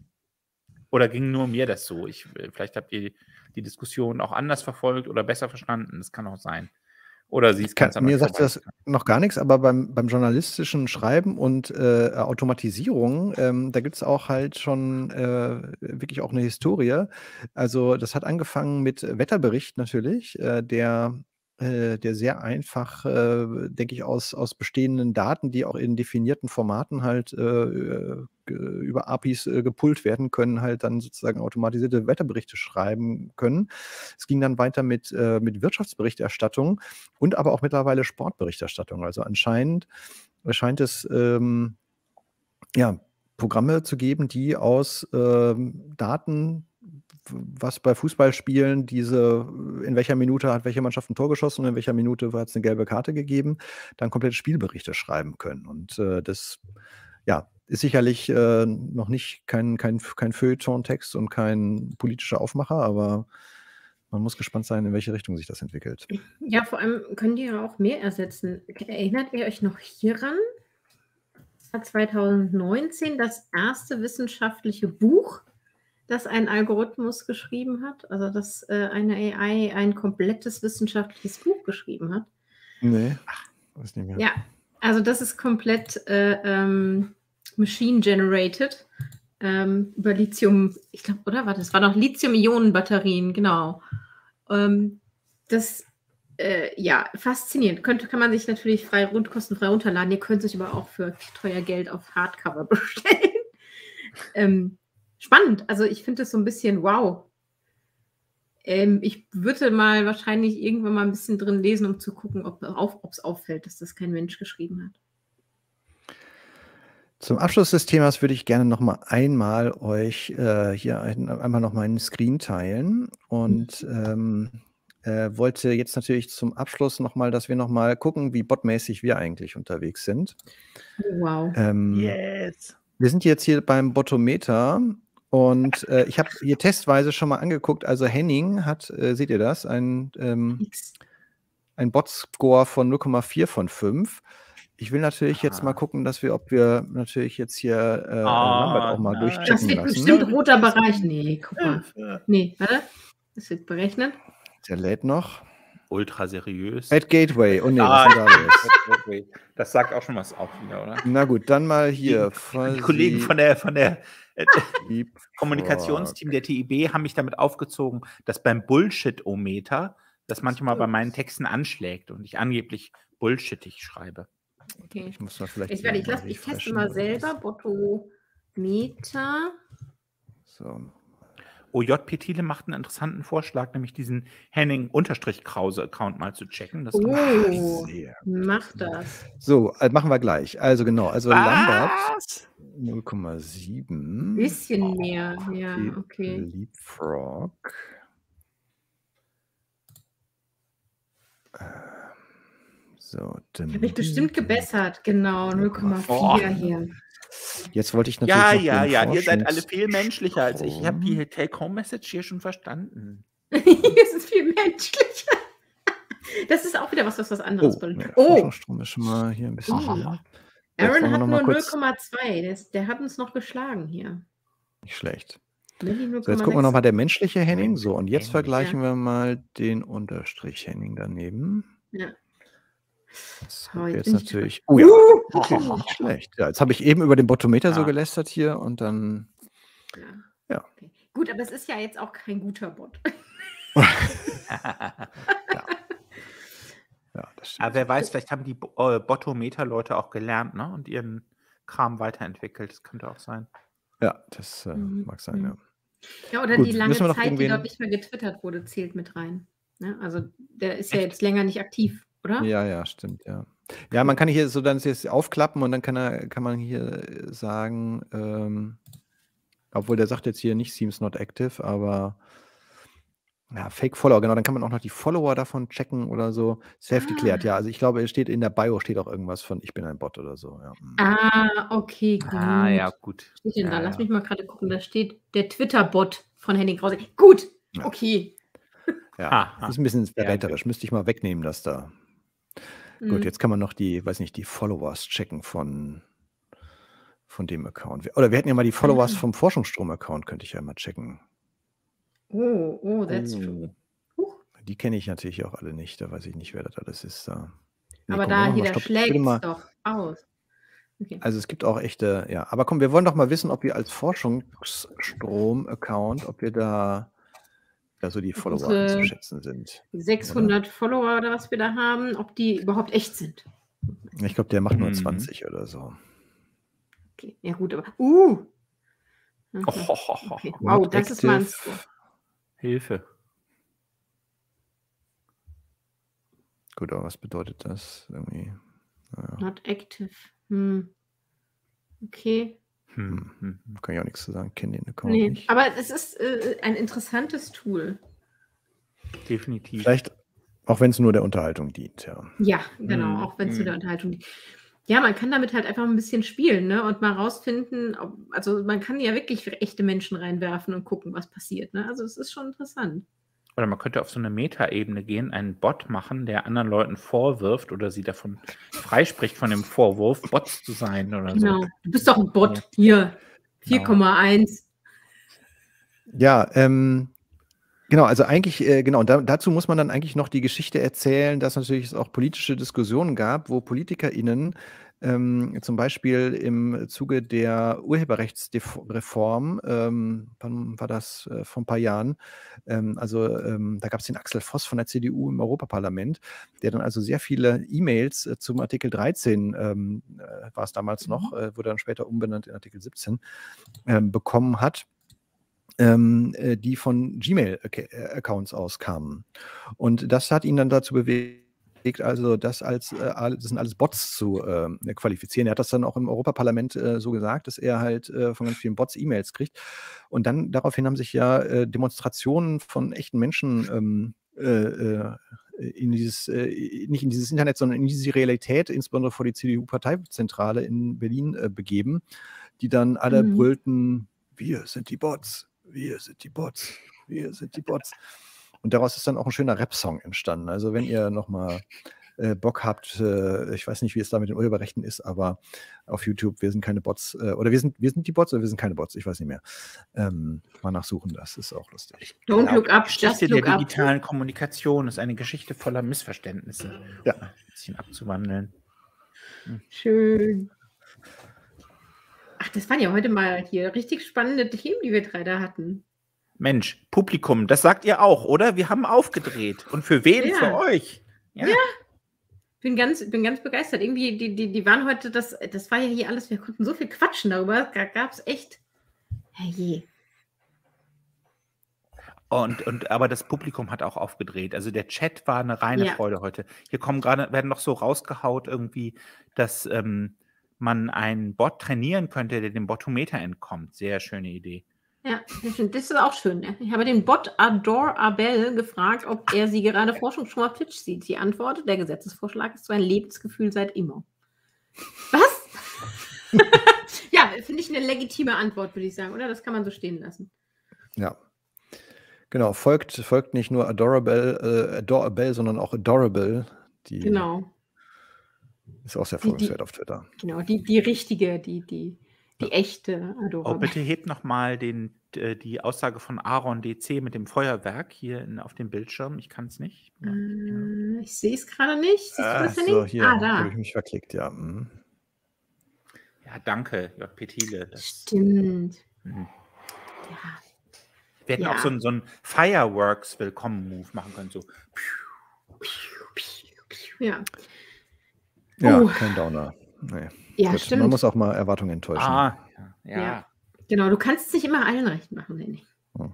Speaker 2: oder ging nur mir das so? Ich, vielleicht habt ihr die Diskussion auch anders verfolgt oder besser verstanden. Das kann auch sein. Oder sie ist
Speaker 3: Kann,
Speaker 2: ganz an
Speaker 3: mir
Speaker 2: euch
Speaker 3: sagt das
Speaker 2: vorbeigegangen.
Speaker 3: noch gar nichts, aber beim, beim journalistischen Schreiben und äh, Automatisierung, ähm, da gibt es auch halt schon äh, wirklich auch eine Historie. Also das hat angefangen mit Wetterbericht natürlich, äh, der, äh, der sehr einfach, äh, denke ich, aus, aus bestehenden Daten, die auch in definierten Formaten halt äh, äh, ge- über A P Is äh, gepullt werden können, halt dann sozusagen automatisierte Wetterberichte schreiben können. Es ging dann weiter mit, äh, mit Wirtschaftsberichterstattung und aber auch mittlerweile Sportberichterstattung. Also anscheinend scheint es ähm, ja, Programme zu geben, die aus ähm, Daten, w- was bei Fußballspielen diese, in welcher Minute hat welche Mannschaft ein Tor geschossen und in welcher Minute hat es eine gelbe Karte gegeben, dann komplette Spielberichte schreiben können. Und äh, das ja, ist sicherlich äh, noch nicht kein, kein, kein Feuilleton-Text und kein politischer Aufmacher, aber man muss gespannt sein, in welche Richtung sich das entwickelt.
Speaker 1: Ja, vor allem können die ja auch mehr ersetzen. Erinnert ihr euch noch hieran? Das war zwanzig neunzehn das erste wissenschaftliche Buch, das ein Algorithmus geschrieben hat. Also, dass äh, eine A I ein komplettes wissenschaftliches Buch geschrieben hat.
Speaker 3: Nee, weiß nicht mehr.
Speaker 1: Ja, also das ist komplett äh, ähm, machine-generated ähm, über Lithium, ich glaube, oder? Warte, das war noch Lithium-Ionen-Batterien, genau. Ähm, das, äh, ja, faszinierend. Könnte, kann man sich natürlich frei, rund, kostenfrei runterladen. Ihr könnt es euch aber auch für teuer Geld auf Hardcover bestellen. ähm, spannend. Also ich finde das so ein bisschen wow. Ähm, ich würde mal wahrscheinlich irgendwann mal ein bisschen drin lesen, um zu gucken, ob es auf, auffällt, dass das kein Mensch geschrieben hat.
Speaker 3: Zum Abschluss des Themas würde ich gerne noch mal einmal euch äh, hier ein, einmal noch meinen Screen teilen und ähm, äh, wollte jetzt natürlich zum Abschluss noch mal, dass wir noch mal gucken, wie botmäßig wir eigentlich unterwegs sind.
Speaker 1: Oh, wow.
Speaker 3: Ähm,
Speaker 2: Yes.
Speaker 3: Wir sind jetzt hier beim Botometer und äh, ich habe hier testweise schon mal angeguckt, also Henning hat, äh, seht ihr das, ein, ähm,
Speaker 1: Nix.
Speaker 3: ein Bot-Score von null Komma vier von fünf. Ich will natürlich jetzt mal
Speaker 2: Ah.
Speaker 3: gucken, dass wir, ob wir natürlich jetzt hier äh,
Speaker 2: Ah,
Speaker 3: Lambert auch mal
Speaker 2: nein.
Speaker 3: durchchecken
Speaker 1: Das wird
Speaker 3: lassen.
Speaker 1: bestimmt roter Bereich. Nee, guck mal.
Speaker 2: Hilfe.
Speaker 1: Nee, warte. Das wird berechnet.
Speaker 3: Der lädt noch.
Speaker 2: Ultra seriös.
Speaker 3: At Gateway. Oh nee, was
Speaker 2: Ah,
Speaker 3: ist denn da los?
Speaker 2: Das sagt auch schon was auf wieder, oder?
Speaker 3: Na gut, dann mal
Speaker 2: Die,
Speaker 3: hier.
Speaker 2: die Kollegen von der, von der äh,
Speaker 3: Leapfrog.
Speaker 2: Kommunikationsteam der T I B haben mich damit aufgezogen, dass beim Bullshit-O-Meter das manchmal bei meinen Texten anschlägt und ich angeblich bullshittig schreibe.
Speaker 1: Okay.
Speaker 3: Ich muss da vielleicht.
Speaker 1: Ich, werde, ich, lass, ich teste mal selber Botometer.
Speaker 3: So.
Speaker 2: O J P Thiele macht einen interessanten Vorschlag, nämlich diesen Henning-Krause-Account mal zu checken. Das
Speaker 1: Oh,
Speaker 3: sehr
Speaker 1: mach das.
Speaker 3: So, äh, machen wir gleich. Also genau, also Lambert
Speaker 2: Was?
Speaker 3: null Komma sieben.
Speaker 1: Bisschen mehr, ja, okay.
Speaker 3: Leapfrog. Ähm, So,
Speaker 1: Habe ich bestimmt gebessert, genau, null Komma vier hier.
Speaker 3: Jetzt wollte ich natürlich
Speaker 2: Ja,
Speaker 3: noch
Speaker 2: ja,
Speaker 3: den
Speaker 2: ja, ihr seid alle
Speaker 3: Forschungs-
Speaker 2: viel menschlicher als ich. Ich habe die Take-Home-Message hier schon verstanden.
Speaker 1: Das ist viel menschlicher. Das ist auch wieder was, was was anderes
Speaker 3: Oh,
Speaker 1: bedeutet.
Speaker 3: ja,
Speaker 1: Oh,
Speaker 3: Forschungsstrom ist schon mal hier ein bisschen.
Speaker 1: Oh.
Speaker 3: Hier. Jetzt
Speaker 1: Aaron
Speaker 3: wollen wir
Speaker 1: hat
Speaker 3: noch
Speaker 1: nur
Speaker 3: mal
Speaker 1: null
Speaker 3: kurz-
Speaker 1: Komma zwei. Der, ist- der hat uns noch geschlagen hier.
Speaker 3: Nicht schlecht.
Speaker 1: Melli
Speaker 3: So, jetzt gucken wir nochmal der menschliche Henning. So, und jetzt
Speaker 2: Henning,
Speaker 3: vergleichen
Speaker 1: ja.
Speaker 3: wir mal den Unterstrich Henning daneben.
Speaker 1: Ja.
Speaker 3: Das
Speaker 1: Oh,
Speaker 3: wird
Speaker 1: jetzt
Speaker 3: jetzt
Speaker 1: bin ich-
Speaker 3: natürlich. Oh ja,
Speaker 1: Uh,
Speaker 3: okay, nicht schlecht. Ja, jetzt habe ich eben über den Botometer so
Speaker 2: Ja.
Speaker 3: gelästert hier und dann.
Speaker 1: Ja.
Speaker 3: Ja.
Speaker 1: Okay. Gut, aber es ist ja jetzt auch kein guter Bot.
Speaker 3: Ja, das stimmt.
Speaker 2: Aber wer weiß, vielleicht haben die Bo- äh, Botometer-Leute auch gelernt, ne? Und ihren Kram weiterentwickelt. Das könnte auch sein.
Speaker 3: Ja, das äh,
Speaker 1: Mhm.
Speaker 3: mag sein, ja.
Speaker 1: Ja, oder
Speaker 3: Gut,
Speaker 1: die lange
Speaker 3: müssen wir noch
Speaker 1: Zeit, die
Speaker 3: irgendwen-
Speaker 1: dort nicht mehr getwittert wurde, zählt mit rein. Ne? Also der ist ja jetzt länger nicht aktiv, oder?
Speaker 3: Ja, ja, stimmt, ja. Ja, man kann hier so dann jetzt aufklappen und dann kann, er, kann man hier sagen, ähm, obwohl der sagt jetzt hier nicht seems not active, aber Ja, Fake-Follower, genau. Dann kann man auch noch die Follower davon checken oder so. Safe declared,
Speaker 1: Ah.
Speaker 3: ja. Also ich glaube, es steht in der Bio steht auch irgendwas von ich bin ein Bot oder so. Ja. Mhm.
Speaker 1: Ah, okay, gut.
Speaker 2: Ah, ja, gut.
Speaker 1: Was steht denn da?
Speaker 2: Ja,
Speaker 1: Lass
Speaker 2: ja.
Speaker 1: mich mal gerade gucken. Da steht der Twitter-Bot von Henning Krause. Gut,
Speaker 3: Ja.
Speaker 1: okay.
Speaker 3: Ja,
Speaker 2: Aha.
Speaker 3: ist ein bisschen
Speaker 2: Ja,
Speaker 3: verräterisch. Müsste ich mal wegnehmen, dass da. Gut,
Speaker 1: Mhm.
Speaker 3: jetzt kann man noch die, weiß nicht, die Followers checken von, von dem Account. Oder wir hätten ja mal die Followers
Speaker 1: Ah.
Speaker 3: vom Forschungsstrom-Account, könnte ich ja mal checken.
Speaker 1: Oh, oh, that's true.
Speaker 2: Oh.
Speaker 1: Huch.
Speaker 3: Die kenne ich natürlich auch alle nicht. Da weiß ich nicht, wer das alles ist. Da. Nee,
Speaker 1: Aber
Speaker 3: komm,
Speaker 1: da
Speaker 3: wir machen
Speaker 1: hier,
Speaker 3: mal
Speaker 1: da
Speaker 3: Stopp. Ich würde
Speaker 1: schlägt's
Speaker 3: mal,
Speaker 1: doch aus. Okay.
Speaker 3: also es gibt auch echte, ja. Aber komm, wir wollen doch mal wissen, ob wir als Forschungsstrom-Account, ob wir da, da so die
Speaker 1: Ob
Speaker 3: Follower
Speaker 1: unsere
Speaker 3: einzuschätzen sind. Oder?
Speaker 1: sechshundert Follower oder was wir da haben, ob die überhaupt echt sind.
Speaker 3: Ich glaube, der macht nur
Speaker 2: Mhm.
Speaker 3: zwanzig oder so.
Speaker 1: Okay, ja gut, aber uh. Mhm.
Speaker 2: Oh,
Speaker 1: Okay. Wow,
Speaker 3: Not
Speaker 1: das ist mal ein
Speaker 3: active.
Speaker 1: Score.
Speaker 2: Hilfe.
Speaker 3: Gut, aber was bedeutet das? Irgendwie. Naja,
Speaker 1: Not active. Hm. Okay.
Speaker 2: Hm. hm.
Speaker 3: kann ich auch nichts zu sagen. Kenne den Account
Speaker 1: Nee,
Speaker 3: nicht.
Speaker 1: aber es ist äh, ein interessantes Tool.
Speaker 2: Definitiv.
Speaker 3: Vielleicht, auch wenn es nur der Unterhaltung dient, ja.
Speaker 1: Ja, genau,
Speaker 2: Mhm.
Speaker 1: auch wenn es zu
Speaker 2: Mhm.
Speaker 1: der Unterhaltung liegt. Ja, man kann damit halt einfach ein bisschen spielen, ne? Und mal rausfinden, ob, also man kann ja wirklich echte Menschen reinwerfen und gucken, was passiert, ne? Also es ist schon interessant.
Speaker 2: Oder man könnte auf so eine Metaebene gehen, einen Bot machen, der anderen Leuten vorwirft oder sie davon freispricht von dem Vorwurf, Bots zu sein oder
Speaker 1: Genau.
Speaker 2: so.
Speaker 1: Du bist doch ein Bot. Hier. vier Komma eins.
Speaker 3: Ja, ähm, genau, also eigentlich, äh, genau, da, dazu muss man dann eigentlich noch die Geschichte erzählen, dass natürlich es auch politische Diskussionen gab, wo PolitikerInnen ähm, zum Beispiel im Zuge der Urheberrechtsreform, ähm, wann war das, äh, vor ein paar Jahren, ähm, also ähm, da gab es den Axel Voss von der C D U im Europaparlament, der dann also sehr viele E-Mails äh, zum Artikel dreizehn, ähm, äh, war es damals noch, äh, wurde dann später umbenannt in Artikel siebzehn, ähm, bekommen hat, ähm, äh, die von Gmail-Accounts auskamen. Und das hat ihn dann dazu bewegt, also das als äh, das sind alles Bots zu äh, qualifizieren. Er hat das dann auch im Europaparlament äh, so gesagt, dass er halt äh, von ganz vielen Bots E-Mails kriegt. Und dann daraufhin haben sich ja äh, Demonstrationen von echten Menschen ähm, äh, in dieses, äh, nicht in dieses Internet, sondern in diese Realität, insbesondere vor die C D U-Parteizentrale in Berlin äh, begeben, die dann alle
Speaker 1: Mhm.
Speaker 3: brüllten, wir sind die Bots, wir sind die Bots, wir sind die Bots. Und daraus ist dann auch ein schöner Rap-Song entstanden. Also wenn ihr nochmal äh, Bock habt, äh, ich weiß nicht, wie es da mit den Urheberrechten ist, aber auf YouTube, wir sind keine Bots, äh, oder wir sind, wir sind die Bots oder wir sind keine Bots, ich weiß nicht mehr. Ähm, mal nachsuchen, das ist auch lustig.
Speaker 1: Don't
Speaker 2: Ich glaub,
Speaker 1: look up,
Speaker 2: die Geschichte
Speaker 1: just look
Speaker 2: der
Speaker 1: up.
Speaker 2: digitalen Kommunikation ist eine Geschichte voller Missverständnisse.
Speaker 3: Ja.
Speaker 2: Ein bisschen abzuwandeln.
Speaker 1: Schön. Ach, das waren ja heute mal hier richtig spannende Themen, die wir drei da hatten.
Speaker 2: Mensch, Publikum, das sagt ihr auch, oder? Wir haben aufgedreht. Und für wen?
Speaker 1: Ja.
Speaker 2: Für euch. Ja.
Speaker 1: Ja. Bin ganz, bin ganz begeistert. Irgendwie, die, die, die waren heute, das, das war ja hier alles, wir konnten so viel quatschen darüber. Da gab es echt. Herrje.
Speaker 2: Und, und, aber das Publikum hat auch aufgedreht. Also der Chat war eine reine
Speaker 1: Ja.
Speaker 2: Freude heute. Hier kommen gerade, werden noch so rausgehaut irgendwie, dass ähm, man einen Bot trainieren könnte, der dem Botometer entkommt. Sehr schöne Idee.
Speaker 1: Ja, sehr schön. Das ist auch schön. Ne? Ich habe den Bot Adore Abel gefragt, ob er sie gerade Forschung schon auf Twitch sieht. Die Antwort, der Gesetzesvorschlag ist so ein Lebensgefühl seit immer. Was? Ja, finde ich eine legitime Antwort, würde ich sagen, oder? Das kann man so stehen lassen.
Speaker 3: Ja. Genau, folgt, folgt nicht nur Adorable, äh, Adorable, sondern auch Adorable. Die
Speaker 1: Genau.
Speaker 3: ist auch sehr
Speaker 1: Die- die-
Speaker 3: folgenswert auf Twitter.
Speaker 1: Genau, die, die richtige, die, die, die echte Adore
Speaker 2: Oh,
Speaker 1: Abel.
Speaker 2: bitte hebt nochmal die Aussage von Aaron D C mit dem Feuerwerk hier in, auf dem Bildschirm. Ich kann es nicht.
Speaker 1: Äh, ich sehe es gerade nicht. Siehst du
Speaker 3: Ah,
Speaker 1: das, Henning?
Speaker 3: so, hier
Speaker 1: Ah, da.
Speaker 3: habe ich mich verklickt, ja. Mhm.
Speaker 2: Ja, danke, J P Thiele. Das,
Speaker 1: Stimmt.
Speaker 2: Mhm.
Speaker 1: Ja.
Speaker 2: wir hätten
Speaker 1: Ja.
Speaker 2: auch so einen so einen Fireworks-Willkommen-Move machen können. So.
Speaker 1: Ja,
Speaker 3: Ja,
Speaker 1: Oh.
Speaker 3: kein Downer. Nee.
Speaker 1: ja
Speaker 3: Gut,
Speaker 1: stimmt.
Speaker 3: man muss auch mal Erwartungen enttäuschen.
Speaker 2: Ah, ja. ja.
Speaker 1: Ja. Genau, du kannst es nicht immer allen recht machen, Henning.
Speaker 3: Hm.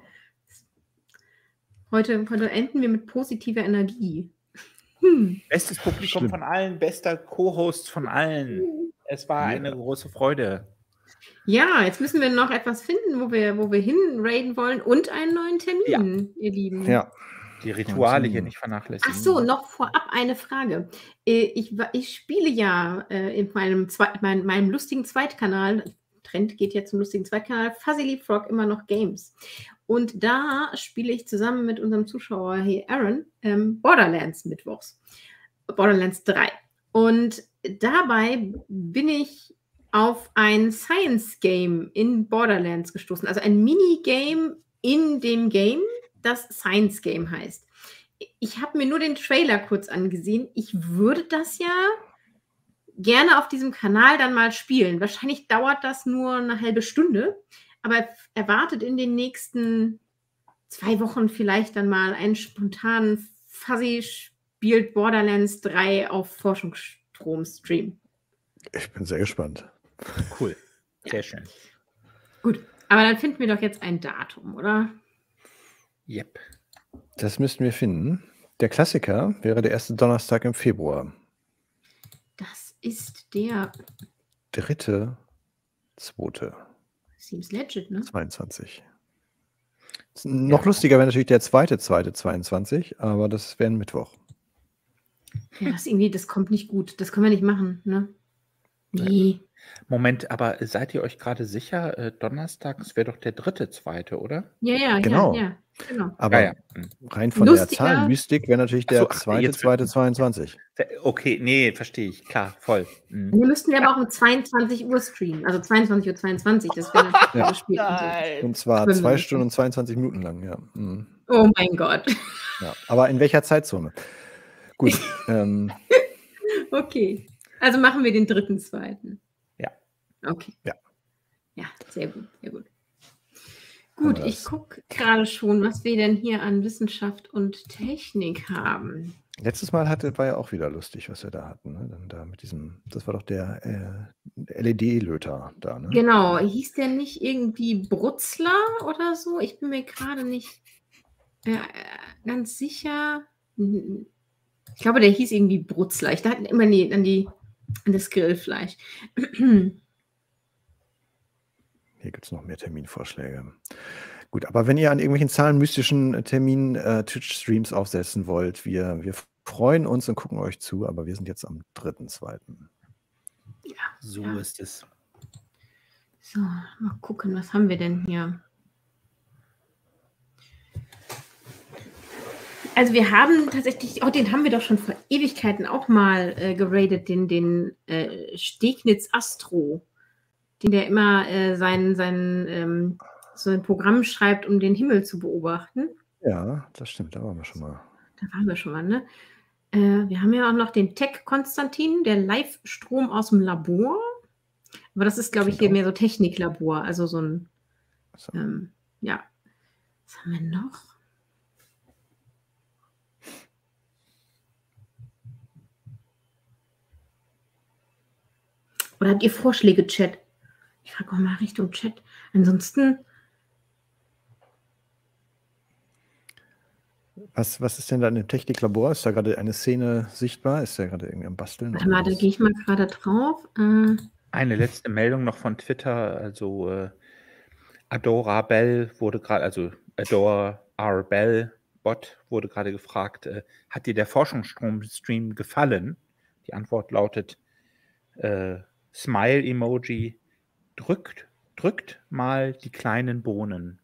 Speaker 1: Heute, heute enden wir mit positiver Energie. Hm.
Speaker 2: Bestes Publikum
Speaker 3: Schlimm.
Speaker 2: von allen, bester Co-Host von allen. Es war
Speaker 3: Ja.
Speaker 2: eine große Freude.
Speaker 1: Ja, jetzt müssen wir noch etwas finden, wo wir, wo wir hinraiden wollen und einen neuen Termin, ihr Lieben.
Speaker 3: Ja.
Speaker 2: Die Rituale hier
Speaker 3: Termin.
Speaker 2: nicht vernachlässigen.
Speaker 1: Ach so, noch vorab eine Frage. Äh, Ich, wa- ich spiele ja äh, in meinem, Zwei- mein, meinem lustigen Zweitkanal, Trend geht ja zum lustigen Zweitkanal, Fuzzy Leapfrog immer noch Games. Und da spiele ich zusammen mit unserem Zuschauer hier, Aaron, ähm, Borderlands mittwochs. Borderlands drei. Und dabei bin ich auf ein Science-Game in Borderlands gestoßen. Also ein Minigame in dem Game, das Science-Game heißt. Ich habe mir nur den Trailer kurz angesehen. Ich würde das ja gerne auf diesem Kanal dann mal spielen. Wahrscheinlich dauert das nur eine halbe Stunde, aber erwartet in den nächsten zwei Wochen vielleicht dann mal einen spontanen Fuzzy spielt Borderlands drei auf Forschungsstrom-Stream.
Speaker 3: Ich bin sehr gespannt.
Speaker 2: Cool. Sehr schön.
Speaker 1: Gut, aber dann finden wir doch jetzt ein Datum, oder?
Speaker 2: Yep.
Speaker 3: Das müssten wir finden. Der Klassiker wäre der erste Donnerstag im Februar.
Speaker 1: Das ist der
Speaker 3: Dritte, zweite,
Speaker 1: Seems legit, ne?
Speaker 3: zweiundzwanzig. Noch lustiger wäre natürlich der zweite, zweite, zweiundzwanzig, aber das wäre ein Mittwoch.
Speaker 1: Ja, das irgendwie, das kommt nicht gut. Das können wir nicht machen, ne? Nee.
Speaker 2: Moment, aber seid ihr euch gerade sicher, äh, Donnerstags wäre doch der dritte, zweite, oder?
Speaker 1: Ja, ja,
Speaker 3: Genau.
Speaker 1: ja, ja, genau.
Speaker 3: Aber
Speaker 2: Ja, ja. Hm.
Speaker 3: rein von
Speaker 1: Lustiger-
Speaker 3: der Zahlenmystik wäre natürlich
Speaker 2: Ach so,
Speaker 3: der
Speaker 2: ach,
Speaker 3: zweite,
Speaker 2: jetzt-
Speaker 3: zweite, zweiundzwanzig.
Speaker 2: Okay, nee, verstehe ich. Klar, voll. Hm.
Speaker 1: Wir müssten ja aber auch um zweiundzwanzig Uhr streamen. Also zweiundzwanzig Uhr zweiundzwanzig. Das wäre natürlich
Speaker 3: Ja.
Speaker 1: ja. spät.
Speaker 3: Und zwar
Speaker 1: Schwimmen
Speaker 3: zwei
Speaker 1: müssen.
Speaker 3: Stunden und zweiundzwanzig Minuten lang, ja. Mhm.
Speaker 1: Oh mein Gott.
Speaker 3: Ja. Aber in welcher Zeitzone? Gut. ähm,
Speaker 1: Okay. Also machen wir den dritten, zweiten.
Speaker 2: Ja.
Speaker 1: Okay.
Speaker 3: Ja.
Speaker 1: Ja, sehr gut, sehr gut.
Speaker 3: Haben
Speaker 1: Gut,
Speaker 3: wir
Speaker 1: ich
Speaker 3: das.
Speaker 1: gucke gerade schon, was wir denn hier an Wissenschaft und Technik haben.
Speaker 3: letztes Mal hatte, war ja auch wieder lustig, was wir da hatten. Ne? Dann da mit diesem, das war doch der äh, L E D-Löter da, ne?
Speaker 1: Genau, hieß der nicht irgendwie Brutzler oder so? Ich bin mir gerade nicht äh, ganz sicher. Ich glaube, der hieß irgendwie Brutzler. Ich dachte immer an, die, an, die, an das Grillfleisch.
Speaker 3: Hier gibt es noch mehr Terminvorschläge. Gut, aber wenn ihr an irgendwelchen zahlenmystischen Termin äh, Twitch-Streams aufsetzen wollt, wir, wir freuen uns und gucken euch zu, aber wir sind jetzt am dritten, zweiten.
Speaker 2: So
Speaker 1: Ja.
Speaker 2: ist es.
Speaker 1: So, mal gucken, was haben wir denn hier? Also wir haben tatsächlich, oh, den haben wir doch schon vor Ewigkeiten auch mal äh, geradet, den, den äh, Stegnitz Astro, den der immer äh, sein, sein, ähm, so ein Programm schreibt, um den Himmel zu beobachten.
Speaker 3: Ja, das stimmt, da waren wir schon mal.
Speaker 1: Da waren wir schon mal, ne? Äh, wir haben ja auch noch den Tech Konstantin, der Live-Strom aus dem Labor. Aber das ist, glaube ich, hier
Speaker 3: Genau.
Speaker 1: mehr so Techniklabor, also so ein,
Speaker 3: So.
Speaker 1: ähm, ja. Was haben wir noch? Oder habt ihr Vorschläge, Chat? Ich frage auch mal Richtung Chat. Ansonsten,
Speaker 3: Was, was ist denn da in dem Techniklabor? Ist da gerade eine Szene sichtbar? Ist der gerade irgendwie am Basteln?
Speaker 1: warte mal, da
Speaker 3: oder was?
Speaker 1: gehe ich mal gerade drauf. Äh,
Speaker 2: Eine letzte Meldung noch von Twitter. Also äh, Adora Bell wurde gerade, also Adora R. Bell Bot wurde gerade gefragt, äh, hat dir der Forschungsstrom-Stream gefallen? Die Antwort lautet äh, Smile-Emoji, drückt, drückt mal die kleinen Bohnen.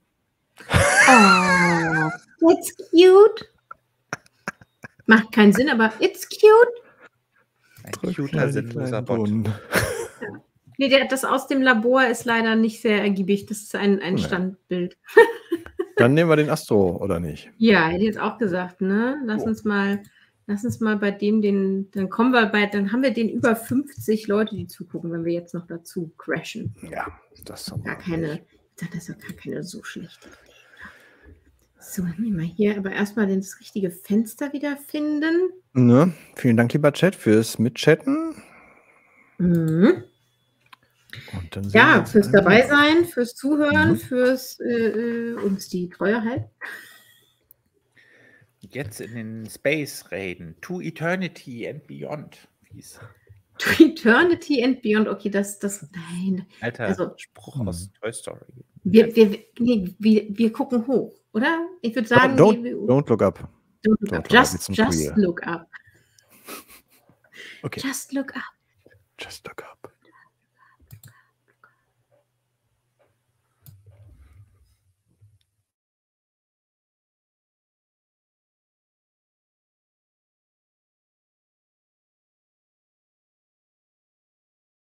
Speaker 1: oh, that's cute. Macht keinen Sinn, aber it's cute.
Speaker 2: Ein
Speaker 3: Drück
Speaker 2: cuter,
Speaker 3: mal die
Speaker 2: sinnloser
Speaker 3: kleinen
Speaker 2: Bot.
Speaker 3: Bohnen.
Speaker 1: Nee, der, das aus dem Labor ist leider nicht sehr ergiebig. Das ist ein, ein
Speaker 3: Nee.
Speaker 1: Standbild.
Speaker 3: Dann nehmen wir den Astro, oder nicht?
Speaker 1: Ja, hätte ich jetzt auch gesagt, ne? Lass
Speaker 3: So.
Speaker 1: uns mal, lass uns mal bei dem, den, dann kommen wir bei, dann haben wir den über fünfzig Leute, die zugucken, wenn wir jetzt noch dazu crashen.
Speaker 3: Ja, das haben wir.
Speaker 1: Gar keine, das ist doch gar keine so schlechte Idee. So, dann nehmen wir hier aber erstmal das richtige Fenster wiederfinden.
Speaker 3: Ne? Vielen Dank, lieber Chat, fürs Mitchatten.
Speaker 1: Mhm.
Speaker 3: Und dann sehen wir
Speaker 1: Ja,
Speaker 3: uns
Speaker 1: fürs
Speaker 3: alle
Speaker 1: dabei
Speaker 3: wieder.
Speaker 1: sein, fürs Zuhören,
Speaker 3: Mhm.
Speaker 1: fürs äh, äh, uns die Treue halten.
Speaker 2: Jetzt in den Space reden. To Eternity and Beyond. Wie es
Speaker 1: Eternity and Beyond, okay, das das nein.
Speaker 2: Alter
Speaker 1: Also
Speaker 2: Spruch
Speaker 3: Hm.
Speaker 2: aus Toy Story.
Speaker 1: wir wir ne, wir wir gucken hoch, oder? Ich würde
Speaker 3: Don't
Speaker 1: sagen,
Speaker 3: don't
Speaker 1: wir wir
Speaker 3: don't look up.
Speaker 1: don't look
Speaker 3: Don't
Speaker 1: up.
Speaker 3: look up,
Speaker 1: Just
Speaker 3: it's not
Speaker 1: just
Speaker 3: real.
Speaker 1: look up.
Speaker 3: Okay.
Speaker 1: Just look up.